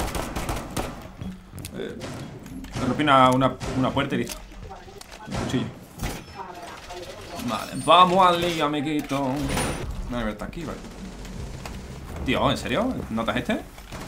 Speaker 1: rompí una puerta y listo. Un cuchillo. Vale, vamos al lío, amiguito. No hay verdad aquí, vale. Tío, ¿en serio? ¿Notas este?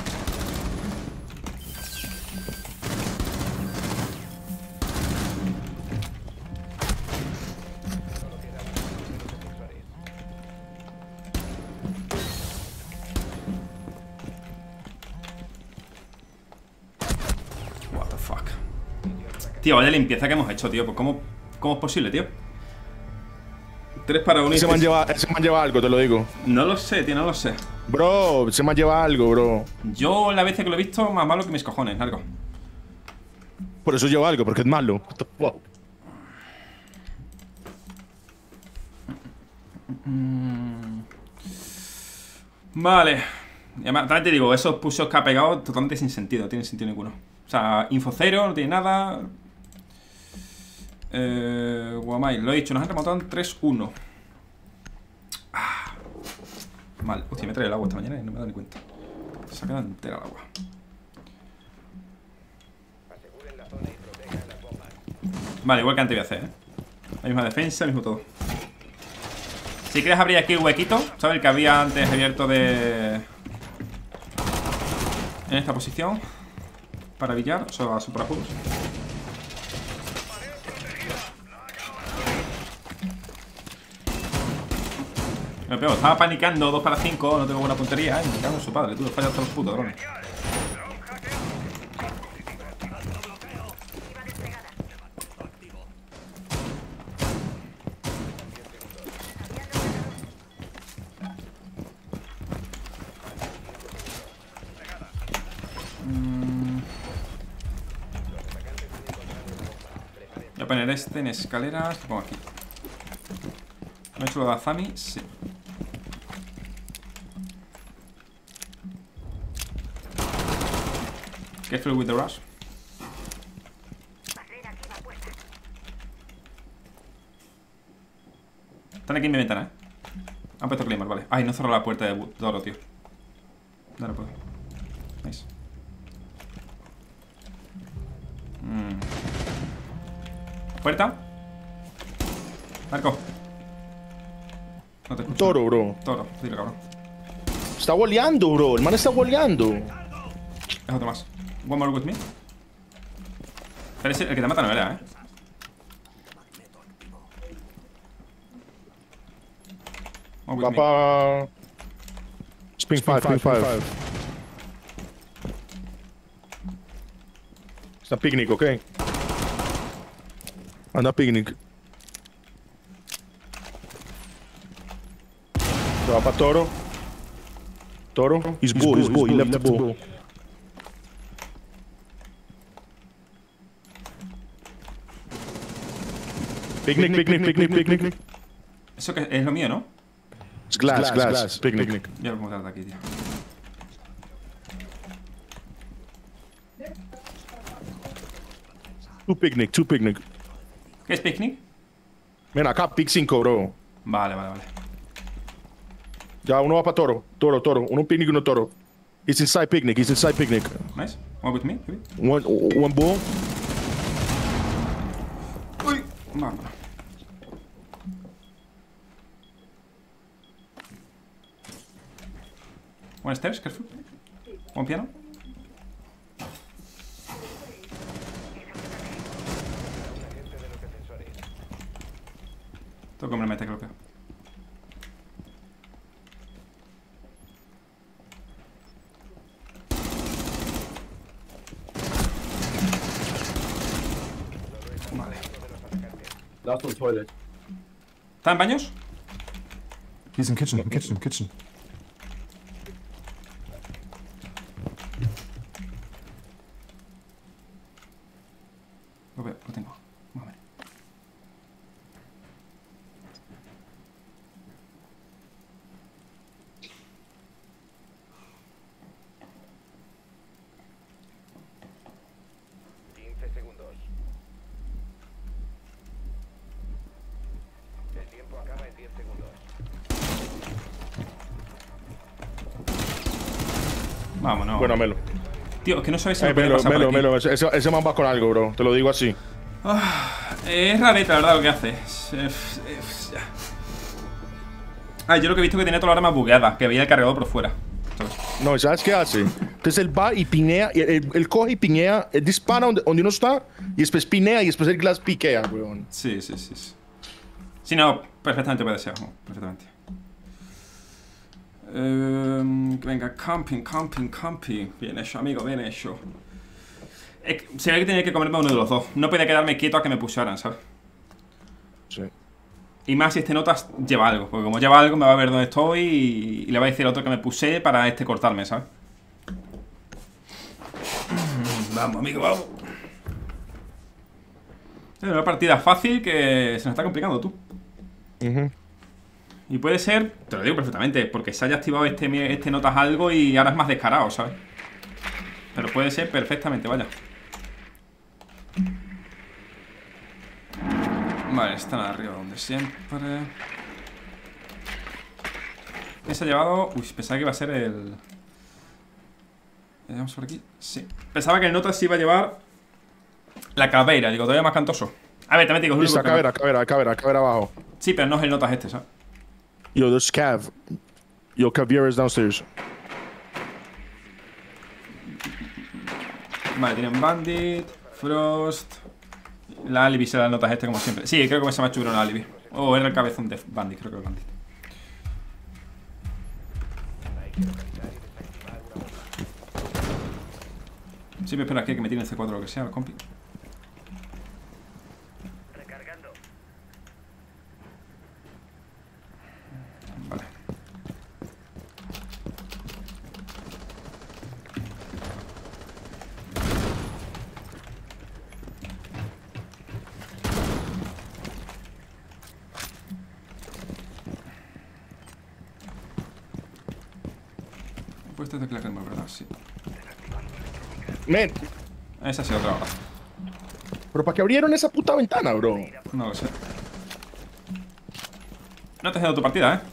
Speaker 1: What the fuck. Tío, vaya limpieza que hemos hecho, tío. Pues ¿cómo es posible, tío? 3 para 1 y...
Speaker 2: Ese man lleva algo, te lo digo.
Speaker 1: No lo sé, tío, no lo sé.
Speaker 2: Bro, ese man lleva algo, bro.
Speaker 1: Yo la vez que lo he visto, más malo que mis cojones, largo.
Speaker 2: Por eso lleva algo, porque es malo. What the fuck?
Speaker 1: Vale. Y además, también te digo, esos push-ups que ha pegado totalmente sin sentido, no tiene sentido ninguno. O sea, info cero, no tiene nada. Guamai, lo he dicho, nos han remontado en 3-1. Mal, hostia, me trae el agua esta mañana y no me he dado ni cuenta. Se ha quedado entera el agua. Vale, igual que antes voy a hacer, la misma defensa, el mismo todo. Si quieres abrir aquí el huequito, ¿sabes? El que había antes abierto de... en esta posición. Para billar, o sea, superajuegos. Me pego, estaba panicando 2 para 5, no tengo buena puntería, me cago en su padre, tú, fallas todos los putos drones. Voy a poner este en escaleras, lo pongo aquí. ¿Me he hecho lo de Azami? Sí. Careful with the rush. Están aquí en mi ventana, Han puesto Claymore, vale. Ay, no cerró la puerta de Toro, tío. No puedo. Nice. ¿Puerta? Marco. No te escucho.
Speaker 2: Toro, bro.
Speaker 1: Toro, tiro, cabrón.
Speaker 2: Está boleando, bro. El man está boleando.
Speaker 1: Es otro más. One more with me. Pero ese, el que te mata no era,
Speaker 2: Va pa... Spring 5, Spring 5. Está picnic, ok. Anda picnic. Se va pa Toro. Toro. He's bull, he's bull. He left the bull. Picnic, picnic, picnic, picnic.
Speaker 1: Eso que es lo mío, ¿no?
Speaker 2: Es glass. Picnic.
Speaker 1: Ya lo pongo de aquí, tío.
Speaker 2: Two picnic.
Speaker 1: ¿Qué es picnic?
Speaker 2: Mira, acá pick 5, bro.
Speaker 1: Vale.
Speaker 2: Ya, uno va para Toro. Toro. Uno picnic y uno Toro. He's inside picnic.
Speaker 1: Nice. One with me, maybe.
Speaker 2: One bull.
Speaker 1: Uy, vamos. One stairs, careful. One piano. Tengo que me mete, creo que. Vale.
Speaker 9: Last one toilet.
Speaker 1: ¿Está en baños?
Speaker 9: He's in kitchen.
Speaker 1: Lo veo, lo tengo. Vamos a ver. Vámonos.
Speaker 2: Bueno, Melo.
Speaker 1: Tío, es que no sabes si me puede pasar por aquí.
Speaker 2: Melo. Ese man va con algo, bro. Te lo digo así.
Speaker 1: Es rareta, la verdad, lo que hace. Yo lo que he visto es que tenía toda la arma bugueada, que veía el cargador por fuera.
Speaker 2: No, ¿sabes qué hace? Entonces él va y pinea, él coge y pinea, él dispara donde uno está, y después pinea, y después el glass piquea, weón.
Speaker 1: Sí. Sí, no, perfectamente puede ser, perfectamente. Venga, camping. Bien hecho, amigo, bien hecho. Se ve que tenía que comerme uno de los dos. No podía quedarme quieto a que me pusieran, ¿sabes?
Speaker 2: Sí.
Speaker 1: Y más si este notas lleva algo. Porque como lleva algo me va a ver dónde estoy y le va a decir al otro que me puse para cortarme, ¿sabes? Vamos, amigo, vamos. Es una partida fácil que se nos está complicando, tú. Y puede ser, te lo digo perfectamente, porque se haya activado este notas algo y ahora es más descarado, ¿sabes? Pero puede ser perfectamente, vaya. Vale, están arriba donde siempre. Ese ha llevado... Uy, pensaba que iba a ser el... Vamos por aquí. Sí. Pensaba que el notas iba a llevar la caveira, digo, todavía más cantoso. A ver, también te digo,
Speaker 2: Listo, caveira abajo.
Speaker 1: Sí, pero no es el notas este, ¿sabes?
Speaker 2: Yo, there's Cav. Yo, Caviera is downstairs.
Speaker 1: Vale, tienen Bandit, Frost. La Alibi se las notas este como siempre. Sí, creo que se me ha hecho una Alibi. O era el cabezón de Bandit, creo que es Bandit. Sí, me espera aquí que me tiene el C4 o lo que sea, compi. Vale. Pues este tecla ¿verdad? Sí.
Speaker 2: Men.
Speaker 1: Esa sí, otra hora.
Speaker 2: ¿Pero para qué abrieron esa puta ventana, bro?
Speaker 1: No lo sé. No te has dado tu partida, ¿eh?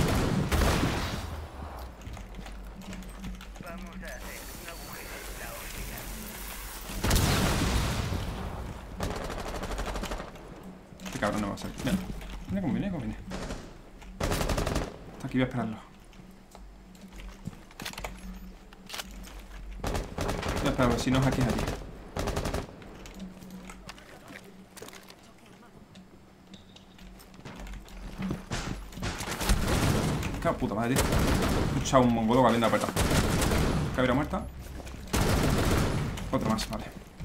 Speaker 1: Este cabrón no va a salir. Mira, mira cómo viene, cómo viene. Está aquí, voy a esperarlo. Voy a esperarlo, si no es aquí, es aquí. Qué puta madre, tío. He escuchado un mongolo caliente a puerta. Caveira muerta. Otro más, vale.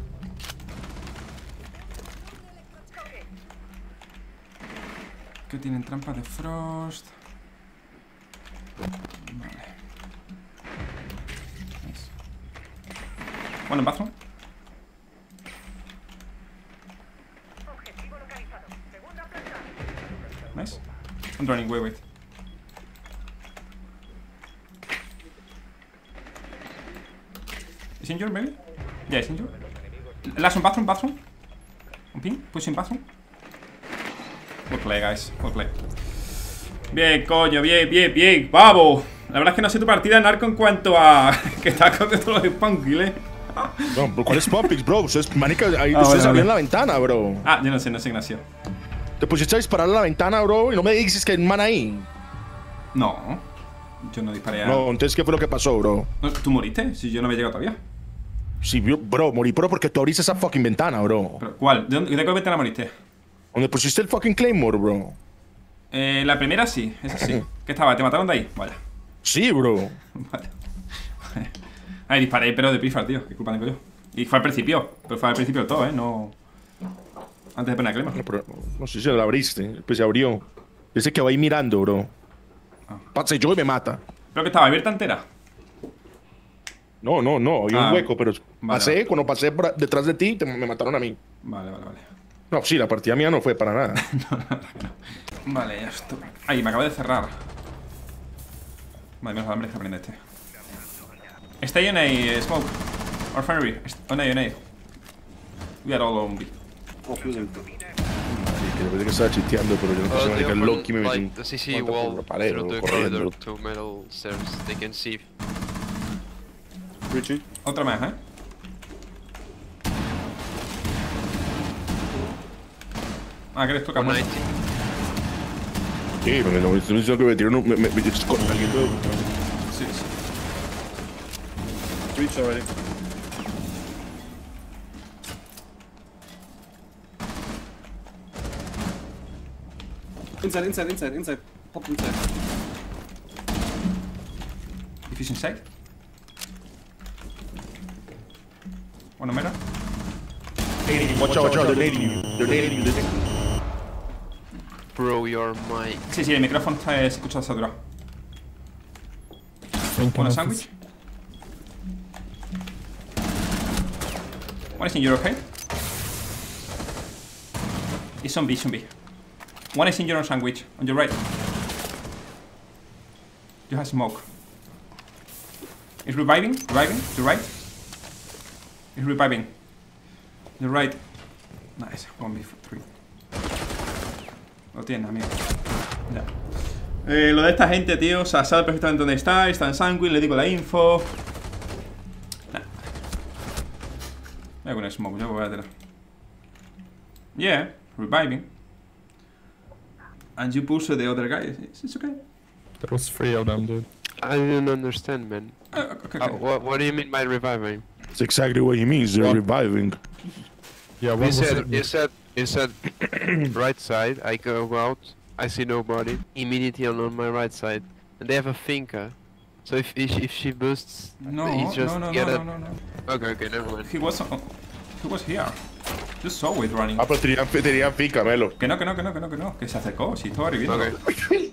Speaker 1: Que tienen trampas de Frost. Vale. Nice. Bueno, en bathroom. Nice. I'm running, wait. Is injured, maybe? Yeah, is injured. Last one, bathroom. On ping, pushing bathroom. Good play, guys, good play. Bien, coño, bien, ¡vamos! La verdad es que no sé tu partida, Narco, en cuanto a... que estás con todos los Spunkill,
Speaker 2: No, ¿cuál es Pumpix, bro? Ustedes, manica, ahí ustedes abrieron la ventana, bro.
Speaker 1: Ah, yo no sé, Ignacio.
Speaker 2: Te pusiste a disparar a la ventana, bro, y no me dices que hay un man ahí.
Speaker 1: No, yo no disparé a...
Speaker 2: No, entonces, ¿qué fue lo que pasó, bro?
Speaker 1: No, ¿tú moriste? Si yo no había llegado todavía.
Speaker 2: Sí, bro, morí, pero porque tú abriste esa fucking ventana, bro.
Speaker 1: ¿Pero cuál? ¿De qué ventana moriste?
Speaker 2: ¿Dónde pusiste el fucking Claymore, bro?
Speaker 1: La primera sí, esa sí. ¿Qué estaba? ¿Te mataron de ahí? Vale.
Speaker 2: Sí, bro.
Speaker 1: Vale. Ahí disparé, pero de Pifar, tío. ¿Qué culpa tengo yo? Y fue al principio. Pero fue al principio del todo, No... Antes de poner a Clema.
Speaker 2: No sé si la abriste. Pues se abrió. Ese que va ahí mirando, bro. Pase yo y me mata.
Speaker 1: ¿Pero que estaba abierta entera?
Speaker 2: No. Había un hueco, pero
Speaker 1: vale.
Speaker 2: Cuando pasé detrás de ti, me mataron a mí.
Speaker 1: Vale.
Speaker 2: No, sí, la partida mía no fue para nada.
Speaker 1: No. Vale, ya estoy. Ay, me acabo de cerrar. Vale, menos hambre que aprende este. Stay on a smoke. Or fiery. On A. We are all on B.
Speaker 2: Creo que estaba chiteando, pero yo no sé, marica, Loki me metí.
Speaker 3: The CC wall through the corridor to metal stairs. They can see.
Speaker 9: Richie.
Speaker 1: Otra más, Ah, ¿quieres tocar más?
Speaker 3: 190.
Speaker 2: Sí, porque no estoy diciendo que me tiraron con alguien todo.
Speaker 1: Sí.
Speaker 9: Reach already. Inside. Pop inside.
Speaker 1: Diffusion side. One mera.
Speaker 2: Watch out, they're nading you.
Speaker 3: Bro, your mic.
Speaker 1: Sí, el micrófono se escucha saturado. One sandwich. One is in your okay? It's on B. One is in your sandwich, on your right. You have smoke. It's reviving. Reviving. To right. It's reviving. You're right. Nice. 1v3. Lo tiene, amigo. Ya. Lo de esta gente, tío. O sea, sabe perfectamente dónde está. Está en Sanguine. Le digo la info. Nah. Voy a poner smoke. Yo voy a tirar. Yeah. Reviving. And you push the other guy. It's okay.
Speaker 10: There was 3 of them, dude.
Speaker 4: I didn't understand, man.
Speaker 1: Okay.
Speaker 4: What do you mean by reviving?
Speaker 2: It's exactly what he means. They're reviving.
Speaker 10: Yeah, what was it?
Speaker 4: You said right side. I go out. I see nobody. Immediately on my right side, and they have a Finka. So if she boosts,
Speaker 1: No.
Speaker 4: Okay, never mind.
Speaker 1: He was here. Just saw it running.
Speaker 2: Ah, pero tenían finca, Melo.
Speaker 1: Que no. Que se acercó. Si estaba reviviendo.
Speaker 4: Okay.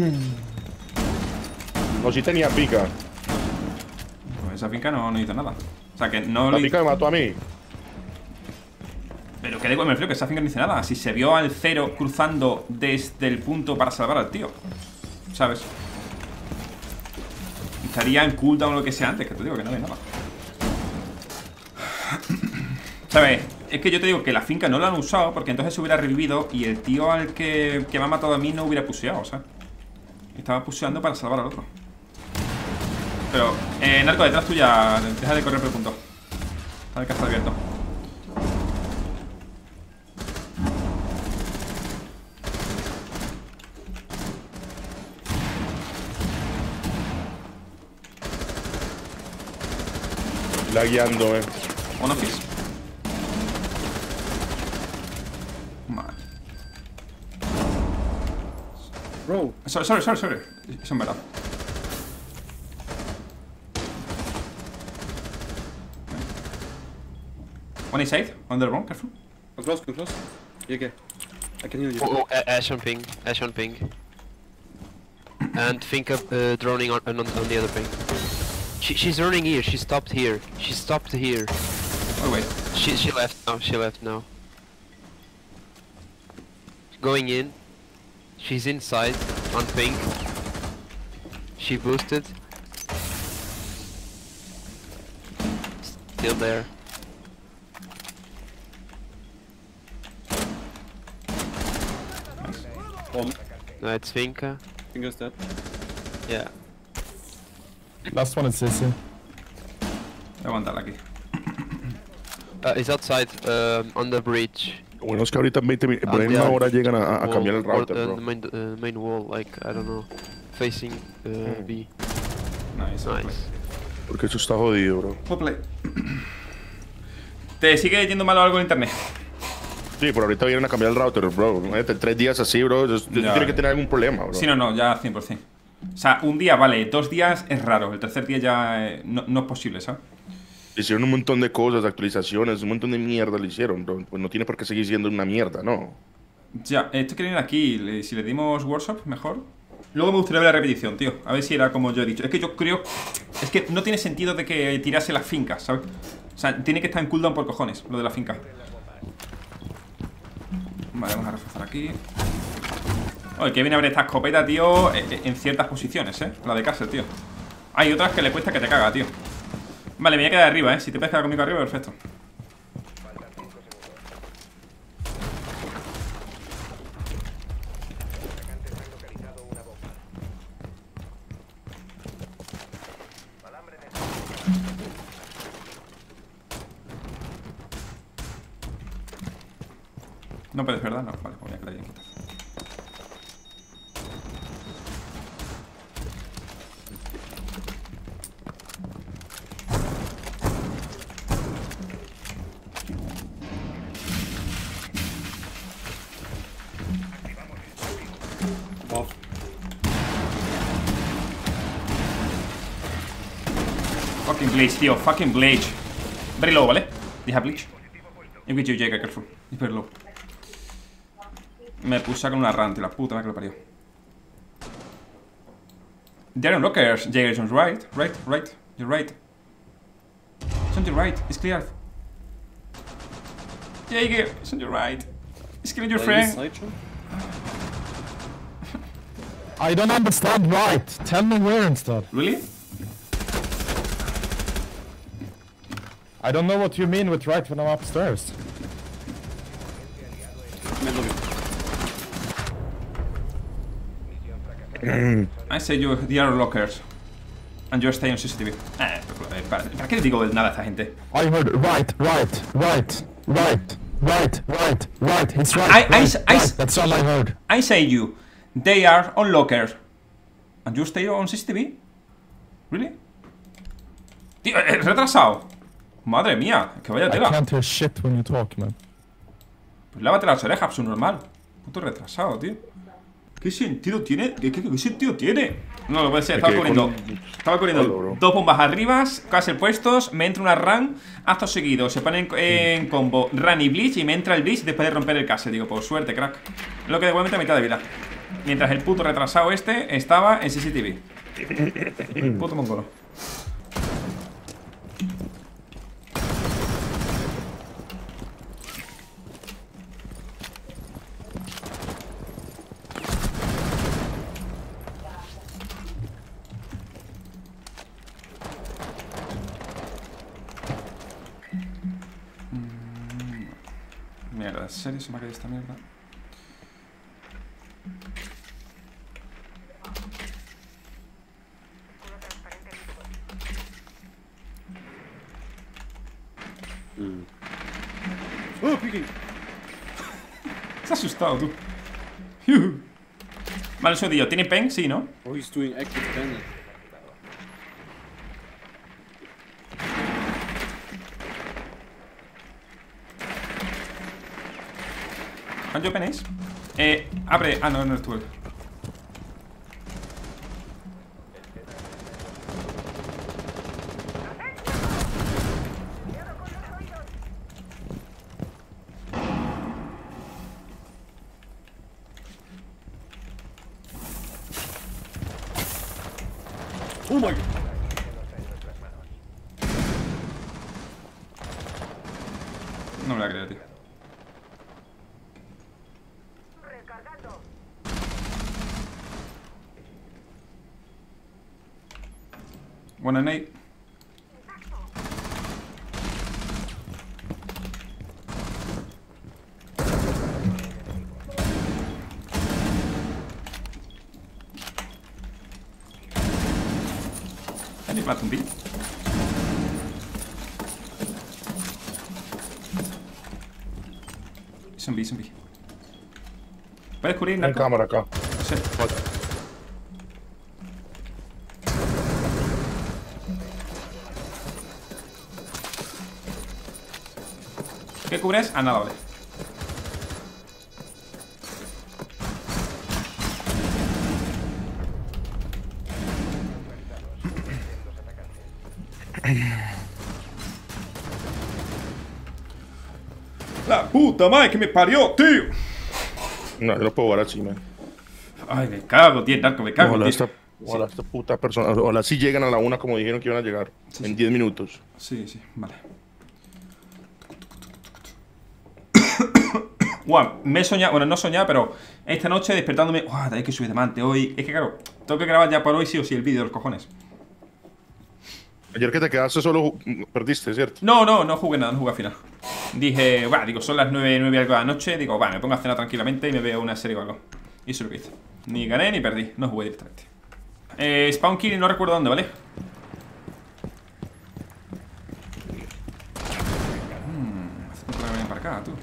Speaker 2: No, sí tenía finca.
Speaker 1: Pues esa finca no hizo nada. O sea, que no
Speaker 2: La
Speaker 1: le...
Speaker 2: finca me mató a mí.
Speaker 1: Pero que da igual, me refiero que esa finca no hizo nada. Si se vio al 0 cruzando desde el punto para salvar al tío, ¿sabes? Estaría en cooldown o lo que sea antes, que te digo que no ve nada. ¿Sabes? Es que yo te digo que la finca no la han usado porque entonces se hubiera revivido y el tío al que me ha matado a mí no hubiera puseado, ¿sabes? Estaba puseando para salvar al otro. Pero, Narco, detrás tuya, deja de correr por el punto. Está el caza abierto.
Speaker 2: Lagueando,
Speaker 1: One office. Vale.
Speaker 9: Bro.
Speaker 1: Sorry. Eso en verdad. One inside, on the wrong, careful.
Speaker 9: Come close. Yeah, okay. I can heal you.
Speaker 4: Oh, Ash on ping. And Finka droning on the other ping. She's running here. She stopped here.
Speaker 1: Oh wait.
Speaker 4: She left now. Going in. She's inside on pink. She boosted. Still there.
Speaker 9: Bomb.
Speaker 4: No, it's Finka.
Speaker 9: Fingers dead.
Speaker 4: Yeah.
Speaker 10: Last one is Sissy.
Speaker 1: Voy a aguantarla aquí.
Speaker 4: It's outside on the bridge.
Speaker 2: Bueno, es que ahorita en 20 minutos, por ahí en una hora llegan a cambiar el router, bro.
Speaker 4: The main wall, like, I don't know, facing B.
Speaker 1: Nice.
Speaker 2: Porque eso está jodido, bro.
Speaker 1: Full play. ¿Te sigue yendo mal algo en internet?
Speaker 2: Sí, por ahorita vienen a cambiar el router, bro. 3 días así, bro. Tiene que tener algún problema, bro.
Speaker 1: Sí, no, ya 100%. O sea, un día vale, 2 días es raro. El tercer día ya no es posible, ¿sabes?
Speaker 2: Hicieron un montón de cosas, actualizaciones, un montón de mierda le hicieron, bro. Pues no tiene por qué seguir siendo una mierda, ¿no?
Speaker 1: Ya, esto quiere ir aquí. Si le dimos workshop, mejor. Luego me gustaría ver la repetición, tío. A ver si era como yo he dicho. Es que yo creo... Es que no tiene sentido de que tirase las fincas, ¿sabes? O sea, tiene que estar en cooldown por cojones, lo de la finca. Vale, vamos a reforzar aquí. Oye, que viene a ver esta escopeta, tío, en ciertas posiciones, la de Castle, tío. Hay otras que le cuesta que te caga, tío. Vale, me voy a quedar arriba, Si te puedes quedar conmigo arriba, perfecto. No puedes, ¿verdad? No, vale, voy a quedar bien quitado.
Speaker 9: Off.
Speaker 1: Fucking Bleach, tío, fucking Bleach. Very low, ¿vale? Deja Bleach. You get you, Jaeger, careful. It's very low. Me puse con una run, tío, la puta madre que lo parió. They're on lockers, Jaeger's on right, you're right. It's on your right, it's clear. Jaeger, it's on your right. It's killing your friend.
Speaker 10: I don't understand right. Tell me where instead.
Speaker 1: Really?
Speaker 10: I don't know what you mean with right when I'm upstairs.
Speaker 1: I say you the are lockers. And you stay on CCTV. ¿Para qué le digo nada a esta gente?
Speaker 10: I heard right. He's right. That's all I heard.
Speaker 1: I say you, they are on lockers. And you stay on CCTV? Really? Tío, retrasado. Madre mía, que vaya
Speaker 10: I
Speaker 1: tela.
Speaker 10: can't hear shit when you talk, man.
Speaker 1: Pues lávate las orejas, subnormal. Puto retrasado, tío. ¿Qué sentido tiene? ¿Qué sentido tiene? No, lo puede ser, estaba corriendo 2 bombas arriba, casi puestos, me entra una run, acto seguido, se pone en combo run y bleach y me entra el bleach después de romper el castle. Digo, por suerte, crack. Lo que devuelve a mitad de vida. Mientras el puto retrasado este estaba en CCTV. Puto mongolo. Mierda, ¿en serio se me ha caído esta mierda?
Speaker 9: Oh, picking.
Speaker 1: Se ha asustado, tú. Vale, eso digo, ¿tiene ping? Sí, ¿no?
Speaker 9: Oh, he's doing active bandit.
Speaker 1: ¿Cuánto openéis? Abre. Ah, no, no eres tú.
Speaker 9: Oh my god.
Speaker 1: No me la creo, tío. One night. Any button B. Zombie. ¿Puedes cubrir,
Speaker 2: En
Speaker 1: Narco?
Speaker 2: cámara acá.
Speaker 1: Sí. ¿Qué cubres? Ah, nada, vale. La puta madre que me parió, tío.
Speaker 2: No, yo no puedo jugar así, man.
Speaker 1: Ay, me cago, tío, Narco, me cago,
Speaker 2: Ojalá
Speaker 1: tío.
Speaker 2: esta puta persona. Ojalá sí llegan a la 1 como dijeron que iban a llegar. En 10 minutos.
Speaker 1: Sí, vale. Guau, me he soñado, bueno, no he soñado, pero esta noche despertándome. Guau, hay que subir diamante hoy. Es que claro, tengo que grabar ya por hoy sí o sí el vídeo de los cojones.
Speaker 2: Ayer que te quedaste solo perdiste, ¿cierto?
Speaker 1: No jugué nada, no jugué al final. Dije, bueno, digo, son las 9 algo de la noche. Digo, me pongo a cenar tranquilamente y me veo una serie o algo. Y eso es lo que hice. Ni gané ni perdí, no jugué directamente. Spawn kill, no recuerdo dónde, ¿vale? Hace tiempo que no venía para acá, tú.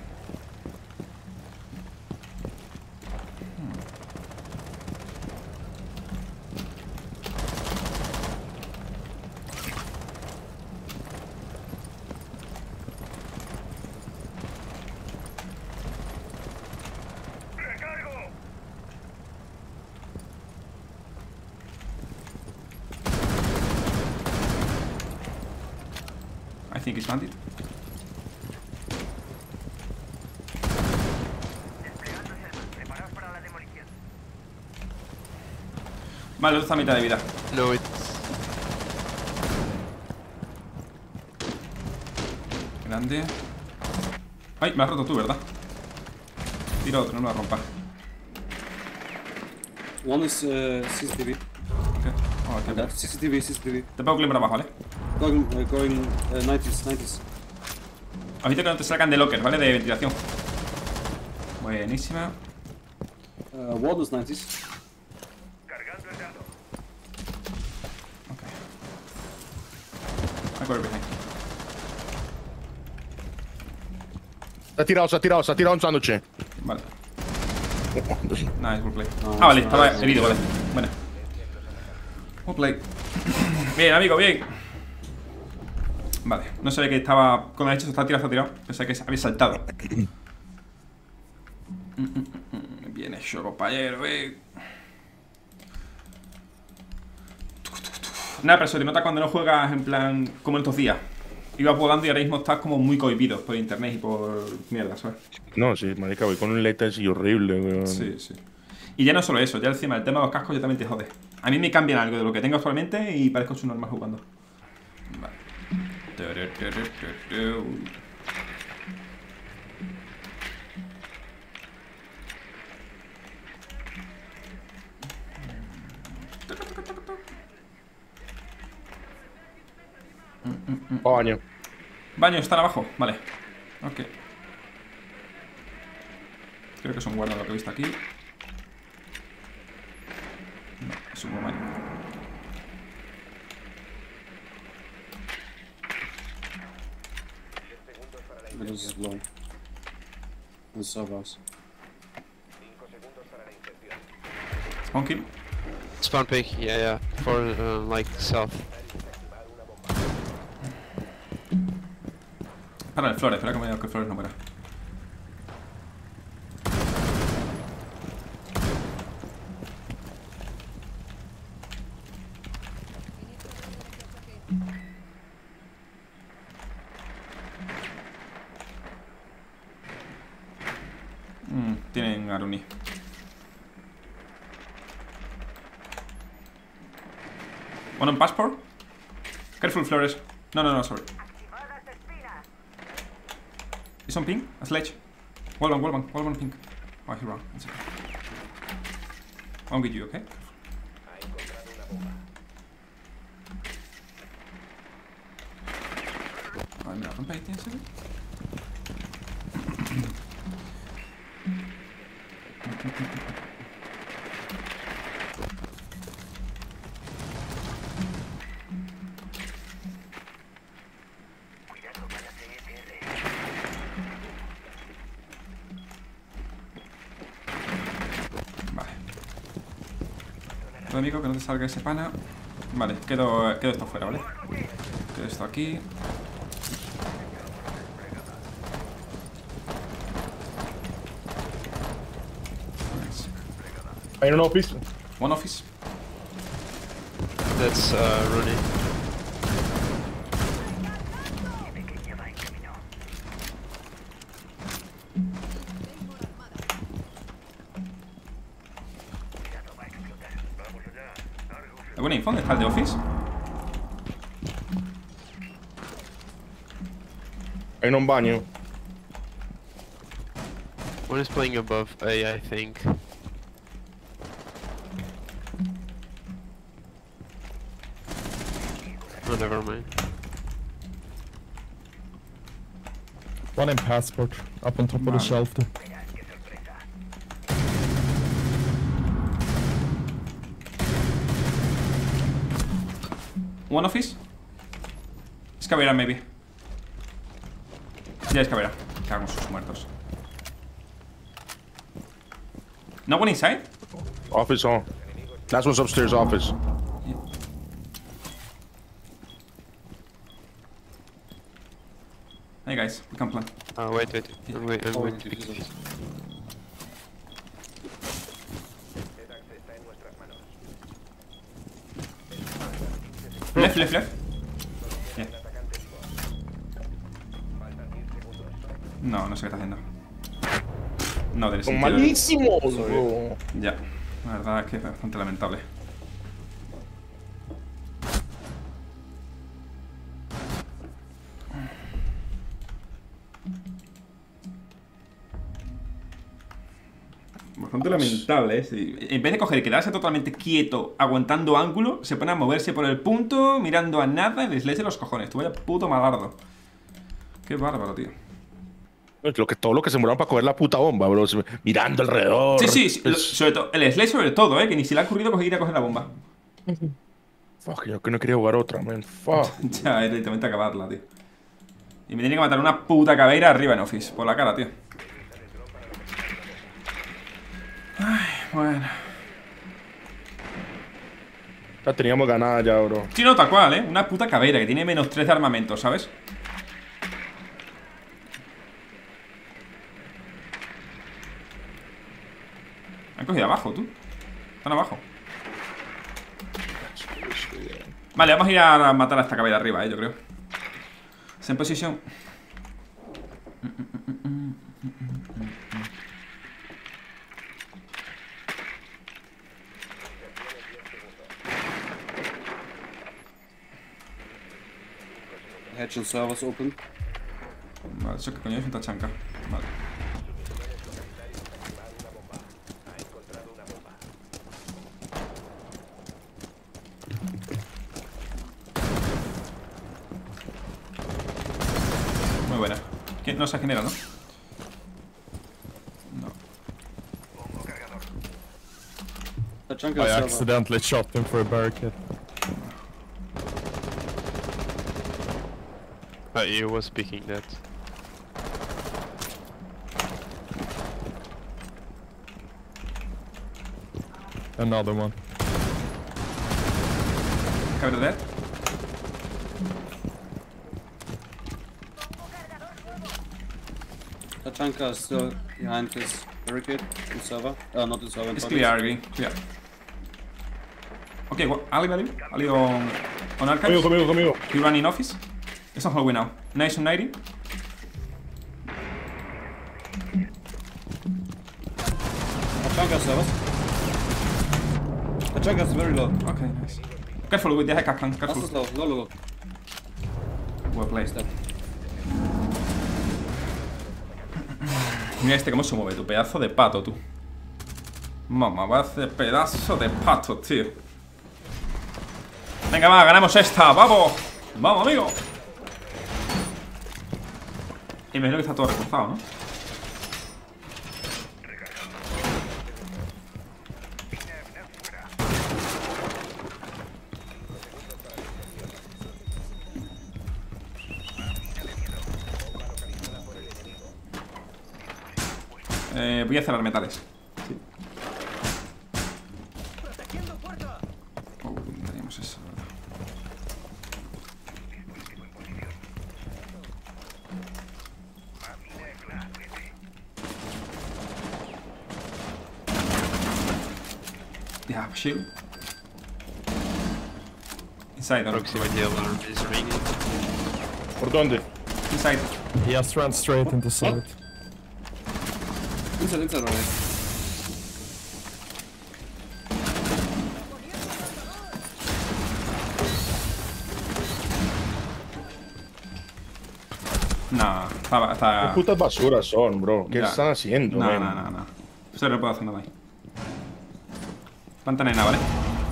Speaker 1: I think it's bandit. Vale, está a mitad de vida.
Speaker 4: No, it's...
Speaker 1: Grande. Ay, me has roto tú, ¿verdad? Tira otro, no me la rompa.
Speaker 9: One is CCTV.
Speaker 1: Ok. Oh, qué
Speaker 9: Left. CCTV.
Speaker 1: Te pongo clip por abajo, ¿vale?
Speaker 9: Going 90s.
Speaker 1: Ahorita que no te sacan de locker, ¿vale? De ventilación. Buenísima.
Speaker 9: One is 90s.
Speaker 1: Ok. I got everything.
Speaker 2: Se ha tirado un sándwich.
Speaker 1: Vale. Nice, well play. Ah, vale, estaba herido, vale. Bueno. Well play. Bien, amigo, bien. Vale, no sabía que estaba. Cuando ha hecho está tirado. Pensé que había saltado. Bien hecho, compañero, Nada, pero se te nota cuando no juegas en plan como en estos días. Iba jugando y ahora mismo estás como muy cohibido por internet y por mierda, ¿sabes?
Speaker 2: No, sí, marica, voy con un latency horrible, weón.
Speaker 1: Sí. Y ya no solo eso, ya encima el tema de los cascos ya también te jode. A mí me cambian algo de lo que tengo actualmente y parezco su normal jugando. Vale.
Speaker 2: Baño.
Speaker 1: Baño, están abajo, vale. Ok. Creo que son guardas lo que he visto aquí. No, es un baño.
Speaker 9: This is blowing. This is house.
Speaker 1: Spawn kill.
Speaker 4: Spawn pick, yeah. For like south.
Speaker 1: Para el Flores, espera que me diga que el Flores no muera. Tienen Aruni. One on passport. Careful, Flores. No, sorry. Is on ping? A sledge. Wall one ping. Oh, he ran. One second. I'll get you, okay? Ay, mira, rompe ahí, ¿tienes ese? Amigo, que no te salga ese pana. Vale, quedo esto fuera, ¿vale? Quedo esto aquí. Nice.
Speaker 2: Hay un office.
Speaker 1: One office.
Speaker 4: That's Rooney.
Speaker 1: ¿Alguna info? ¿Dónde está el de office?
Speaker 2: Hay un baño.
Speaker 4: One is playing above A, I think. Oh, never mind.
Speaker 10: One in passport, up on top of the shelf there.
Speaker 1: One office. Escabera, maybe. Ya escabera. Cago sus muertos. No one inside?
Speaker 2: Office on. That's what's upstairs office.
Speaker 1: Yeah. Hey guys, we can plan.
Speaker 4: Wait. I'm going to pick
Speaker 9: Jesus.
Speaker 4: this.
Speaker 1: Left. Yeah. No sé qué está haciendo. No, tiene
Speaker 2: Son
Speaker 1: sentido.
Speaker 2: malísimos, bro.
Speaker 1: Ya, la verdad es que es bastante lamentable. Bastante lamentable, sí. En vez de coger y quedarse totalmente quieto, aguantando ángulo, se pone a moverse por el punto, mirando a nada, y les lees de los cojones. Tú vaya puto malardo. Qué bárbaro, tío.
Speaker 2: Todo lo que se demoraron para coger la puta bomba, bro. Mirando alrededor.
Speaker 1: Sí. Sobre todo, el Slay sobre todo, que ni se le ha ocurrido ir a coger la bomba.
Speaker 2: Fuck, yo que no quería jugar otra, man. Fuck.
Speaker 1: Ya, es directamente acabarla, tío. Y me tiene que matar una puta caveira arriba en Office. Por la cara, tío. Ay, bueno.
Speaker 2: La teníamos ganada ya, bro.
Speaker 1: Sí, no, tal cual, una puta caveira que tiene menos 3 de armamento, ¿sabes? Han cogido abajo, tú. Están abajo. Vale, vamos a ir a matar a esta caveira arriba, yo creo. Same position.
Speaker 9: Hedge and servers open.
Speaker 1: Vale, eso que coño es un tachanca. Vale. Muy buena. No se genera, ¿no? No.
Speaker 9: Tachanka
Speaker 10: I
Speaker 9: server.
Speaker 10: accidentally shot him for a barricade.
Speaker 4: You was speaking that.
Speaker 10: Another one.
Speaker 1: Cover dead.
Speaker 9: Tachanka is still behind his barricade in server. Not in server. in
Speaker 1: It's
Speaker 9: public.
Speaker 1: clear, green. Clear. Okay, Ali on archives.
Speaker 2: Conmigo.
Speaker 1: You run in office. It's on hallway now. Nice on 90.
Speaker 9: Tachanka servers. Tachanka is very low.
Speaker 1: Okay, nice. Careful with the hacker clan,
Speaker 9: Last
Speaker 1: careful.
Speaker 9: is low. Low.
Speaker 1: Well played.
Speaker 9: Step.
Speaker 1: Mira este cómo se mueve, tu pedazo de pato, tú. Mamá, va a hacer pedazo de pato, tío. Venga, va, ganamos esta, vamos. Vamos, amigo. Y me imagino que está todo reforzado, ¿no? Voy a cerrar metales. Sí. Oh, teníamos eso, ¿verdad? Yeah, shield. Inside, or
Speaker 4: Proximity alarm is ringing.
Speaker 2: ¿Por dónde?
Speaker 1: inside.
Speaker 10: He just ran straight into side.
Speaker 9: Inside already.
Speaker 1: No, está...
Speaker 2: ¿Qué putas basuras son, bro? ¿Qué
Speaker 1: Ya.
Speaker 2: están haciendo,
Speaker 1: No.
Speaker 2: man?
Speaker 1: Eso no puedo hacer nada ahí. Planta nena, ¿vale?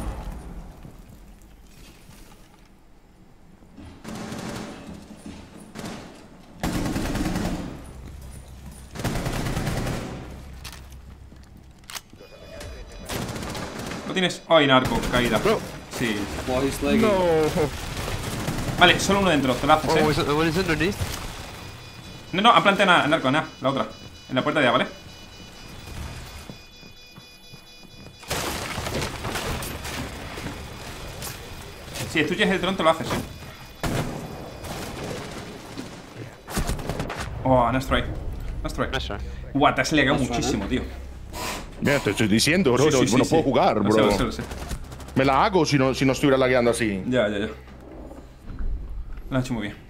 Speaker 1: ¿Lo tienes? ¡Ay, narco! Caída. Sí.
Speaker 9: Wow, he's lagging.
Speaker 10: No.
Speaker 1: Vale, solo uno dentro. Te lo haces,
Speaker 4: Oh, what is underneath?
Speaker 1: No, han planteado narco, nada. La otra. En la puerta de allá, ¿vale? Si destruyes el dron, te lo haces, Oh, nice try. Nice try.
Speaker 4: Nice try.
Speaker 1: What, te has legado
Speaker 9: Nice try,
Speaker 1: muchísimo, tío.
Speaker 2: Mira, te estoy diciendo, bro.
Speaker 1: Sí,
Speaker 2: Yo no puedo jugar,
Speaker 1: Lo sé,
Speaker 2: bro.
Speaker 1: lo sé.
Speaker 2: Me la hago si no estuviera lagueando así.
Speaker 1: Ya. Lo han hecho muy bien.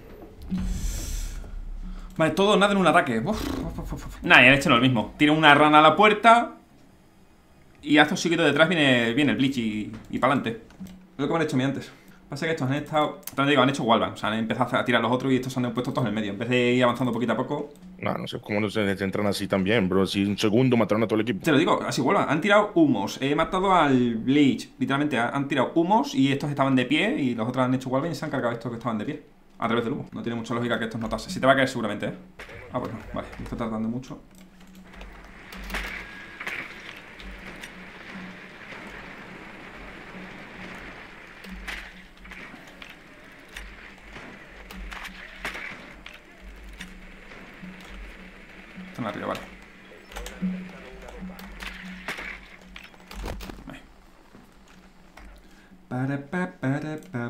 Speaker 1: Vale, todo nada en un ataque. Uf. Nah, ya han hecho lo mismo. Tira una rana a la puerta y hasta un seguido detrás viene el Bleach y para adelante. Es lo que me han hecho a mí antes. Pasa que estos han estado... También digo, han hecho wallbang. O sea, han empezado a tirar los otros y estos se han puesto todos en el medio. En vez de ir avanzando poquito a poco,
Speaker 2: No sé cómo no se entran así también, bro. Si un segundo mataron a todo el equipo.
Speaker 1: Te lo digo, así vuelva. Han tirado humos. He matado al Bleach. Literalmente han tirado humos y estos estaban de pie. Y los otros han hecho wallbang y se han cargado estos que estaban de pie. A través del humo. No tiene mucha lógica que estos notasen. Si te va a caer seguramente, Ah, pues no. Vale, me está tardando mucho. Están arriba, vale. Para.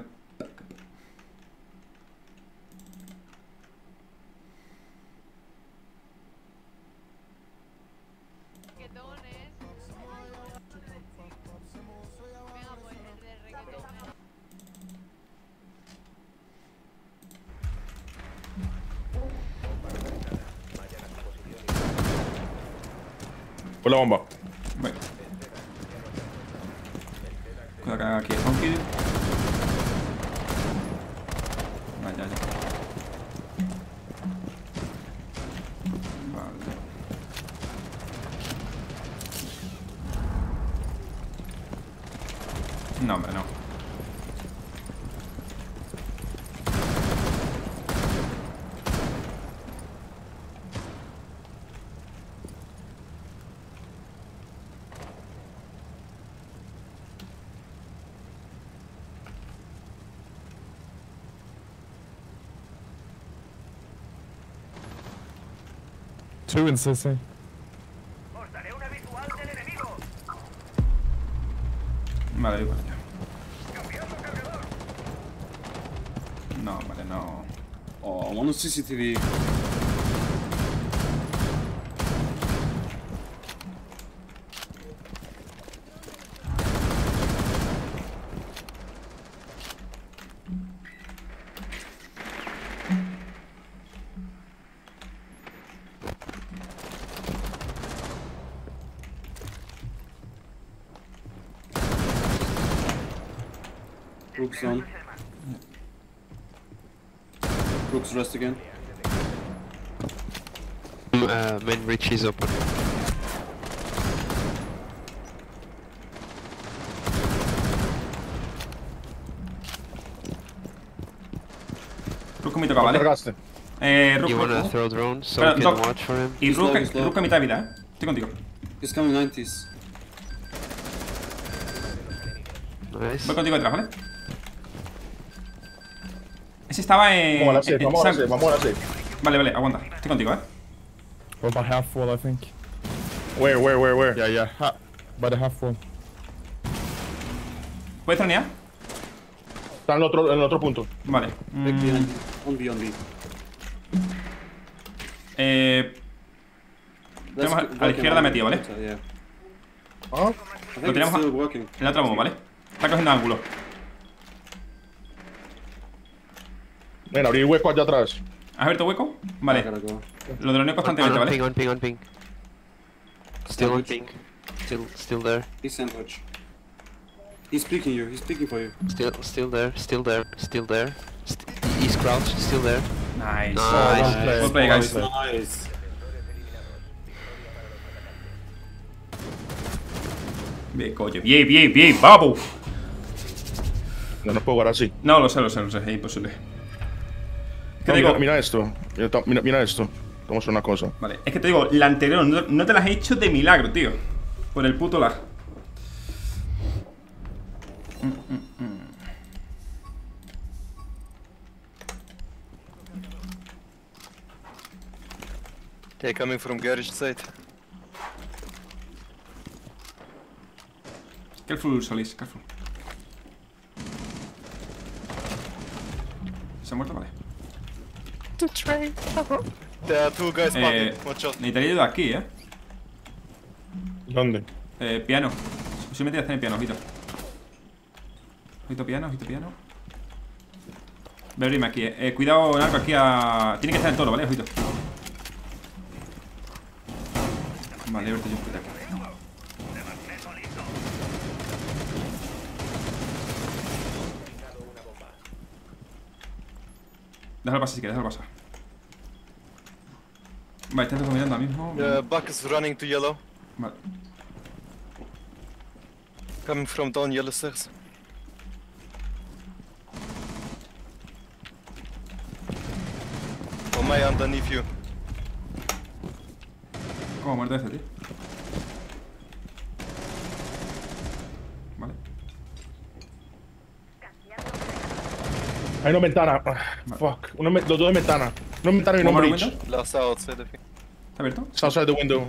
Speaker 2: Fue la bomba.
Speaker 1: Bueno. Cuidado que haga aquí el funky. Vaya, ya. Vale. No, hombre, no.
Speaker 10: Two in CC.
Speaker 1: Vale, voy para allá. No, vale, no.
Speaker 9: Oh, I'm on the CCTV. Rook's on. Rook's rest again.
Speaker 4: Main reach is open.
Speaker 1: Rook me toca, ¿vale?
Speaker 2: Cargaste.
Speaker 1: Rook,
Speaker 4: You wanna
Speaker 1: Rook.
Speaker 4: throw drones so
Speaker 1: Espera,
Speaker 4: we can
Speaker 1: Doc.
Speaker 4: watch for him?
Speaker 1: Y
Speaker 9: Slow,
Speaker 1: Rook,
Speaker 9: slow.
Speaker 1: Rook a mitad de vida, Estoy contigo.
Speaker 9: He's coming 90s.
Speaker 4: Nice.
Speaker 1: Voy contigo detrás, ¿vale? Ese estaba en...
Speaker 2: Vamos a la safe, vamos a la
Speaker 1: Sam-
Speaker 2: safe, vamos a la safe.
Speaker 1: Vale, vale, aguanta. Estoy contigo,
Speaker 10: We're by half full, I think.
Speaker 2: Where?
Speaker 10: Yeah. By the half full.
Speaker 1: ¿Puedes tronear?
Speaker 2: Está en el otro punto.
Speaker 1: Vale.
Speaker 9: Back behind. On B, on B.
Speaker 1: Tenemos a la
Speaker 9: working
Speaker 1: izquierda
Speaker 9: on
Speaker 1: metido, ¿vale?
Speaker 9: Yeah.
Speaker 2: ¿Ah?
Speaker 9: I
Speaker 1: Lo
Speaker 9: think it's
Speaker 1: tenemos
Speaker 9: still working.
Speaker 1: en la otra bomba, ¿vale? Está cogiendo ángulo.
Speaker 2: Ven, abrir hueco allá atrás.
Speaker 1: ¿Has abierto hueco? Vale.
Speaker 9: I gotta go.
Speaker 1: Lo droneo constantemente, ¿vale?
Speaker 4: On ping. Still on ping. Still there.
Speaker 9: He's sandwich. He's peeking you. He's peeking for you.
Speaker 4: Still there. He's crouched, still there.
Speaker 1: Nice.
Speaker 4: Nice.
Speaker 1: Well played, guys.
Speaker 9: Nice.
Speaker 1: Bien, coño. Bien, vamos.
Speaker 2: Yo no puedo jugar así.
Speaker 1: No, lo sé, es imposible. ¿Qué
Speaker 2: No,
Speaker 1: te digo?
Speaker 2: mira esto. Mira esto. Vamos a hacer una cosa.
Speaker 1: Vale, es que te digo, la anterior no te la has hecho de milagro, tío. Por el puto lag.
Speaker 3: They're coming from garage side.
Speaker 1: Careful, Solis, careful. ¿Se ha muerto? Vale.
Speaker 3: There are two guys spotted. Watch out.
Speaker 1: Necesitaría ayuda aquí,
Speaker 2: ¿Dónde?
Speaker 1: Piano. Posiblemente ya está en el piano, ojito. Ojito piano. Voy a abrirme aquí, cuidado, Narco, aquí a... Tiene que estar el toro, ¿vale? Ojito. Vale, verte yo. Déjalo pasar si quieres, déjalo pasar. Vale, te estoy mirando ahora mismo.
Speaker 11: Buck is running to yellow.
Speaker 1: Vale.
Speaker 11: Coming from down yellow stairs. Oh my, underneath you.
Speaker 1: ¿Cómo muerte ese, tío? Vale.
Speaker 2: Hay una ventana. Fuck. Los dos de ventana. Una ventana y una breach.
Speaker 11: Last outside, I think.
Speaker 1: ¿Está abierto?
Speaker 2: It's outside the window.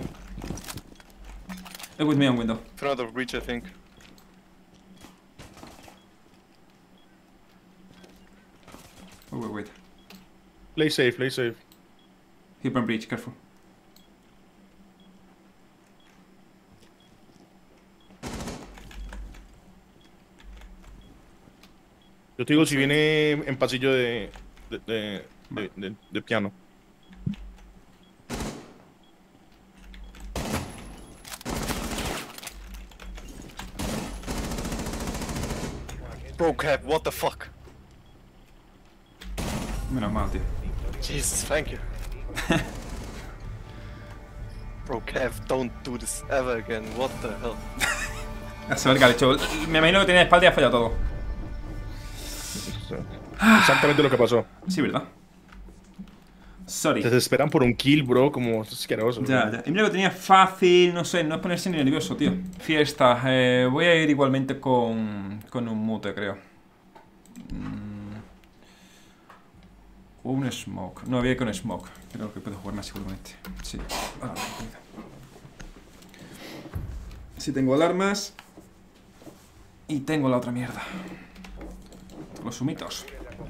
Speaker 1: With me on window.
Speaker 11: Front of breach, I think.
Speaker 1: Oh, wait.
Speaker 2: Play safe, play safe.
Speaker 1: Keep on breach, careful.
Speaker 2: Yo te digo si viene en pasillo de piano.
Speaker 11: Bro, Cap, what the fuck?
Speaker 1: Menos mal, tío.
Speaker 11: Jesus, thank you. Bro, Kev, don't do this ever again. What the hell?
Speaker 1: A saber qué ha hecho. Me imagino que tenía espalda y ha fallado todo.
Speaker 2: Exactamente lo que pasó.
Speaker 1: Sí, ¿verdad? Sorry.
Speaker 2: Se desesperan por un kill, bro, como asqueroso.
Speaker 1: Ya, ya. Y mira que tenía fácil, no sé, no es ponerse ni nervioso, tío. Fiesta. Voy a ir igualmente con un mute, creo. O un smoke. No, voy a ir con smoke. Creo que puedo jugar más seguramente. Sí. Vale, cuidado. Sí, tengo alarmas. Y tengo la otra mierda. Los sumitos.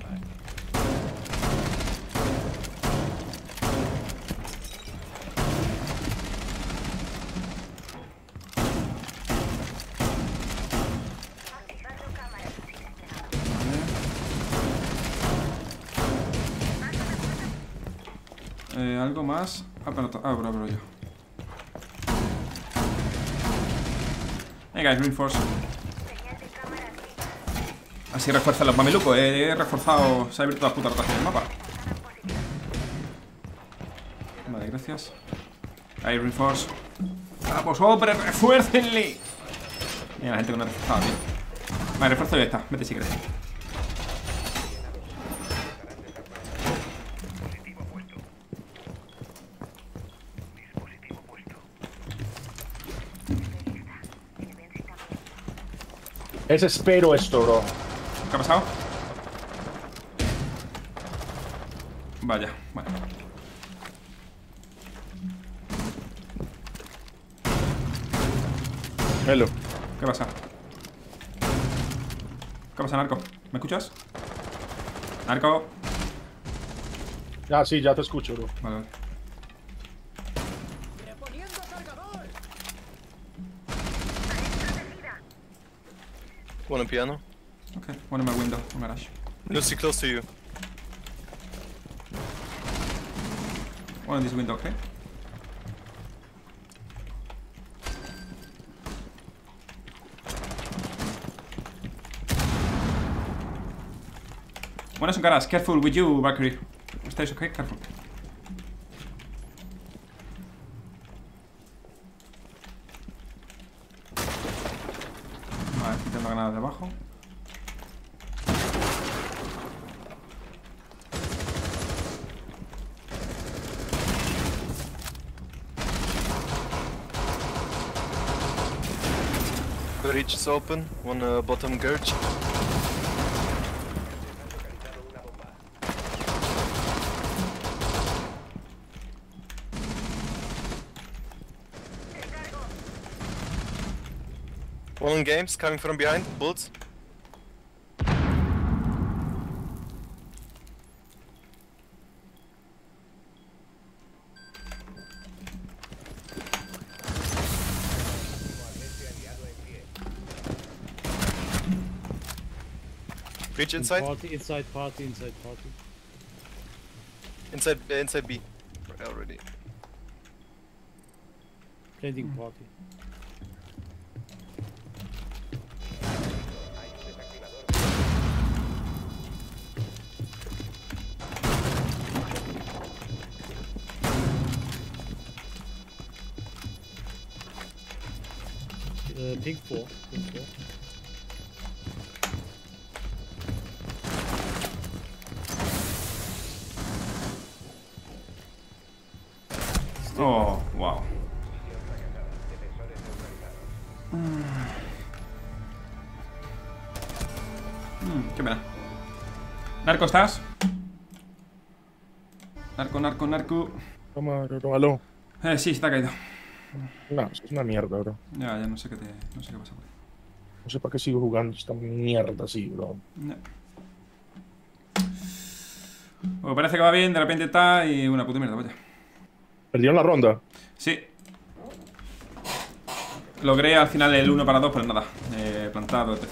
Speaker 1: Algo más. Abro yo. Hey guys, reinforce. Así refuerzan los mamelucos. He reforzado. Se ha abierto la puta rotación del mapa. Vale, gracias. Ahí, reinforce. ¡Vamos, hombre! ¡Refuércenle! Mira la gente que no ha reforzado, tío. Vale, refuerzo y ya está. Vete si quieres.
Speaker 2: Es espero esto, bro.
Speaker 1: ¿Qué ha pasado? Vaya, bueno.
Speaker 2: Hello.
Speaker 1: ¿Qué pasa? ¿Qué pasa, Narco? ¿Me escuchas? Narco.
Speaker 2: Ya, sí, ya te escucho, bro.
Speaker 1: Vale, vale.
Speaker 11: One on piano.
Speaker 1: Okay, one in my window, one garage.
Speaker 11: Lucy, close to you.
Speaker 1: One in this window, okay? One is on garage, careful with you, Valkyrie. Stays okay, careful. Vale, quitando granadas de abajo.
Speaker 11: Breach is open. One bottom gurge. One on games, coming from behind, bullets. Breach inside.
Speaker 12: Party, inside party, inside party.
Speaker 11: Inside B. Already.
Speaker 12: Planting party. Pink 4. Pink 4.
Speaker 1: Oh, wow. Qué pena. Narco, ¿estás? Narco.
Speaker 2: Tómalo.
Speaker 1: Sí, se te ha caído.
Speaker 2: No, es una mierda, bro.
Speaker 1: Ya no sé qué pasa por ahí.
Speaker 2: No sé para qué sigo jugando esta mierda así, bro.
Speaker 1: No. Pues parece que va bien, de repente está y una puta mierda, vaya.
Speaker 2: ¿Perdieron la ronda?
Speaker 1: Sí. Logré al final el 1 para 2, pero nada. Plantado, etc.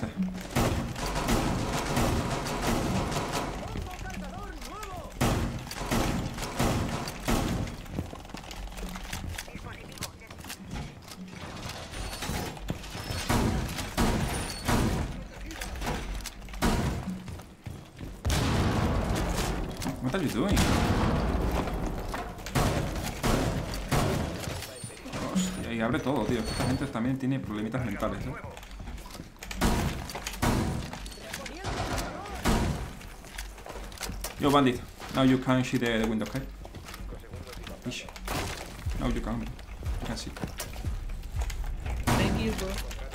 Speaker 1: What are you doing? Hostia, y abre todo, tío. Esta gente también tiene problemitas mentales, ¿eh? Yo, bandit. Now you can see the window, okay? Ish. Now you can. You can see.
Speaker 8: Thank you, bro.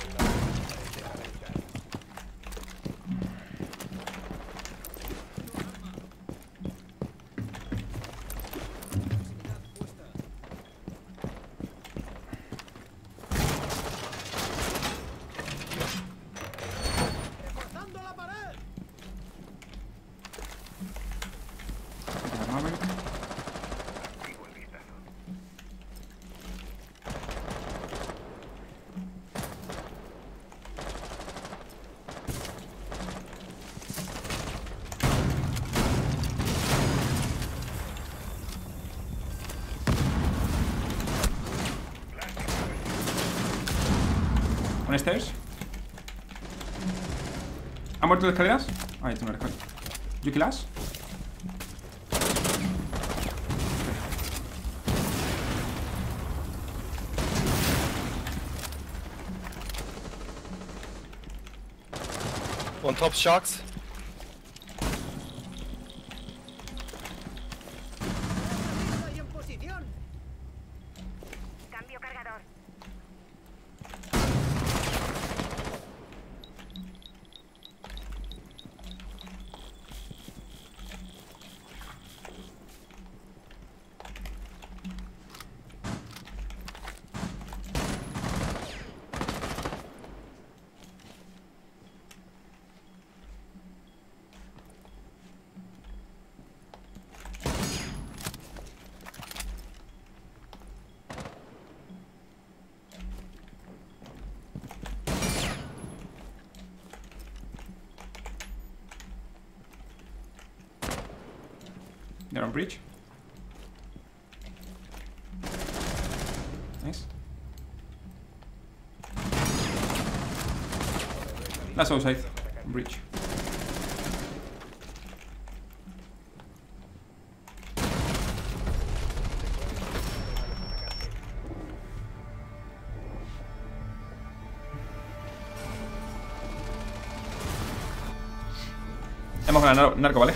Speaker 1: ¿On stairs? ¿Ha muerto de escaleras? Ahí tú no eres. ¿You kill us?
Speaker 11: On top shocks.
Speaker 5: Cambio cargador.
Speaker 1: They're on bridge. Nice. Last outside. Bridge. Hemos ganado narco, ¿vale?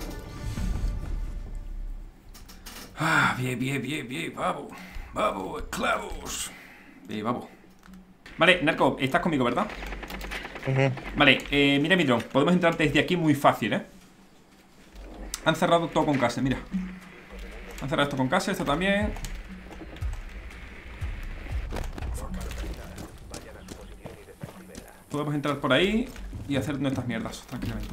Speaker 1: Bien, babo. Babo, esclavos. Bien, babo. Vale, narco, estás conmigo, ¿verdad? Vale, mira mi dron. Podemos entrar desde aquí muy fácil, ¿eh? Han cerrado todo con case, mira. Han cerrado esto con case, esto también. Podemos entrar por ahí y hacer nuestras mierdas, tranquilamente.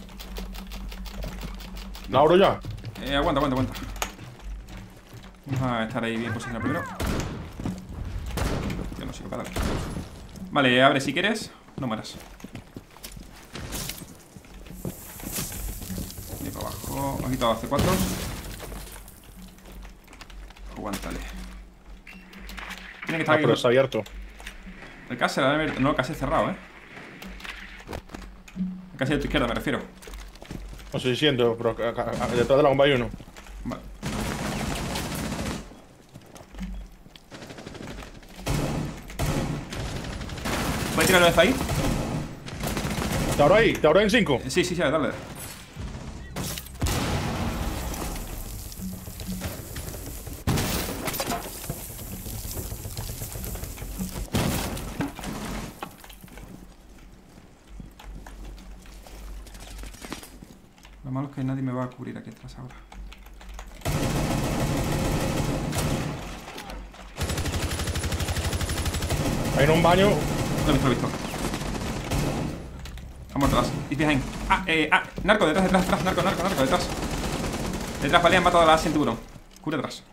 Speaker 2: ¿La abro ya?
Speaker 1: Aguanta. Vamos a estar ahí bien posicionado primero. Yo no sé qué para dar. Vale, abre si quieres. No mueras. Y para abajo. He quitado C4. Aguántale. Tiene que estar aquí.
Speaker 2: Pero está abierto.
Speaker 1: El case, no, el case cerrado, El case de tu izquierda, me refiero.
Speaker 2: No estoy diciendo, pero detrás de la bomba hay uno.
Speaker 1: Vale. ¿Puedes tirarlo desde ahí?
Speaker 2: Te abro en 5.
Speaker 1: Sí, sí, sí, dale. Lo malo es que nadie me va a cubrir aquí atrás ahora.
Speaker 2: Hay en un baño.
Speaker 1: Lo he visto. Vamos atrás. It's behind. Narco, detrás, narco, detrás. Detrás, vale, han matado a la sin tiburón. Cubre atrás.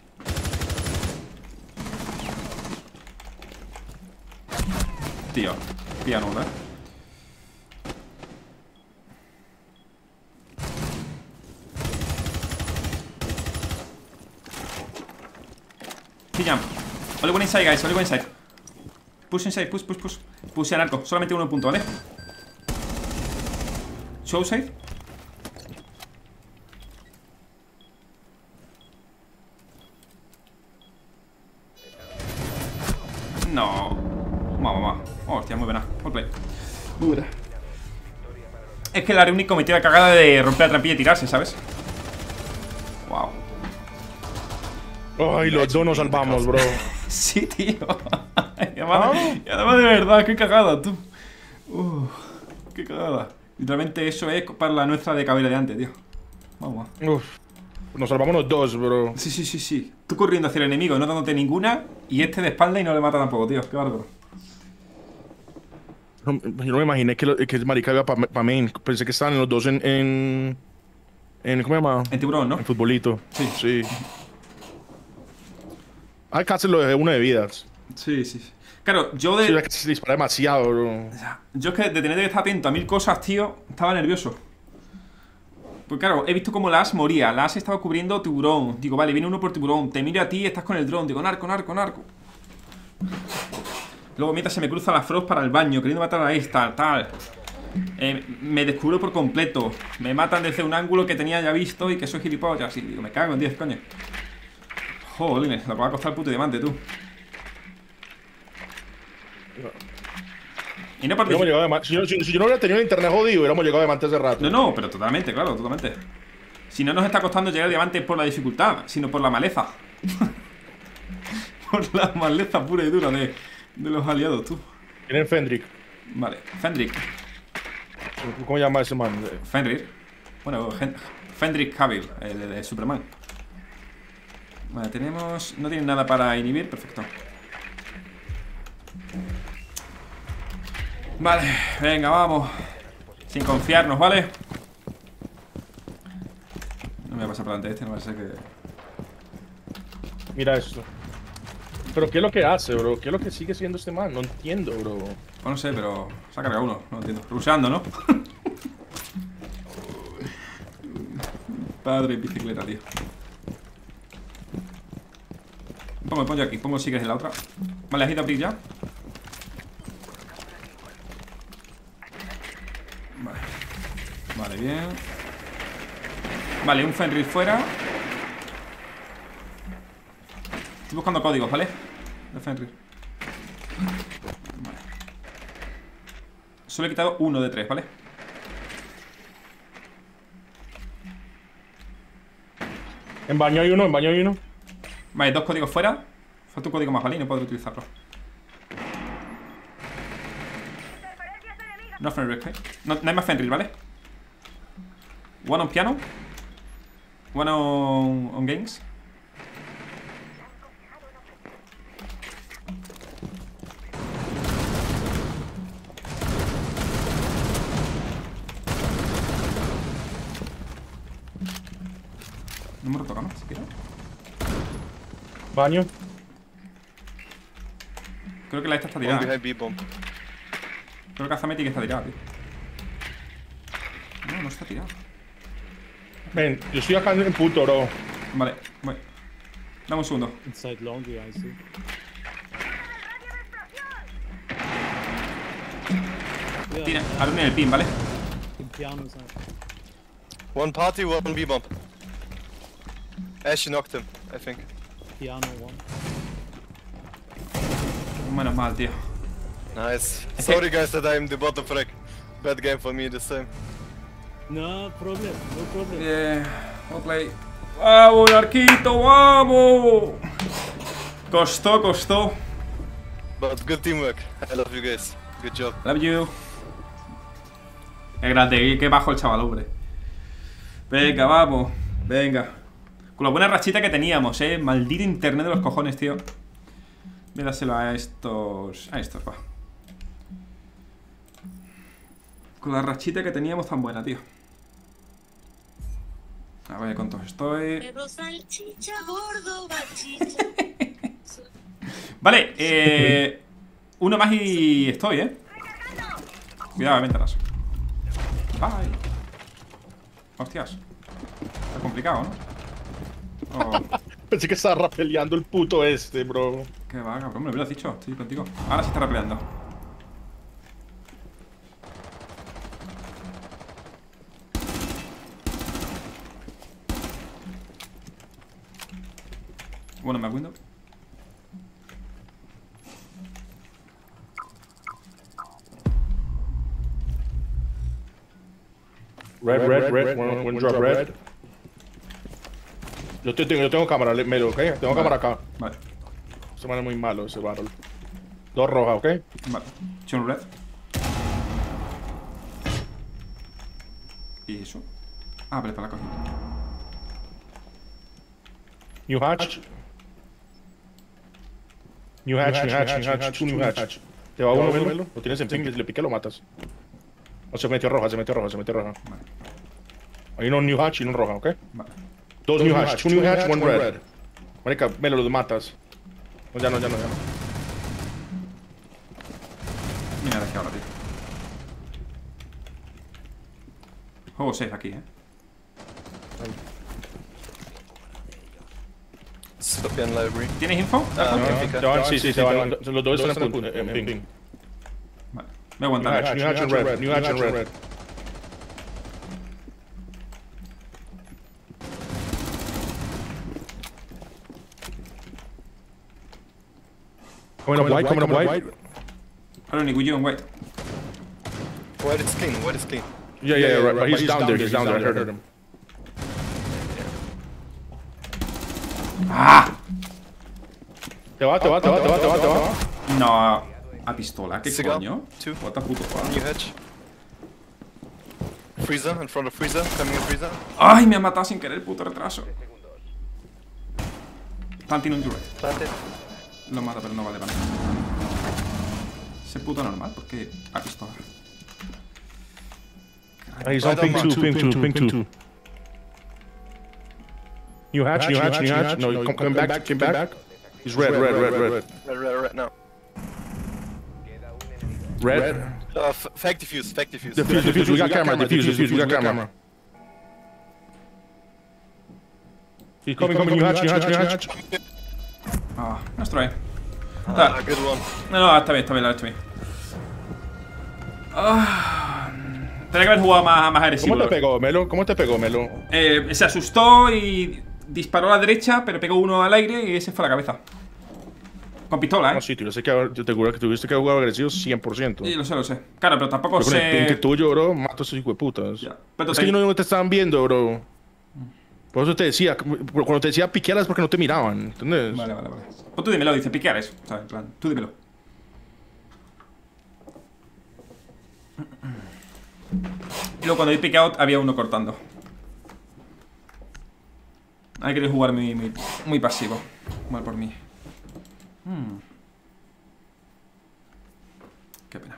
Speaker 1: Tío, piano, ¿eh? Jump. Only one inside, guys, only one inside. Push inside, push. Push a narco, solamente uno punto, ¿vale? Show side. No. Mamá. Hostia, muy buena. All play. Muy buena. Es que la Reunic cometió la cagada de romper la trampilla y tirarse, ¿sabes? Wow.
Speaker 2: Ay, los dos nos salvamos, bro.
Speaker 1: Sí, tío. Y además de verdad, qué cagada, tú. Qué cagada. Literalmente eso es para la nuestra de cabeza de antes, tío. Vamos.
Speaker 2: Nos salvamos los dos, bro.
Speaker 1: Sí. Tú corriendo hacia el enemigo, no dándote ninguna. Y este de espalda y no le mata tampoco, tío. Qué bárbaro.
Speaker 2: Yo no me imaginé que el marica iba para main. Pensé que estaban los dos en ¿cómo se llama?
Speaker 1: En tiburón, ¿no?
Speaker 2: En futbolito.
Speaker 1: Sí.
Speaker 2: Al casi lo dejé uno de vidas.
Speaker 1: Sí. Claro, yo de...
Speaker 2: Sí, que se dispara demasiado, bro.
Speaker 1: Yo es que de tener que estar atento a 1000 cosas, tío, estaba nervioso. Pues claro, he visto como Las moría. Las estaba cubriendo tiburón. Digo, vale, viene uno por tiburón. Te miro a ti y estás con el dron. Digo, narco. Luego mientras se me cruza la Frost para el baño, queriendo matar a esta, tal. Me descubro por completo. Me matan desde un ángulo que tenía ya visto y que soy gilipollas. Y digo, me cago en 10, coño. Joder, lo que va a costar el puto diamante, tú. Y no
Speaker 2: si yo no hubiera tenido el internet jodido, hubiéramos llegado a diamante hace rato.
Speaker 1: No, pero totalmente, claro, totalmente. Si no nos está costando llegar a diamante por la dificultad, sino por la maleza. Por la maleza pura y dura de los aliados, tú.
Speaker 2: Tienen Fendrick.
Speaker 1: Vale, Fendrick.
Speaker 2: ¿Cómo se llama ese man?
Speaker 1: Fenrir. Bueno, Fendrick Cavill, el de Superman. Vale, tenemos... No tienen nada para inhibir, perfecto. Vale, venga, vamos. Sin confiarnos, ¿vale? No me voy a pasar por delante de este, no va a ser que...
Speaker 2: Mira esto. ¿Pero qué es lo que hace, bro? ¿Qué es lo que sigue siendo este man? No entiendo, bro.
Speaker 1: No sé, pero... Se ha cargado uno, no entiendo. Ruseando, ¿no? Padre en bicicleta, tío. Pongo yo aquí, pongo si quieres en la otra. Vale, has ido a abrir ya. Vale, bien. Vale, un Fenrir fuera. Estoy buscando códigos, ¿vale? De Fenrir. Vale. Solo he quitado 1 de 3, ¿vale?
Speaker 2: En baño hay uno,
Speaker 1: Vale, 2 códigos fuera. Falta un código más, ¿vale? Y no podré utilizarlo. No Fenrir, ¿ok? No hay más Fenrir, ¿vale? One on piano. One on games. No me retoca, ¿no? Siquiera.
Speaker 2: Baño.
Speaker 1: Creo que la esta está tirada. Creo que Azametic está tirada, tío. No está tirada.
Speaker 2: Ven, yo estoy acá en puto, bro.
Speaker 1: Vale, voy. Dame un segundo.
Speaker 12: Inside laundry, I see.
Speaker 1: Tira, Arun en el pin, ¿vale?
Speaker 12: Piano side.
Speaker 11: One party, one B-bomb. Ash knocked him, I think.
Speaker 12: Piano one.
Speaker 1: Menos mal, tío.
Speaker 11: Nice. Sorry guys that I'm the bottom frag. Bad game for me this time.
Speaker 12: No problem, no problem.
Speaker 1: Bien, well play. ¡Vamos, Arquito! ¡Vamos! Costó, costó.
Speaker 11: But good teamwork. I love you guys. Good job.
Speaker 1: Love you. Es grande, qué bajo el chaval, hombre. Venga, vamos. Venga. Con la buena rachita que teníamos, maldito internet de los cojones, tío. Voy a dárselo a estos. A estos, va. Con la rachita que teníamos tan buena, tío. A ver cuántos estoy. Vale, uno más y estoy, Cuidado, ventanas. Bye. Hostias. Está complicado, ¿no? Oh.
Speaker 2: Pensé que estaba rapeleando el puto este, bro.
Speaker 1: Qué va, cabrón, me lo hubieras dicho. Estoy contigo. Ahora sí está rapeleando. Bueno, me window.
Speaker 2: Red, one drop red. Yo tengo cámara, Melo, ¿ok? Tengo cámara acá.
Speaker 1: Vale.
Speaker 2: Se me es muy malo ese battle. Dos rojas, ¿ok?
Speaker 1: Vale. Chun red. ¿Y eso? Ah, vale, para la cosa.
Speaker 2: New hatch. New hatch. Two new hatch. Te va uno, Melo. Lo tienes en ping, le pique, lo matas. No, se metió roja.
Speaker 1: Vale.
Speaker 2: Hay uno new hatch y uno roja, ¿ok?
Speaker 1: Vale.
Speaker 2: Dos new hatch, two new hatch, one red. Marica, Melo, los matas. No, ya no.
Speaker 1: Mira de aquí ahora, tío. Juego safe aquí,
Speaker 11: Sopian library.
Speaker 1: ¿Tienes info?
Speaker 2: Sí, se van. Los dos están en ping.
Speaker 1: Vale. Me voy a aguantar.
Speaker 2: New hatch and red. Coming up white.
Speaker 1: I don't need with you and white.
Speaker 11: White is clean.
Speaker 2: Yeah, right. He's down there. I heard him.
Speaker 1: ¡Ah!
Speaker 2: Te va.
Speaker 1: No, a pistola, ¿qué
Speaker 11: Cigar,
Speaker 1: coño?
Speaker 11: two.
Speaker 1: What the puto fuck.
Speaker 11: New hatch. Freezer, in front of freezer. Coming in freezer.
Speaker 1: ¡Ay! Me ha matado sin querer, puto retraso. Planting on your right.
Speaker 11: Planted.
Speaker 1: Lo mata, pero no vale para nada. Ese puto normal, porque a pistola.
Speaker 2: He's on ping two. New hatch. No, come back. He's red now. Red.
Speaker 11: Fake defuse.
Speaker 2: Defuse. We got camera. Defuse. We got camera. He's coming. New hatch.
Speaker 1: Ah, nos trae.
Speaker 11: Good one.
Speaker 1: No, está bien, la he hecho bien. Tenía que haber jugado más agresivo.
Speaker 2: ¿Cómo te pegó, Melo?
Speaker 1: Se asustó y disparó a la derecha, pero pegó uno al aire y ese fue a la cabeza. Con pistola,
Speaker 2: No, sí, tío, yo te juro que tuviste que jugar agresivo 100%.
Speaker 1: Y lo sé. Claro, pero tampoco
Speaker 2: Pero con el ping
Speaker 1: sé...
Speaker 2: tuyo, bro, mato a esos hijos de putas.
Speaker 1: Ya. Pero
Speaker 2: Es que no te estaban viendo, bro. Por eso te decía, cuando te decía piquear es porque no te miraban, ¿entendés?
Speaker 1: Vale. Pues tú dímelo, dice piquear eso. O sea, en plan, tú dímelo. Y luego cuando di pick out había uno cortando. Hay que jugar muy pasivo. Mal por mí. Qué pena.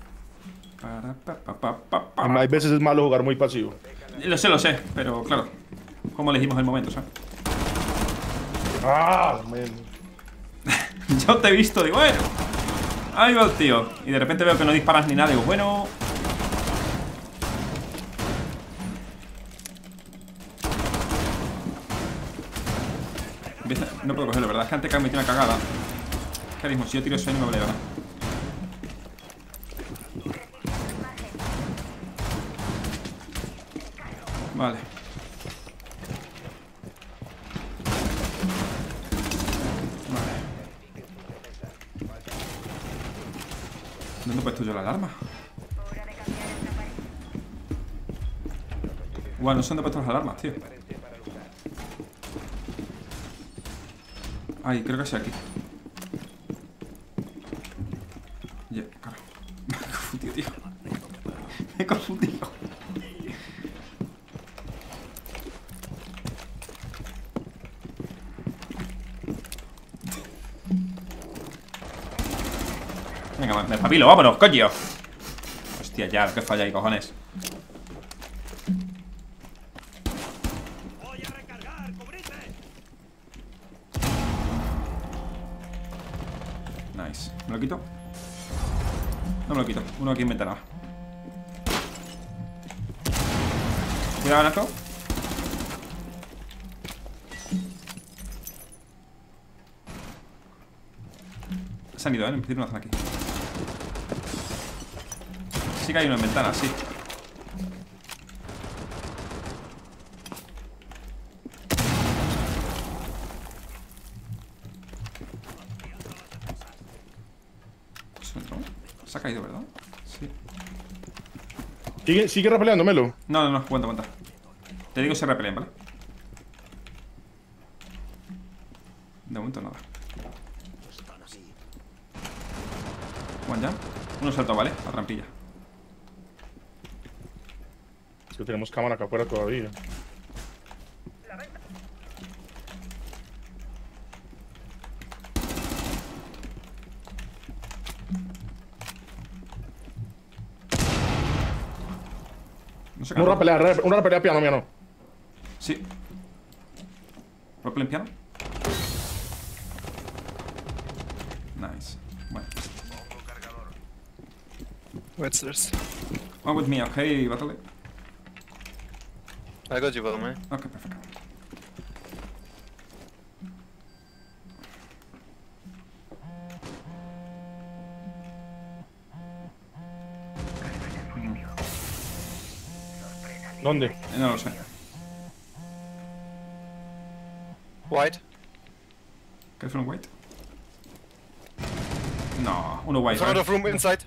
Speaker 2: Hay veces es malo jugar muy pasivo.
Speaker 1: Lo sé, pero claro. Como elegimos el momento, ¿sabes?
Speaker 2: Ah, man.
Speaker 1: Yo te he visto, digo, bueno. Ahí va el tío. Y de repente veo que no disparas ni nada, digo, bueno. No puedo cogerlo, ¿verdad? Es que antes que me metido una cagada. ¿Qué mismo? Si yo tiro eso no me vale ganar. Vale. puesto yo la alarma? Bueno, no sé dónde he puesto las alarmas, tío. Ay, creo que es aquí. Ya, claro. Me he confundido, tío. Me he confundido. Venga, me espabilo, vámonos, coño. Hostia, ya, que falla ahí, cojones. Nice. ¿Me lo quito? No me lo quito. Uno aquí en ventana. Cuidado, Naco. Se han ido, en principio no están aquí. Sí que hay uno en ventana, sí. Se ha caído, ¿verdad? Sí.
Speaker 2: Sigue repeleando, Melo.
Speaker 1: No, aguanta. Te digo si repelen, ¿vale? De momento nada. One ya. Uno saltó, ¿vale? La rampilla.
Speaker 2: Es que tenemos cámara acá afuera todavía.
Speaker 1: No sé.
Speaker 2: Una pelea piano, mío, no.
Speaker 1: Sí. ¿Rappel en piano? Nice. Bueno.
Speaker 11: What's this?
Speaker 1: One with me, okay, Battle.
Speaker 11: I got you, man.
Speaker 1: Ok, perfecto.
Speaker 2: ¿Dónde?
Speaker 1: No lo sé.
Speaker 11: White.
Speaker 1: Careful on white. No, uno white.
Speaker 11: Front of room inside.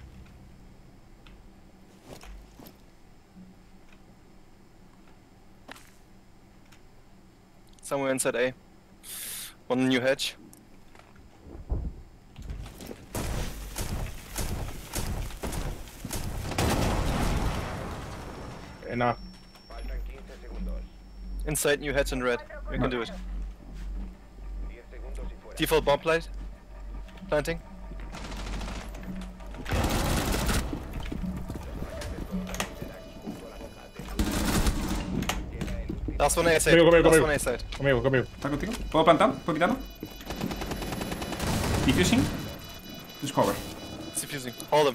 Speaker 11: Somewhere inside A. One new hedge.
Speaker 2: Nah.
Speaker 11: Inside new hedge in red. You can do it. Default bomb plate. Planting. Last one A side. Last one A side.
Speaker 2: Conmigo.
Speaker 1: ¿Está contigo? ¿Puedo plantar? ¿Puedo quitarlo? Diffusing. Just cover.
Speaker 11: It's diffusing. Hold them.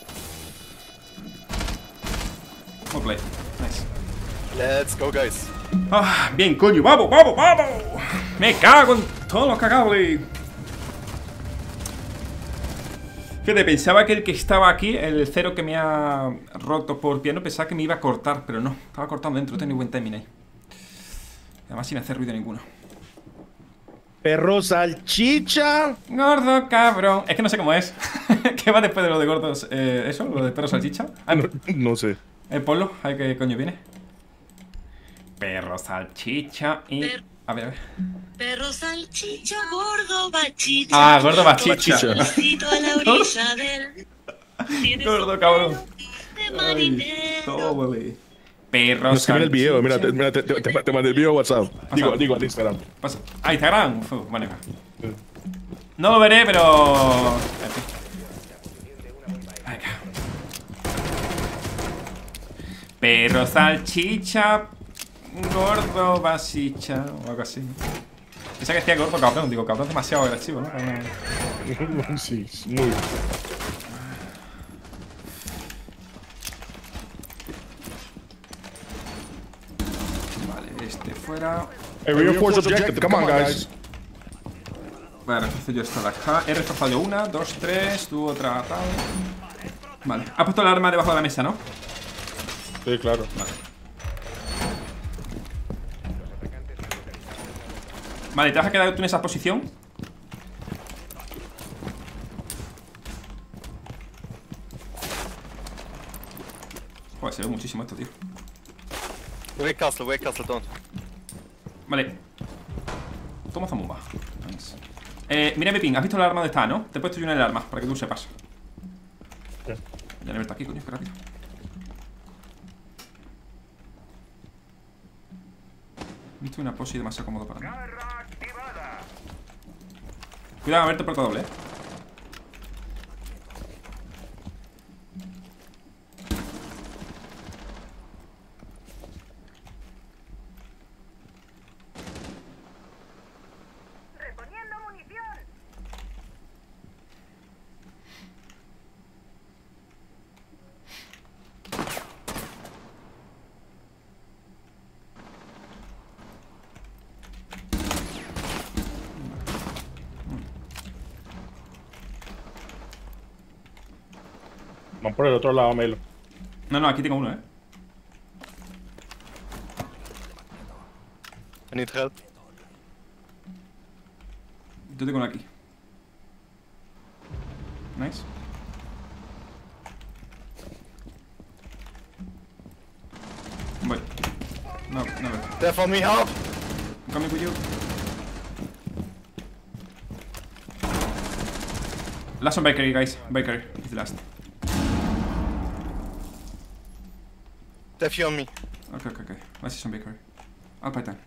Speaker 1: Well play. Nice.
Speaker 11: Let's go, guys.
Speaker 1: Ah, bien, coño. ¡Vamos! Me cago en todos los cagables. Fíjate, pensaba que el que estaba aquí, el cero que me ha roto por piano, pensaba que me iba a cortar, pero no. Estaba cortando dentro, no tenía buen timing ahí. Además sin hacer ruido ninguno.
Speaker 2: Perro salchicha.
Speaker 1: Gordo cabrón. Es que no sé cómo es. ¿Qué va después de lo de gordos? ¿Eso? ¿Lo de perro salchicha? Ah,
Speaker 2: no sé.
Speaker 1: Ponlo, a ver qué coño viene. Perro salchicha y... A ver.
Speaker 13: Perro salchicha, gordo bachicha.
Speaker 1: Ah, gordo bachicha.
Speaker 13: A la orilla del...
Speaker 1: Gordo cabrón. Ay, tómale. Perro
Speaker 2: no, es que mira el video, mira, te mandé el video a WhatsApp. Digo al Instagram.
Speaker 1: Pasa. Ah, Instagram. Bueno, no lo veré, pero... Venga. Perro salchicha, gordo basicha o algo así. Pensaba que decía gordo cabrón, digo, cabrón demasiado agresivo, ¿no?
Speaker 2: Sí, muy.
Speaker 1: Vale, este fuera.
Speaker 2: Hey, reinforce objective, come on, guys.
Speaker 1: Vale, refuerzo yo esto de acá. He reforzado yo una, dos, tres, tú otra tal. Vale, has puesto el arma debajo de la mesa, ¿no?
Speaker 2: Sí, claro.
Speaker 1: Vale, ¿te vas a quedar tú en esa posición? se ve muchísimo esto, tío.
Speaker 11: Wait castle, don't.
Speaker 1: Vale. Toma zambomba. Nice. Mira mi ping, ¿has visto el arma donde está, no? Te he puesto yo una el arma, para que tú sepas.
Speaker 2: ¿Qué?
Speaker 1: Ya no está aquí, coño, qué rápido. Visto una posi demasiado cómodo para mí. Cuidado, a verte por doble,
Speaker 5: Reponiendo munición.
Speaker 2: Van por el otro lado, Melo.
Speaker 1: No, aquí tengo uno,
Speaker 11: I need help.
Speaker 1: Yo tengo uno aquí. Nice. Voy. No.
Speaker 11: They're for me, help!
Speaker 1: I'm coming with you. Last on bakery, guys. Bakery is the last.
Speaker 11: They're few on me.
Speaker 1: Okay. Let's see some bakery. I'll play time.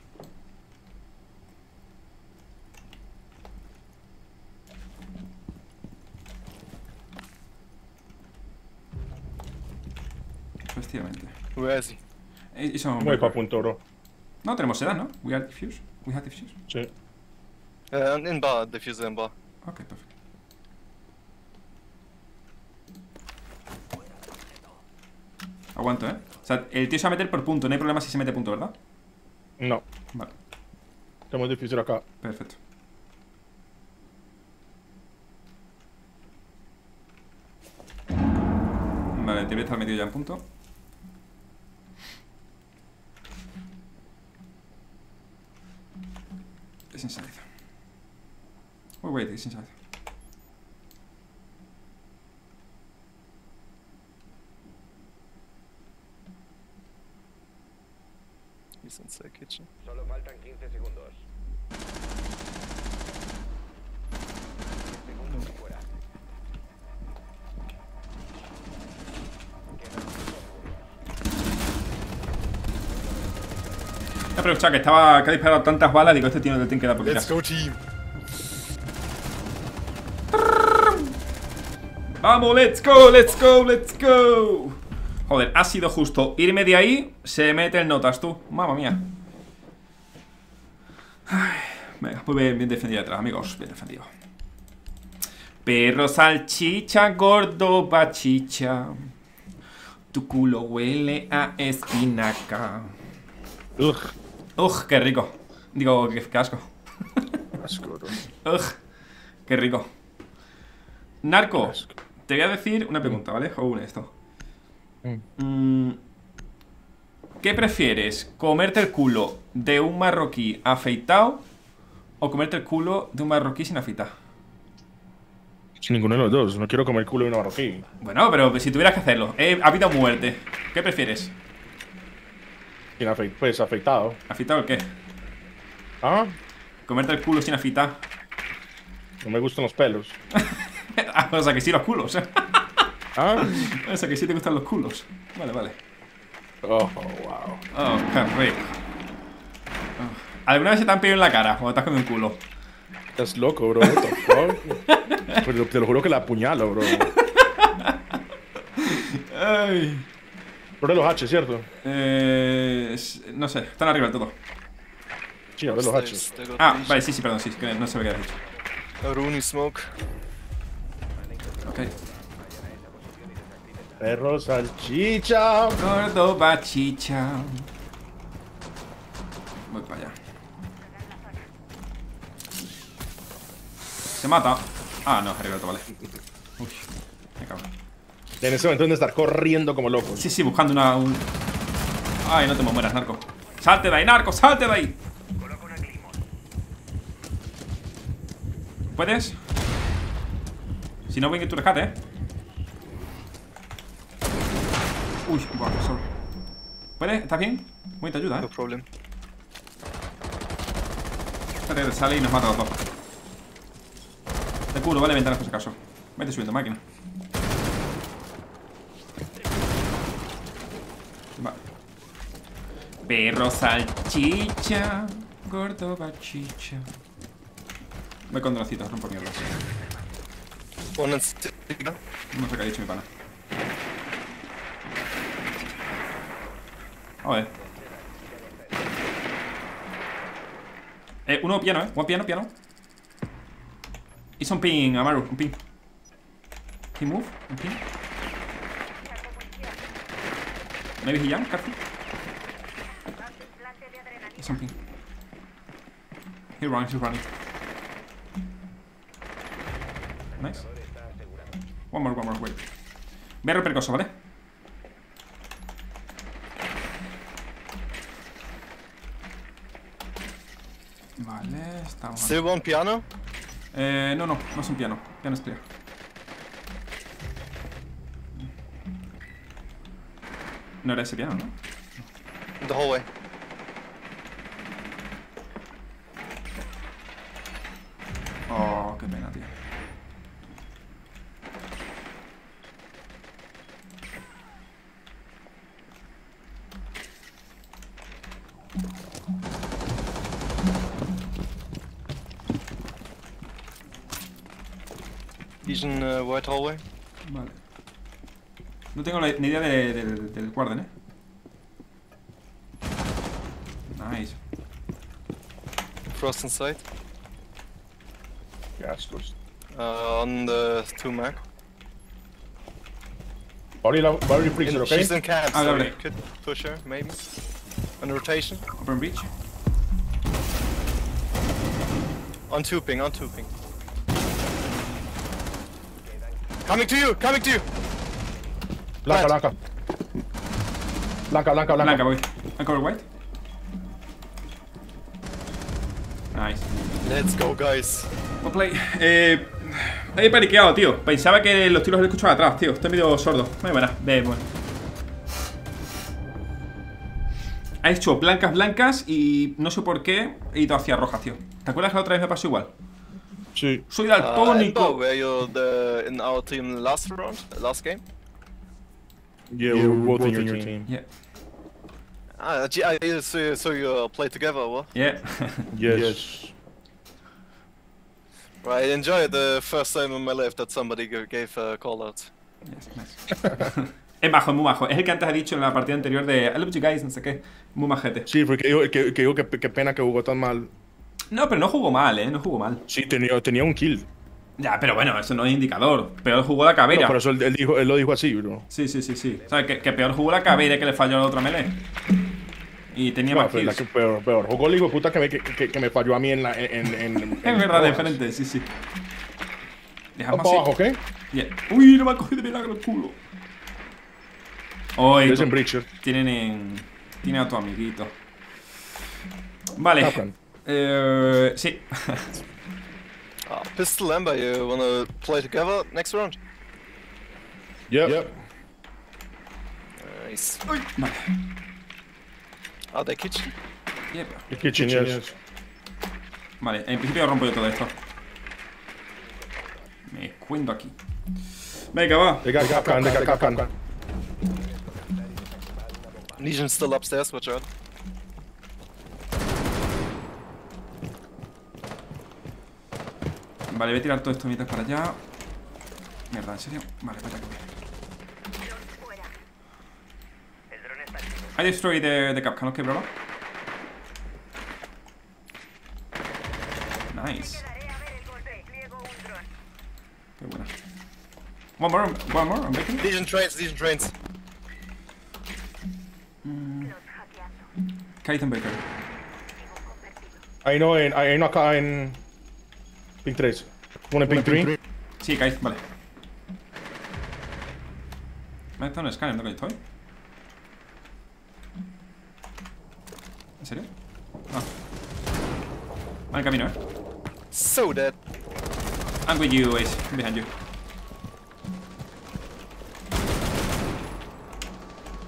Speaker 1: Efectivamente.
Speaker 11: Where is he?
Speaker 2: Voy para punto, bro.
Speaker 1: No, tenemos seda, ¿no? We have defuse.
Speaker 2: Sí.
Speaker 11: In bar, diffuser in bar.
Speaker 1: Ok, perfecto. Aguanto, ¿eh? O sea, el tío se va a meter por punto. No hay problema si se mete punto, ¿verdad?
Speaker 2: No.
Speaker 1: Vale.
Speaker 2: Tenemos difícil acá.
Speaker 1: Perfecto. Vale, el tío está metido ya en punto. Es inside. Oh, wait, es inside.
Speaker 11: He's inside kitchen.
Speaker 14: Solo faltan 15 segundos. 10 segundos fuera.
Speaker 1: No, pero escucha, que estaba. Que ha disparado tantas balas. Digo, este tío no le tiene que dar por
Speaker 11: Let's go, team.
Speaker 1: Vamos, let's go. Joder, ha sido justo irme de ahí. Se mete en notas, tú. Mamma mía. Ay, venga, pues bien defendido atrás, amigos. Bien defendido. Perro salchicha, gordo bachicha. Tu culo huele a espinaca. Qué rico. Digo, qué asco.
Speaker 2: Asco, bro.
Speaker 1: Qué rico. Narco, te voy a decir una pregunta, ¿vale? O esto. ¿Qué prefieres? ¿Comerte el culo de un marroquí afeitado o comerte el culo de un marroquí sin afeitar?
Speaker 2: Ninguno de los dos. No quiero comer el culo de un marroquí.
Speaker 1: Bueno, pero si tuvieras que hacerlo, a vida o muerte, ¿qué prefieres?
Speaker 2: Pues afeitado.
Speaker 1: ¿Afeitado el qué?
Speaker 2: ¿Ah?
Speaker 1: ¿Comerte el culo sin afeitar?
Speaker 2: No me gustan los pelos.
Speaker 1: O sea que sí los culos.
Speaker 2: ¿Ah?
Speaker 1: O sea que sí te gustan los culos. Vale.
Speaker 2: Oh, wow.
Speaker 1: Oh, qué rico. ¿Alguna vez se te han pedido en la cara cuando estás comiendo un culo?
Speaker 2: Estás loco, bro. What the fuck? Pero te lo juro que la apuñalo, bro.
Speaker 1: Ay.
Speaker 2: Abre los H, ¿cierto?
Speaker 1: No sé, están arriba del todo.
Speaker 2: Sí, abre los H.
Speaker 1: Ah, vale, sí, perdón, sí, que no sé qué has dicho.
Speaker 11: Rooney smoke.
Speaker 1: Ok.
Speaker 2: Perro salchicha.
Speaker 1: Gordo bachicha. Voy para allá. Se mata. Ah, no, arriba del todo, vale. Uy, me cago.
Speaker 2: En ese momento deben estar corriendo como locos.
Speaker 1: Sí, buscando un... Ay, no te mueras, narco. ¡Salte de ahí, narco! ¡Salte de ahí! ¿Puedes? Si no, ven que tu rescate, Uy, buah, sorry. ¿Puedes? ¿Estás bien? Muy te ayuda,
Speaker 11: No problem.
Speaker 1: Espérate, sale y nos mata a los dos. Te curo, vale, ventanas por si acaso. Vete subiendo, máquina. Vale. Perro salchicha, gordo bachicha. Voy con droncitos, rompo mierdas.
Speaker 11: One
Speaker 1: No sé qué ha dicho mi pana. A ver. Uno piano, One piano. Hizo un ping, Amaru, un ping. He move, un ping. Maybe he jump, careful. Hizo un ping. He's running. Nice. One more, wait. Voy a romper cosas, ¿vale? Vale, estamos.
Speaker 11: Still one piano?
Speaker 1: No es un piano. Piano es clear. No era ese piano, ¿no?
Speaker 11: The hallway.
Speaker 1: Oh, qué pena, tío.
Speaker 11: Vision white hallway.
Speaker 1: Vale. No tengo ni idea del guarden, Nice.
Speaker 11: Frost inside.
Speaker 2: Yes, close.
Speaker 11: On the 2 Mac.
Speaker 2: Body freezer, okay?
Speaker 11: She's in camp,
Speaker 1: Ah,
Speaker 11: so
Speaker 1: lovely.
Speaker 11: you could push her, maybe. On rotation.
Speaker 1: Open breach.
Speaker 11: On 2 ping. Coming to you!
Speaker 2: Blanca,
Speaker 1: voy. I cover white. Nice.
Speaker 11: Let's go, guys.
Speaker 1: Well play. He paniqueado, tío. Pensaba que los tiros los escuchaba atrás, tío. Estoy medio sordo. Muy buena. Bueno. Ha hecho blancas y no sé por qué he ido hacia rojas, tío. ¿Te acuerdas que la otra vez me pasó igual?
Speaker 2: Sí.
Speaker 1: Soy daltónico.
Speaker 11: Were you in our team last game?
Speaker 2: Yeah, we were both in your team.
Speaker 1: Yeah.
Speaker 11: So you play together, what?
Speaker 1: Yeah.
Speaker 2: Yes.
Speaker 11: Right, I enjoyed the first time in my life that somebody gave a call out.
Speaker 1: Yes, nice. Es majo, es muy majo. Es el que antes ha dicho en la partida anterior de I love you guys, no sé qué. Muy majete.
Speaker 2: Sí, porque digo que pena que jugó tan mal.
Speaker 1: No, pero no jugó mal, no jugó mal.
Speaker 2: Sí, tenía un kill.
Speaker 1: Ya, pero bueno, eso no es indicador. Peor jugó la Caveira.
Speaker 2: No, por eso él lo dijo así, bro.
Speaker 1: Sí. O sea, que peor jugó la Caveira que le falló a la otra melee. Y tenía más kills.
Speaker 2: Peor jugó el hijo de puta que me falló a mí en
Speaker 1: es verdad, diferente, sí. Dejamos
Speaker 2: así. Abajo, ¿ok?
Speaker 1: Yeah. Uy, no me ha cogido de milagro el culo. Hoy tienen a tu amiguito. Vale. Sí.
Speaker 11: Pistol Ember, you wanna play together next round?
Speaker 2: Yep.
Speaker 11: Nice.
Speaker 1: Vale.
Speaker 11: Are they kitchen?
Speaker 1: Yep.
Speaker 2: The kitchen, yes.
Speaker 1: Vale, en principio rompo yo todo esto. Me cuento aquí. Venga, va.
Speaker 2: They got Capcan.
Speaker 11: Legion still upstairs, watch out.
Speaker 1: Vale, voy a tirar todo esto mientras para allá. Mierda, ¿en serio? Vale, vaya que voy. I destroyed the Capcan, okay, bro? Nice. Qué buena. One more, I'm making it.
Speaker 11: Legion trains.
Speaker 1: Kaiten Baker.
Speaker 2: Hay uno acá en Ping 3. Uno en Ping 3.
Speaker 1: Sí, Kait, vale. Me ha hecho un escáner, ¿no que estoy? ¿En serio? Ah. Va en camino,
Speaker 11: So dead.
Speaker 1: I'm with you, Ace. Behind you.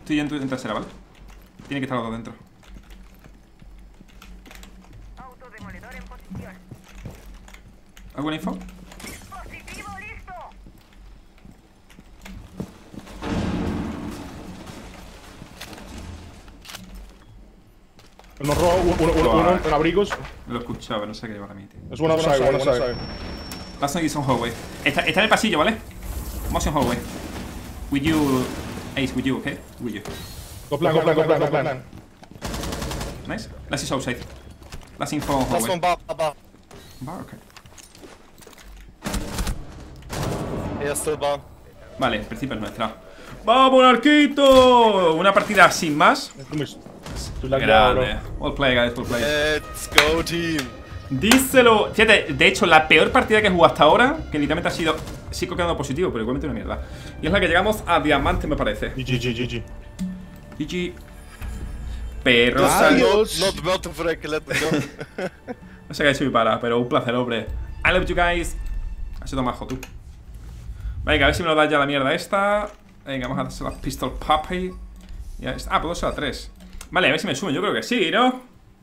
Speaker 1: Estoy en trasera, ¿vale? Tiene que estar los dos dentro.
Speaker 5: Autodemoledor en posición.
Speaker 1: ¿Alguna info?
Speaker 5: Dispositivo listo.
Speaker 2: Nos roba uno en abrigos.
Speaker 1: Lo escuchaba, no sé qué llevar a mí, tío.
Speaker 2: Es one outside.
Speaker 1: Last night is on hallway. Está en el pasillo, ¿vale? Vamos en hallway. With you, Ace, with you, okay? With you.
Speaker 2: Go plan.
Speaker 1: Nice. Last is outside. Last info on
Speaker 11: Last
Speaker 1: hallway.
Speaker 11: one bar.
Speaker 1: Bar, okay.
Speaker 11: Yeah, still bar.
Speaker 1: Vale, el principio es nuestra. ¡Vamos, Narquito! Una partida sin más. Grande. Well play, guys, well play.
Speaker 11: Let's go, team.
Speaker 1: Díselo. Fíjate, de hecho, la peor partida que he jugado hasta ahora, que literalmente ha sido. Sigo quedando positivo, pero igualmente una mierda. Y es la que llegamos a diamante, me parece.
Speaker 2: GG.
Speaker 1: Perro.
Speaker 11: Not welcome for a let me go.
Speaker 1: No sé qué soy para, pero un placer, hombre. I love you guys. Ha sido majo, tú. Venga, a ver si me lo das ya la mierda esta. Venga, vamos a hacer la pistol puppy. Ya está. Ah, puedo ser a 3. Vale, a ver si me suben. Yo creo que sí, ¿no?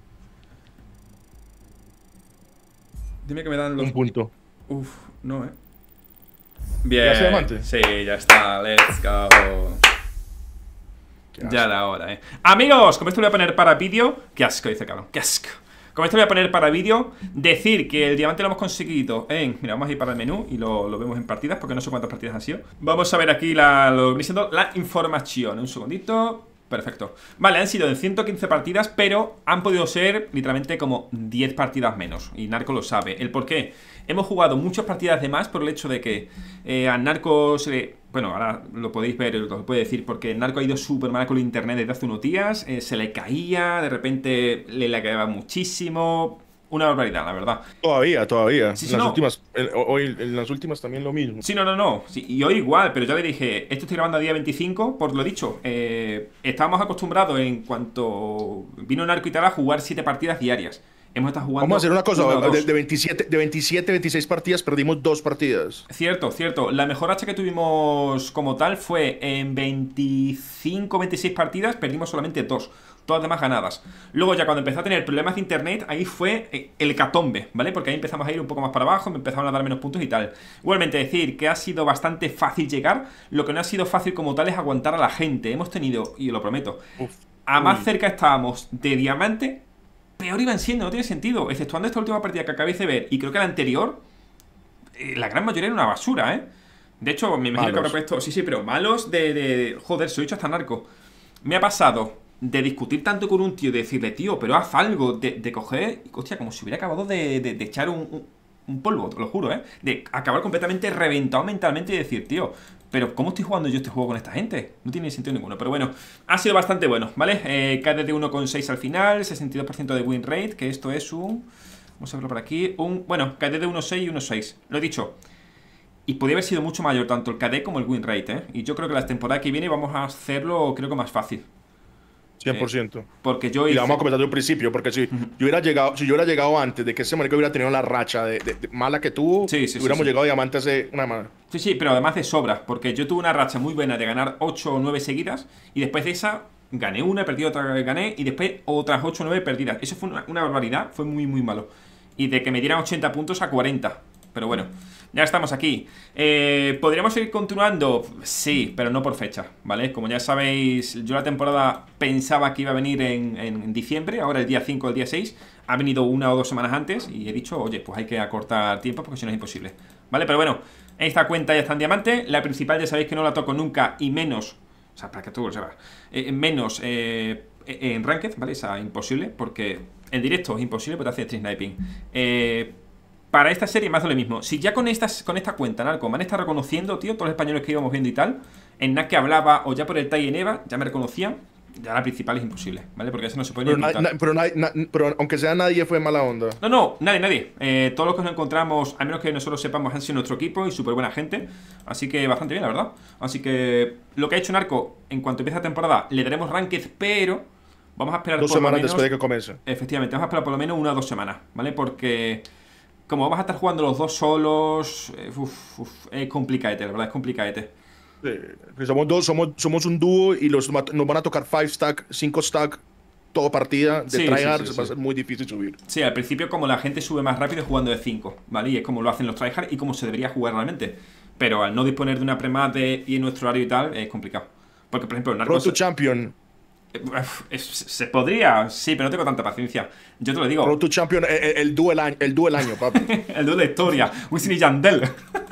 Speaker 1: Dime que me dan los...
Speaker 2: Un punto.
Speaker 1: Uf, no, Bien.
Speaker 2: ¿Ya se diamante?
Speaker 1: Sí, ya está. Let's go. Ya era hora, Amigos, como esto lo voy a poner para vídeo. Qué asco, dice cabrón. Qué asco. Como esto lo voy a poner para vídeo, decir que el diamante lo hemos conseguido en... Mira, vamos a ir para el menú y lo vemos en partidas, porque no sé cuántas partidas han sido. Vamos a ver aquí lo que viene siendo la información. Un segundito. Perfecto. Vale, han sido en 115 partidas, pero han podido ser literalmente como 10 partidas menos. Y Narco lo sabe. ¿El por qué? Hemos jugado muchas partidas de más por el hecho de que a Narco se... Bueno, ahora lo podéis ver, lo puede decir, porque Narco ha ido súper mal con el internet desde hace unos días. Se le caía, de repente le lagueaba muchísimo. Una barbaridad, la verdad.
Speaker 2: Todavía.
Speaker 1: Sí,
Speaker 2: en las últimas, hoy en las últimas también lo mismo.
Speaker 1: Sí, no. Sí, y hoy igual, pero yo le dije, esto estoy grabando a día 25, por lo dicho. Estábamos acostumbrados en cuanto vino Narco y tal a jugar 7 partidas diarias. Hemos estado jugando.
Speaker 2: Vamos a hacer una cosa, de 27, 26 partidas perdimos 2 partidas.
Speaker 1: Cierto. La mejor racha que tuvimos como tal fue en 25, 26 partidas, perdimos solamente 2. Todas demás ganadas. Luego ya cuando empezó a tener problemas de internet, ahí fue el hecatombe, ¿vale? Porque ahí empezamos a ir un poco más para abajo, me empezaron a dar menos puntos y tal. Igualmente decir que ha sido bastante fácil llegar. Lo que no ha sido fácil como tal es aguantar a la gente. Hemos tenido, y os lo prometo, a más cerca estábamos de diamante, peor iban siendo, no tiene sentido. Exceptuando esta última partida que acabéis de ver, y creo que la anterior, la gran mayoría era una basura, De hecho, me imagino que habrá puesto... Sí, pero malos de... Joder, soy hecho hasta Narco. Me ha pasado de discutir tanto con un tío, de decirle, tío, pero haz algo, de coger, hostia, como si hubiera acabado de echar un polvo, te lo juro, de acabar completamente reventado mentalmente y decir, tío, pero ¿cómo estoy jugando yo este juego con esta gente? No tiene sentido ninguno, pero bueno, ha sido bastante bueno, ¿vale? KD de 1,6 al final, 62% de win rate, que esto es un... Vamos a verlo por aquí, bueno, KD de 1,6 y 1,6, lo he dicho. Y podría haber sido mucho mayor tanto el KD como el win rate, Y yo creo que la temporada que viene vamos a hacerlo, creo que más fácil.
Speaker 2: 100%.
Speaker 1: Porque yo
Speaker 2: y vamos a comenzar desde un principio, porque si yo hubiera llegado antes de que ese marico hubiera tenido la racha de mala que tuvo, hubiéramos llegado a diamante hace una mano.
Speaker 1: Sí, pero además de sobra, porque yo tuve una racha muy buena de ganar 8 o 9 seguidas, y después de esa gané una, perdí otra, gané, y después otras 8 o 9 perdidas. Eso fue una barbaridad, fue muy, muy malo. Y de que me dieran 80 puntos a 40. Pero bueno, ya estamos aquí. ¿Podríamos seguir continuando? Sí, pero no por fecha, ¿vale? Como ya sabéis, yo la temporada pensaba que iba a venir en diciembre. Ahora el día 5 o el día 6 ha venido 1 o 2 semanas antes. Y he dicho, oye, pues hay que acortar tiempo porque si no es imposible, ¿vale? Pero bueno, esta cuenta ya está en diamante. La principal ya sabéis que no la toco nunca. Y menos, o sea, para que tú lo sepas, menos en Ranked, ¿vale? Esa imposible, porque en directo es imposible, porque te hace stream sniping. Para esta serie me hace lo mismo. Si ya con esta cuenta, Narco, me han estado reconociendo, tío, todos los españoles que íbamos viendo y tal, en NAC que hablaba, o ya por el Tai en Eva, ya me reconocían, ya la principal es imposible, ¿vale? Porque eso no se puede ni ocultar.
Speaker 2: Pero aunque sea nadie fue mala onda.
Speaker 1: No, nadie. Todos los que nos encontramos, al menos que nosotros sepamos, han sido nuestro equipo y súper buena gente. Así que bastante bien, la verdad. Así que lo que ha hecho Narco, en cuanto empiece la temporada, le daremos ranked, pero vamos a esperar
Speaker 2: 2 semanas después de que comience.
Speaker 1: Efectivamente, vamos a esperar por lo menos 1 o 2 semanas, ¿vale? Porque como vamos a estar jugando los dos solos, es complicadete, la verdad, es complicadete.
Speaker 2: Que somos un dúo y nos van a tocar 5 stack, 5 stack, todo partida de tryhards, va a ser muy difícil subir.
Speaker 1: Sí, al principio como la gente sube más rápido jugando de 5, ¿vale? Y es como lo hacen los tryhards y como se debería jugar realmente. Pero al no disponer de una premate y en nuestro horario y tal, es complicado. Porque, por ejemplo,
Speaker 2: Road to Champion.
Speaker 1: Se podría, sí, pero no tengo tanta paciencia. Yo te lo digo.
Speaker 2: Road to Champion, el dúo del año, papi.
Speaker 1: El dúo de la historia. Wisin y Yandel.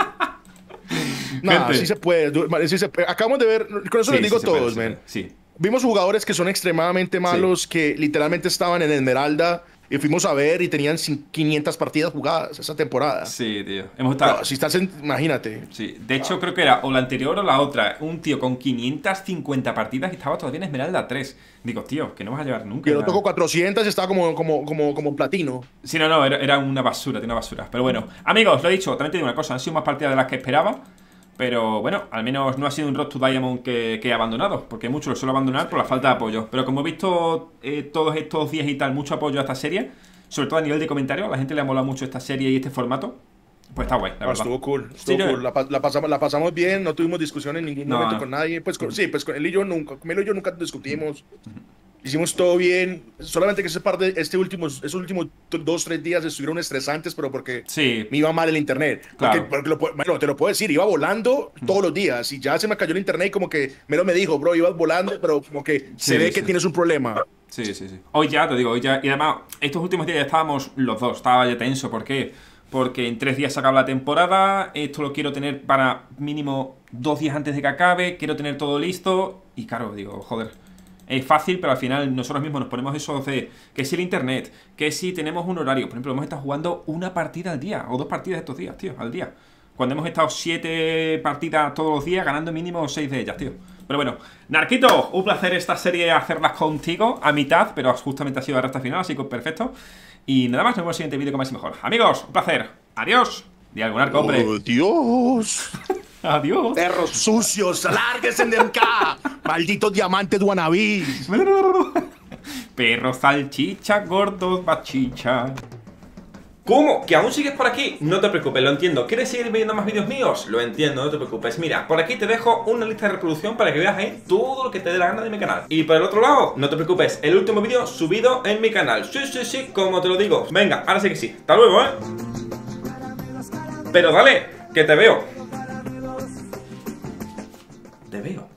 Speaker 2: No, sí se puede. Acabamos de ver, con eso les digo todos, man.
Speaker 1: Sí.
Speaker 2: Vimos jugadores que son extremadamente malos, que literalmente estaban en Esmeralda y fuimos a ver y tenían 500 partidas jugadas esa temporada.
Speaker 1: Sí, tío. Hemos estado...
Speaker 2: No, si estás imagínate.
Speaker 1: Sí, de hecho creo que era o la anterior o la otra. Un tío con 550 partidas y estaba todavía en Esmeralda 3. Digo, tío, que no vas a llevar nunca.
Speaker 2: Yo tocó 400 y estaba como platino.
Speaker 1: Sí, no, era una basura, tiene una basura. Pero bueno, amigos, lo he dicho, también te digo una cosa, han sido más partidas de las que esperaba. Pero bueno, al menos no ha sido un Road to Diamond que he abandonado, porque muchos lo suelo abandonar por la falta de apoyo. Pero como he visto todos estos días y tal, mucho apoyo a esta serie, sobre todo a nivel de comentarios, a la gente le ha molado mucho esta serie y este formato. Pues está guay, la verdad.
Speaker 2: Estuvo cool, la pasamos bien, no tuvimos discusión en ningún momento con nadie. Pues con él y yo nunca, discutimos. Hicimos todo bien, solamente que esos últimos 2-3 días estuvieron estresantes, pero porque me iba mal el internet.
Speaker 1: Claro.
Speaker 2: Porque bueno, te lo puedo decir, iba volando todos los días y ya se me cayó el internet y como que Melo me dijo, bro, ibas volando, pero como que se ve que tienes un problema.
Speaker 1: Sí. Hoy ya, te digo, y además, estos últimos días ya estábamos los dos, estaba ya tenso, ¿por qué? Porque en 3 días se acaba la temporada, esto lo quiero tener para mínimo 2 días antes de que acabe, quiero tener todo listo y claro, digo, joder. Es fácil, pero al final nosotros mismos nos ponemos eso de que si el internet, que si tenemos un horario. Por ejemplo, hemos estado jugando una partida al día, o 2 partidas estos días, tío, al día. Cuando hemos estado 7 partidas todos los días, ganando mínimo 6 de ellas, tío. Pero bueno, Narquito, un placer esta serie hacerlas contigo, a mitad, pero justamente ha sido la recta final, así que perfecto. Y nada más, nos vemos en el siguiente vídeo con más y mejor. Amigos, un placer, adiós. Di algo, Narco, hombre.
Speaker 2: ¡Oh, Dios!
Speaker 1: Adiós.
Speaker 2: Perros sucios, lárguense de acá. Malditos diamantes guanabís.
Speaker 1: Perros salchicha, gordos bachicha. ¿Cómo? ¿Que aún sigues por aquí? No te preocupes, lo entiendo. ¿Quieres seguir viendo más vídeos míos? Lo entiendo, no te preocupes. Mira, por aquí te dejo una lista de reproducción para que veas ahí todo lo que te dé la gana de mi canal. Y por el otro lado, no te preocupes, el último vídeo subido en mi canal. Sí, como te lo digo. Venga, ahora sí que sí. Hasta luego, Pero dale, que te veo. Te veo.